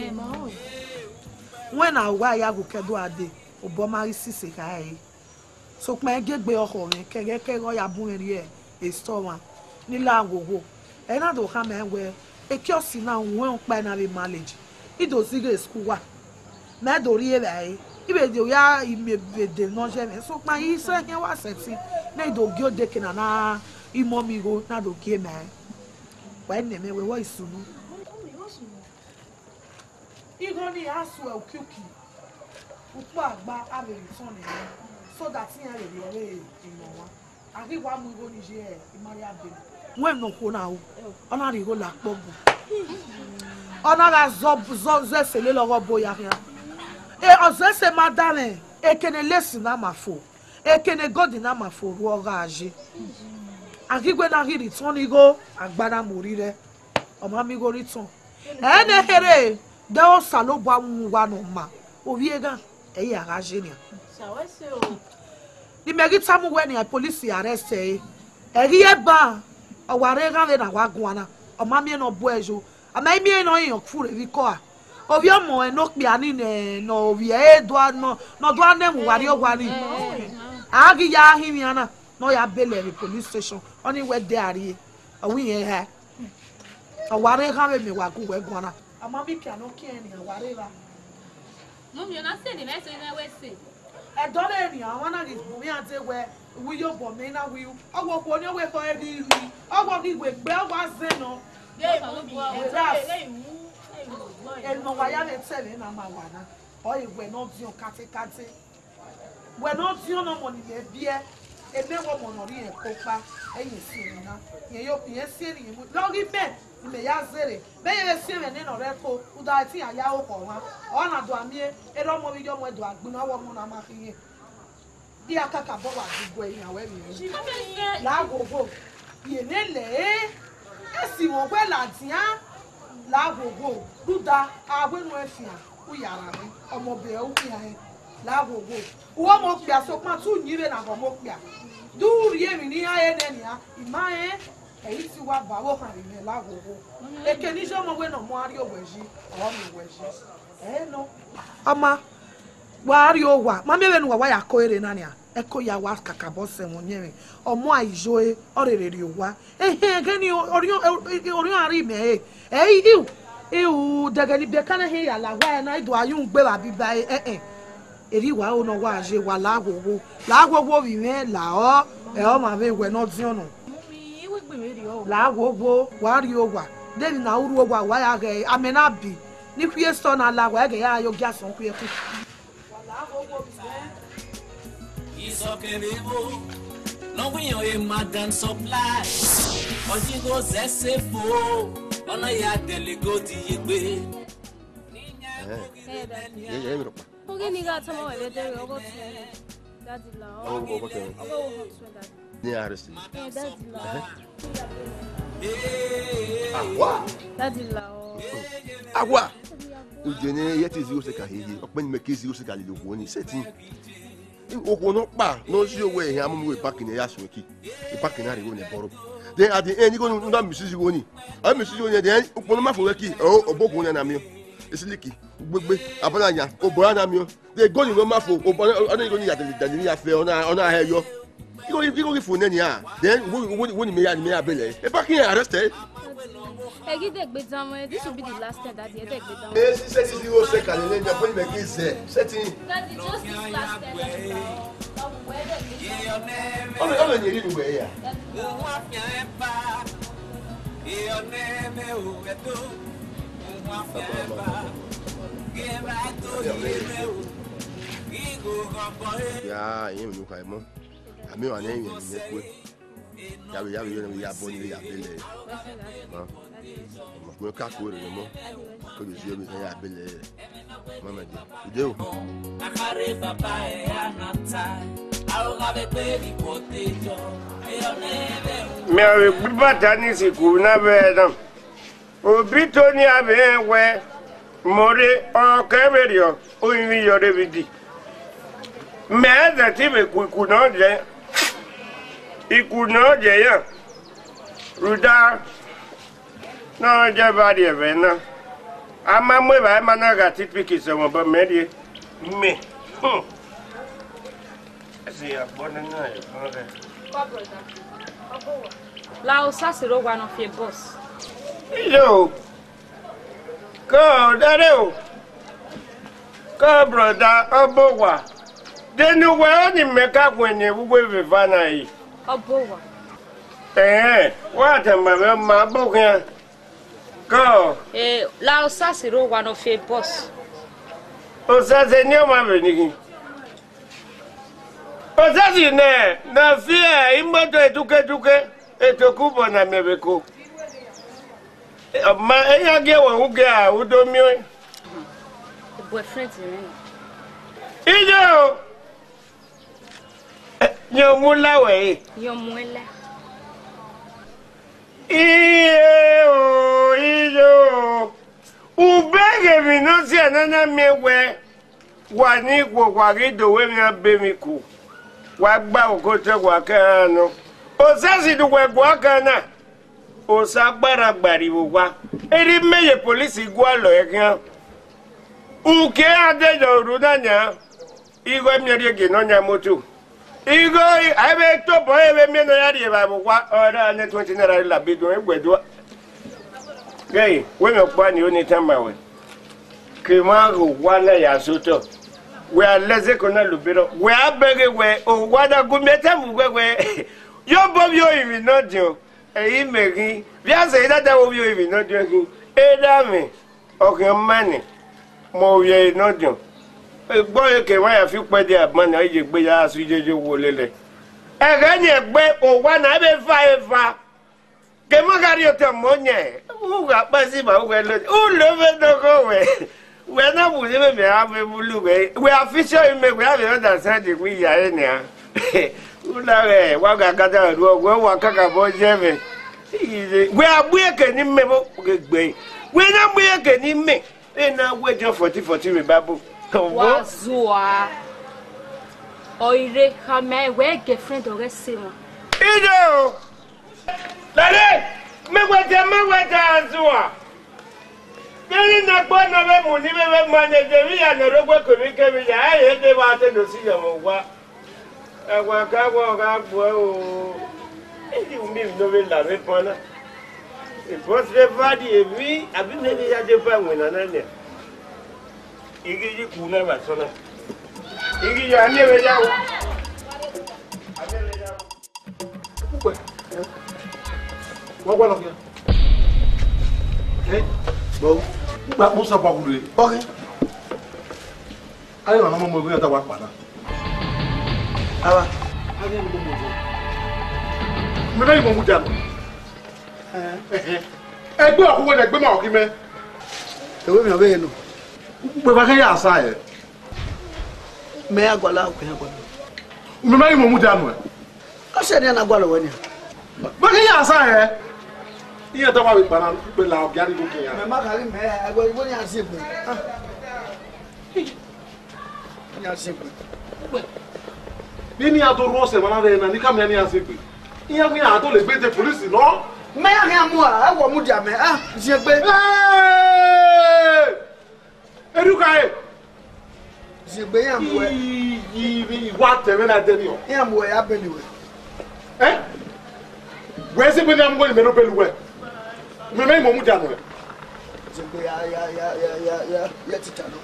Wọ́n náà wá ìyàgò kẹ́dọ̀ adé, ọ̀bọ máa rí sísè káyé. Sọpọ̀ ẹgẹ́ gbé ọkọ̀ rẹ̀ kẹ́kẹ́ rọ́yà búrẹ́ rí ẹ̀ èso wọn nílẹ̀ àwòwò. Ẹ náà tó ká mẹ́wẹ́ ekí ọ̀sìn náà wọ́n ń pa ẹ̀ náà rí mileage. Ìdòsí rẹ̀ skul wà. Mẹ́dòrí ẹ̀ rẹ̀ ibèdè òyà ìmèbèdè náà jẹ́ mi. Sọpọ̀ yìí sẹ́yìn wá sẹ́tì ní ìdògí òde kìnnà náà. Imo mi go na do ke me wa ne me we wo isunu igo ni asu e okuki upo agba abe ton ni so that yan le le imo wa ari wa mu igo ni je e imari abe wen no ko na o ona ri go la pogu ona ga zo zo ze sele lo bo ya ria e oze se madame e kene lesi na mafo e kene god na mafo ru oga aje Agigwe na hiri ton igo agbada morire ọmọ mi go return ene here de o salo bwa nwa no ma oviega e ya gajenia sawese o ni megita mu we ni police arrest e eri eba oware ga le na wa gwana ọmọ mi no bo ejo ama mi no yan fure vi ko a ovi omo e no pe ani ne no ovi e do no no do anem wari ogwani agi ya himiana no ya bele the police station only where they are here we here ha aware ha me wa ku we gwana ama mi piano ki en aware la no mi na say the next na we say e do le ri àwọn na ri bu mi ante we wi yo bo mi na wi owo ko ni we ko e ri ri owo ki we gbe owo aze no ye mo bi e ra e mo wa ya le tele na ma wa na o iwe no di o kate kate we no di o no mo ni le bi e ebe wo mo no ri e kopa eyin si ni na ye yo ye si ri mu lori be me ya zere be ye si me ni no re ko uda ti aya o ko wa o na do amie e ro mo bi yo mo do agbin na wo mo na ma fiye bi akaka bo wa gbogbo eyin awe mi la gogo ye ne le e si won pe la tian la gogo duda awe nu e fian u yara mi omo be o ki han la gogo wo mo pia so pa tu nyire na mo pia du rie mi ni aye ne nia ima e eyi ti wa ba wo kan mi la gogo e ke ni so mo we no mo ari oweji o mi weji eh no ama wa ari o wa ma me we nu wa ya ko ere na nia e ko ya wa kaka bo se won nyere omo aijo e orere o wa eh eh ke ni ori ori ari me e eh iu iu daga ni be kana he ya la wa na ido ayun gbe wa bi ba eh eh eri wa o no wa je wa la gogo la gogo bi me la o e o ma be we no ti onu mi iwe gbe me ri o la gogo wa ri o wa de ni na uru o wa wa ya ge amena bi ni kwie so na la wa ge ya yo gya son kwie ku wa la gogo bi me isokeribo no we yo e madam supply ojigo zesefo ona ya delego ti yegbe eh ye ye mi ro pa Oge ni ga tamo ele de ogo tu. Daddy la. Ogo ogo te. Ogo ogo tu daddy. Ni arrest. Eh daddy la. Agua. Daddy la. Agua. Ujene yeti zi o se ka hihi. Ope ni mekezi o se ka le logo ni setin. Oko no pa no si owo ehin amu we park ni ya sun ki. E park na re wo ne boro. Then at the end you go no misisi wo ni. A misisi wo ni then opo no ma fo we ki. O oboko ni na mi. Esiliki gbegbe abananya obora na mi o de go ni no ma fo obora ona go ni ya de ni ya fe ona ona he yo iko iko ki fo ne ni a then wo wo ni me ya ni me ya bele e pa kin arrested e gi de gbe dan mo this will be the last time daddy e de gbe dan e si se si wo se ka le le fo ni me ki se setting daddy just this last time daddy o me o me ni ri we ya ya yin mi ka mo ami wa yin yin ne ku ya we ya we yo ya bo ni ya bele ma mo ka ko re mo ko bi si yo mi ya bele mama di ide o akare papa e anata au ga be pe di potejo e onebe me ave bibata ni siku na be dan obi to ni abe we more o keberio o yin yo David me da ti be ku ku no je iku no je ya ruda no je ba di ebe na ama mo ba ma na ga ti piki se won ba me di me asi ya bona na e bare La o sasiro wa no fie boss. Yo, go, Daddy. Go, brother, Obowa. Then you were only make up when you were with Vanai. Obowa. Eh, what am I, my book? Go. Eh, la o sasiro wa no fie boss. O sase ni o ma veni. O sase ne, na fie imoto eduke eduke etokubo na mebeko. Ma eya ge wo uge a udomi o. The boyfriend ni. Ijo. Yo mulawe. Yo muela. Iye o ijo. Ubege mi no si anana mewe. Wa ni gbo wa ri dowe mi abe mi ku. Wa gba okote wa kan no. O sasi du we gbo kan na. O sagbara gbariwo wa eri meye police gwa lo ekan uke adejo rudanya igwe miere ge no nya moto igo abe to bo ebe me no yari ba bo wa ora ne twenty naira la bido egwedo gay we me pa ni oni tamba we ke ma ro wa na ya soto we are lazy kona lubero we are bege we o wada gumeta mu we we yo bob yo ibi no dio e imegi bi ase ida da wo yo ibi no dio ki e da mi o ke mani mo ye no dio e gbo e ke wa ya fi pe de abon na ye gbe ya asu jeje wo lele e ga ni egbe o wa na be fa e fa ke mo gari o te mo nye u ga pa si ba we lo u lo be do ko we we na bu se me ha be bulu we we official me we have understand the we ya e nia u la we wa ga ga da ru we wa ka ka bo je me we abu e ke ni me bo gbe we na bu e ke ni me e na we jo forty forty me babu wa zua oire ha me we girlfriend o re se mo ido lale me we je me we ja zua Kiri na gbo na be mu ni be be manage wi ya na rogbo ko mi ke mi ya e de wa te no si yo mo wa e wa ka wa ga gbo o e di mi no be la be pona e boss le vadi e mi abi ne ni ya de pa wona na ne igi ji ku na ba so na igi ya ne be ya o ane le ya o wa wa lo ya eh bo gba mo so bagure okay ayo na mo mo gbe ta wa pa na aba ayo mo mo mo na mo mo ja eh eh gbe okuwo de gbe ma okime ewe mi obe no gbe ba kan ya asa e me agwala ko ya gwa mo na mo mo ja no e o se ni na agwala woni ba kan ya asa e iya ta wa be pa na pe la ogia ni ko ke ya me ma ka ri me agbo ibo ni asepe ah ni asepe ni a to ro se ma na re na ni ka me ni asepe iya mi a to le gbe te police no me ya kan mu a e wo mu dia me ah se pe eh eduka e se pe ya mu e yi yi wa te me na de ni o ya mu e ya be ni we eh we se pe na mu go ni me no pe lu we me me mo mu dia no se pe ya ya ya ya ya ya ti ta no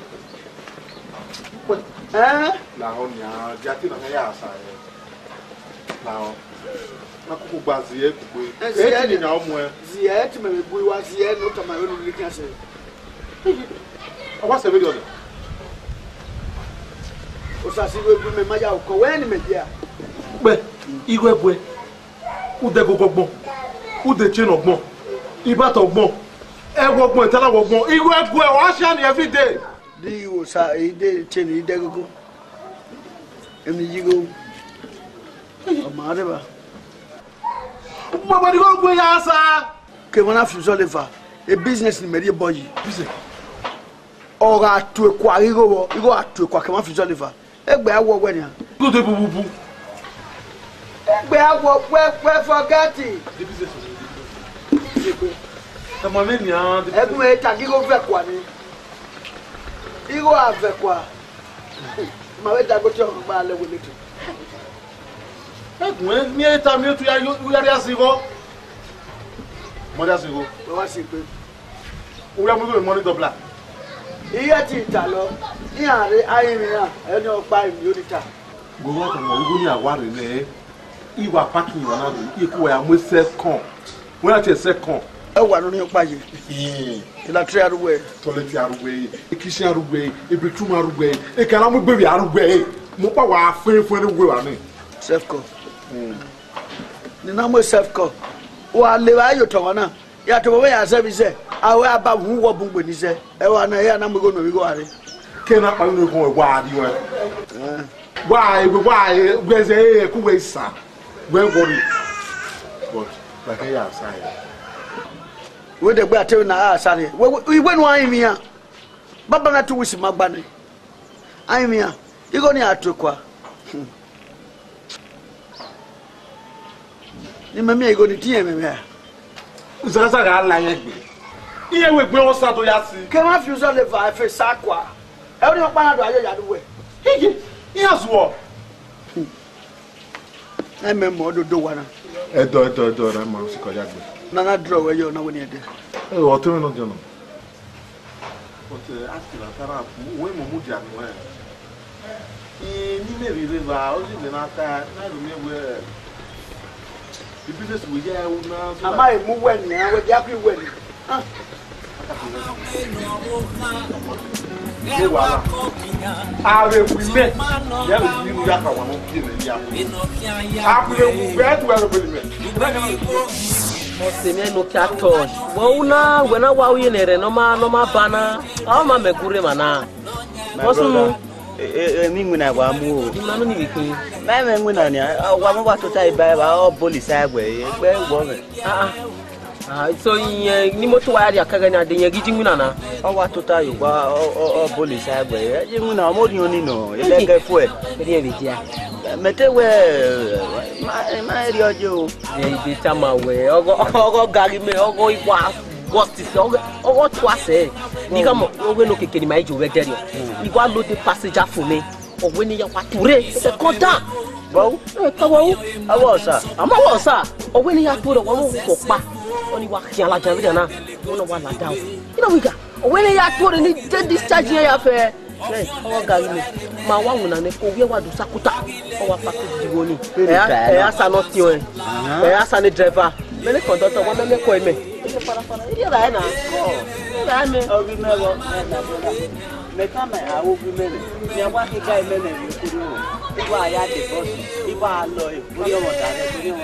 eh la ho nya ja ti na ya sa e la ho na ku gba zi e ku pe e ti na o mu e zi e ti me me bu wa zi e no ta ma we no ni kan se o wa se be do o sa si we bu me ma ya o ko we ni me dia pe igwe bu e u de gogogbon u de chain ogbon iba to ogbon e gogbon itala gogbon igwe bu e wa sha ni every day di o sa ide chain ide gogo emi yigo o ma re ba Mama, you go ya sa. Ke wana fuso le fa. E business ni meri boyi. Business. Ora tu e kwa rigo wo, igo atu e kwa ke wana fuso le fa. Egbe awo we ni. Go de bu bu bu. Egbe awo we we forget it. The business. Ta ma me ni an. Egbe me ta gigo ve kwa ni. Igo ave kwa. Ma we da go ti o ba le wo le tu. Egwe mi eta mi tu ya yo ya ya sigo mo da sigo o wa si pe o ya mo do money dobla iya ti ta lo ni are ayi mi ya eni o pa mi o ni ta go wo tan mo go ni aware le iwa parking wa na do iku ya mo second mo ya ti second e wa no ni o pa ye ila tri arugwe toilet arugwe kitchen arugwe ibetum arugwe e kana mo gbe wi arugwe mo pa wa afin fun ni gwe wa ni self-co ni na mo self-co wa le wa yo to na ya to we ya se bi se awe aba hu wo bu ngbe ni se e wa na ya na mo go no wi go are ke na pa no ko wa di we wa e wa e gbe se e ku we sa we worry but like ya sa we de gbe ate na sa re we we no an mi ya baba na to wisi magba ni an mi ya igo ni atokwa ni mami ego ni tie meme za za ga la yen gbe iye we gbe o sa to ya si ke ma fi so le va fe sa kwa e o ni pa na do ayo ya do we igi iya zuo e me mo do do wa na e do do do na ma si ko ya gbe na na draw we yo na woni e de e o to no jo no o te ati la tara we mo mu dia no e Eh, ni me vi va, o si le na ta, na lu me we. The business we get now. Am I move when ya we dia kwi when. Ah. Ni wala. Ah, we we me. Ya we ni ya ka wa no pi me ya. Ah, we we we to we we me. Mose me no kya touch. Wo una we na wa uye nere no ma no ma bana. Ah ma me kure mana. Mosu eh mi nguna wa mu. Di manu ni bikin. Ba me nguna ni wa mo wa to tai ba ba o police agbe pe wo me. Ah ah. Ah, so yin ni moto wa ya kaga na de yin gidi nguna na. O wa to tai wa o o police agbe. Ye nguna mo ri oni no. Ye le ke fu e. Ri e bi dia. Mete we ma ma ri ojo. Ye bi chama we. Ogo ogo gari me ogo iwa. Justice ogo ogo twase. Ni ka mo ogo no keke ni mai jo we dere. Ni wa lo de passenger fún mi. Owe ni ya wa ture. Se konta. Bawo? Eh, pa bawo. Awo sa. Ama wo sa. Owe ni ya ture wa mo ko pa. Oni wa kian la jan bi na. Ono wa la down. You know we ga. Owe ni ya ture ni de discharge ya fe. Eh, owo gari mi. Ma wa wuna ne ko we wa du sakuta. O wa pa ko diwo ni. Eh, eh asa no ti o. Eh, asa ni driver. Mele conductor wa me ko eme. Para para. Iri ra na. Oh. Ra me. Ogi me go. Me kama awo bi me. Ni wa ki ga me ne ni kuru. Iwa ya de boss. Iwa lo e. Buri o mo ta le ni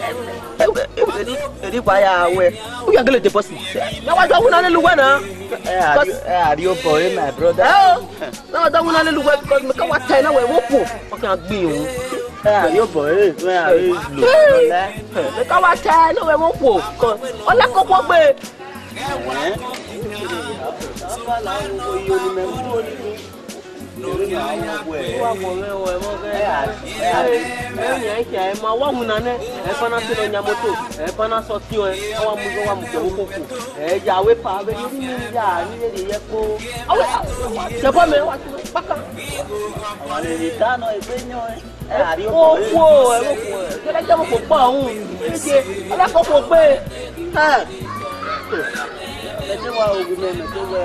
mo. Eri pa ya we. O ya gele deposit. Na wa do wuna le luwa na. Eh ari eh ari o boy my brother. Eh. Na wa do wuna le luwa because me ka wa tai na we wo po. O kan gbin o. Eh ari o boy we ari lo le. Me ka wa tai na we wo po. O la ko po gbe. Eh. Aba la wo yo ni me mo ni. Lórí àwọn ọgbọ ẹ wà mọ rẹ o ẹ mọ rẹ ẹ ẹ ẹ ẹ ẹ ma wa huna ne ẹ fana se lo nya moto ẹ fana so ti o ẹ wa mu wa mu ko ko ko ẹ ja we pa be ni ni ja ni le ye ko awe se bo me wa ti paka àwọn le ni ta no e pe yan ẹ ẹ ari o ko ẹ wo ko ẹ le je mo ko pa ohun e je ala ko ko pe ha ẹ wa ogun me me to we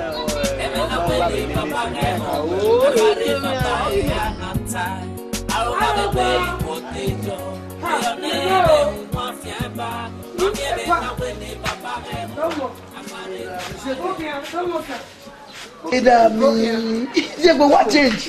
Ida mi, je go what change?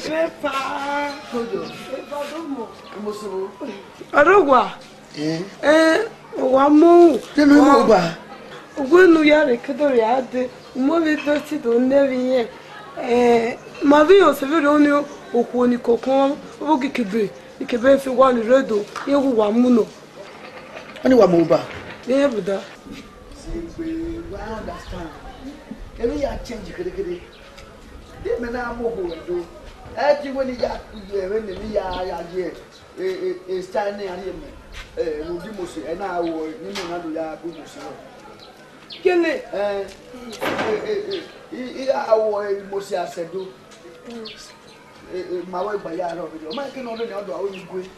Arogwa. Eh? Eh, wa mo. Je no mo ba. Ogwenu ya re kedore ade. Mo be to ti do nevi yen. Eh, ma vi o se vero oni oku oni kokon o gi kebe ikebe fi wa ni redo ye wu wa mu no oni wa mo ba ye buda we understand emi ya change kede kede de me na mo ho do e ti woni ya ye we ni ya ya je e e stand ni ari me eh mo di mo se e na wo ni mo na do ya go mo se kele eh eh eh awo mo se asedo eh ma wa gba ya ro bi o ma ke no do ni odo awo ni gwe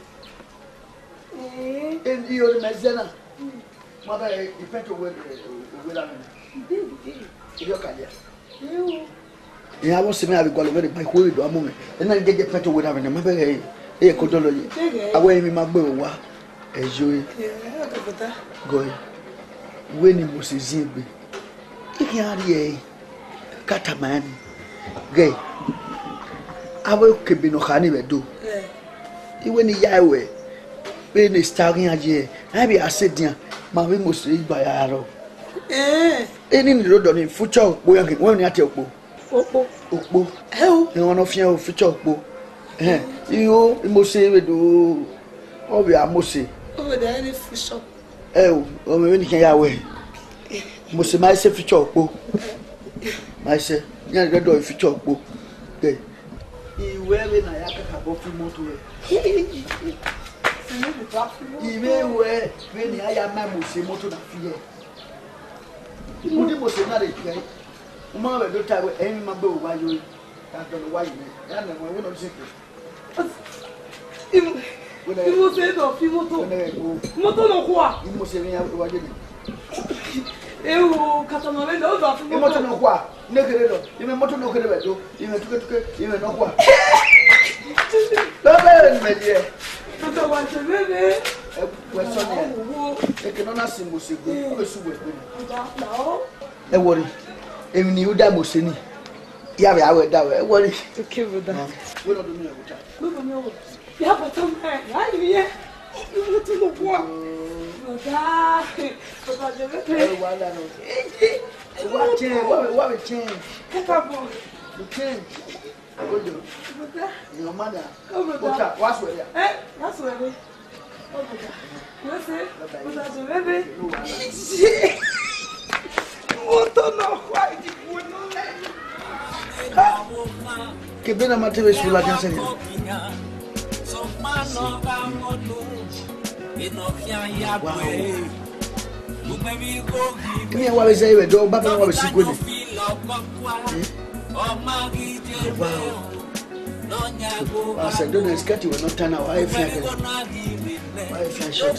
eh en di o mezena ma ba ifeto we we la ni di o ka ya ya wo se me abi gwalo me ba ko we do amu me na jeje feto we la me ma ba e e ko do lo yi awo mi ma gbe wa e jo e go we ni mo se zin gbe iki ari e kataman gay awo kebe no khani bedo eh iwe ni yawe be ni staring aje na bi asedian ma we mo se igba ya ro eh eni ni rodo ni future opo yan ke won ni ate opo opo opo eh o ni won no fian o future opo eh iyo mo se bedo o bi amose o be da ni future eh o o me ni kan yawe mo se ma se future opo ma se yan rodo future opo okay iwe we na ya kaka bo fi moto e iwe we we ni aya ma mo se moto na fi e mo di mo se na de pe o ma we do ta we en ma gbe o wa yo ka do wa yi ya na mo we no se pe mo se do fi moto moto no kwa mo se ya wa je ni e o katama we do do fi moto moto no kwa negere do ime moto no kere be do ime tuke tuke ime no kwa Bẹ́ẹ̀ ni mẹ́jẹ. Ọ̀dọ̀ wà ṣe bẹ́ẹ̀. Wẹ̀ sọ́ni ẹ̀. Eke nọ́nà sí mo ṣe gbé. Ó bẹ sùn wẹ̀ pé. Ẹ wọrí. Èmi ni ó dá mo ṣe ni. Ìyá rẹ̀ àwẹ̀ dá wẹ̀. Ẹ wọrí. Okay, brother. Wọ́n lọ́dún mi ò wọ́n ta. Bẹ́ẹ̀ ni ọ̀wọ̀. Ìyá bàtà mẹ́ ẹ̀ láì rí ẹ̀. Ìwọ́n ti lọ bọ́ à. Bọ̀dá. Bọ̀dá jẹ bẹ́ẹ̀. Ẹ wà lánà. Wà jẹ́ wà mi jẹ́. Kẹ́kọ̀ọ́ bọ̀. Mi jẹ́. Ojo. Bọ̀dá. Ìyàn má dà. Ó bọ̀dá. Ó ta wá sùn ẹ̀ yà. Ẹ wá sùn ẹ̀ mi. Ó bọ̀dá. Wọ́n ṣe. Bọ̀dá jẹ bẹ́ẹ̀. Wọ́n tó náà wá ìdìbò náà. Kebe na matewe sula jansen ya. Kini wa weze iwe do baba wa besi kweli. Wow. Asa do na skati we no tana wa e fia kele. Wa e fia shot.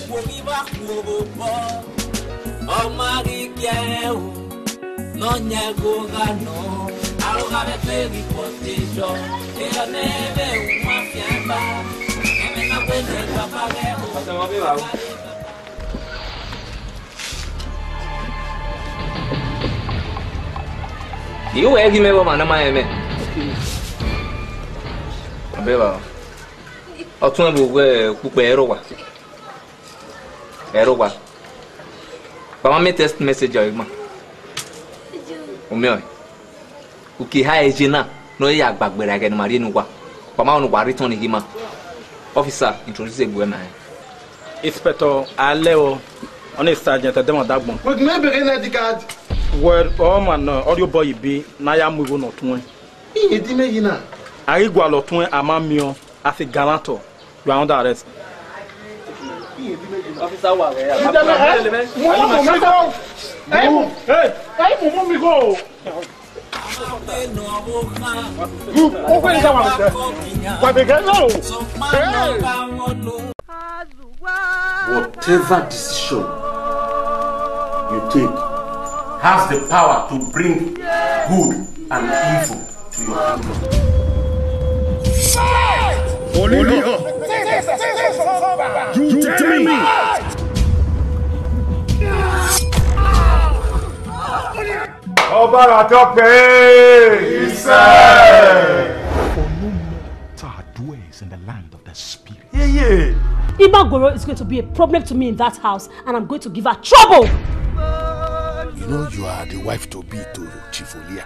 O mari kieu no nyago gano. Algo de pegi postillo, que la neve una fiamba, que me la puede papagueo. Pasamos viva. Yo é que me vou mandar mais me. Abeba. O tu não vou cupe erowa. Erowa. Para me test message aí, mano. O meu. O que é Gina? Não é a bagbeira que no marino qua. Para não guardar tão ninguém. Officer, introduce o governo. Inspector Aleo, on est sergent de demande bon. But maybe in the card. Well, oh man, audio boy be na ya mu go no tun. E di me Gina. Ari gwa lo tun amamio as a guarantor. You are under arrest. Officer wa re. Hey, hey, hey, mo mi go. Whatever decision you take has the power to bring good and evil to your kingdom. You tell me! Ọba àtọ́pẹ́ iṣẹ́. For no mortal dwells in the land of the spirit. Yeah, yeah. Imagoro is going to be a problem to me in that house, and I'm going to give her trouble. You know you are the wife to be to Chief Olia.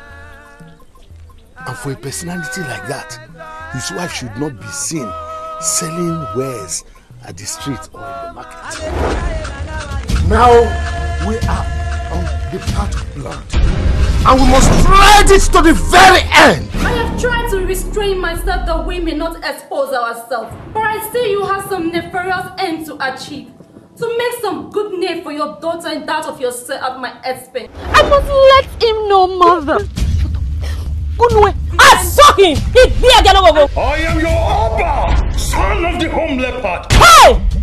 And for a personality like that, his wife should not be seen selling wares at the street or in the market. Now we are on the path of blood, and we must ride it to the very end. I have tried to restrain myself that we may not expose ourselves, but I see you have some nefarious end to achieve. To make some good name for your daughter and that of yourself at my expense. I must let him know, mother. Unwe, I saw him. He be again over. I am your Abba, son of the home leopard. Hey!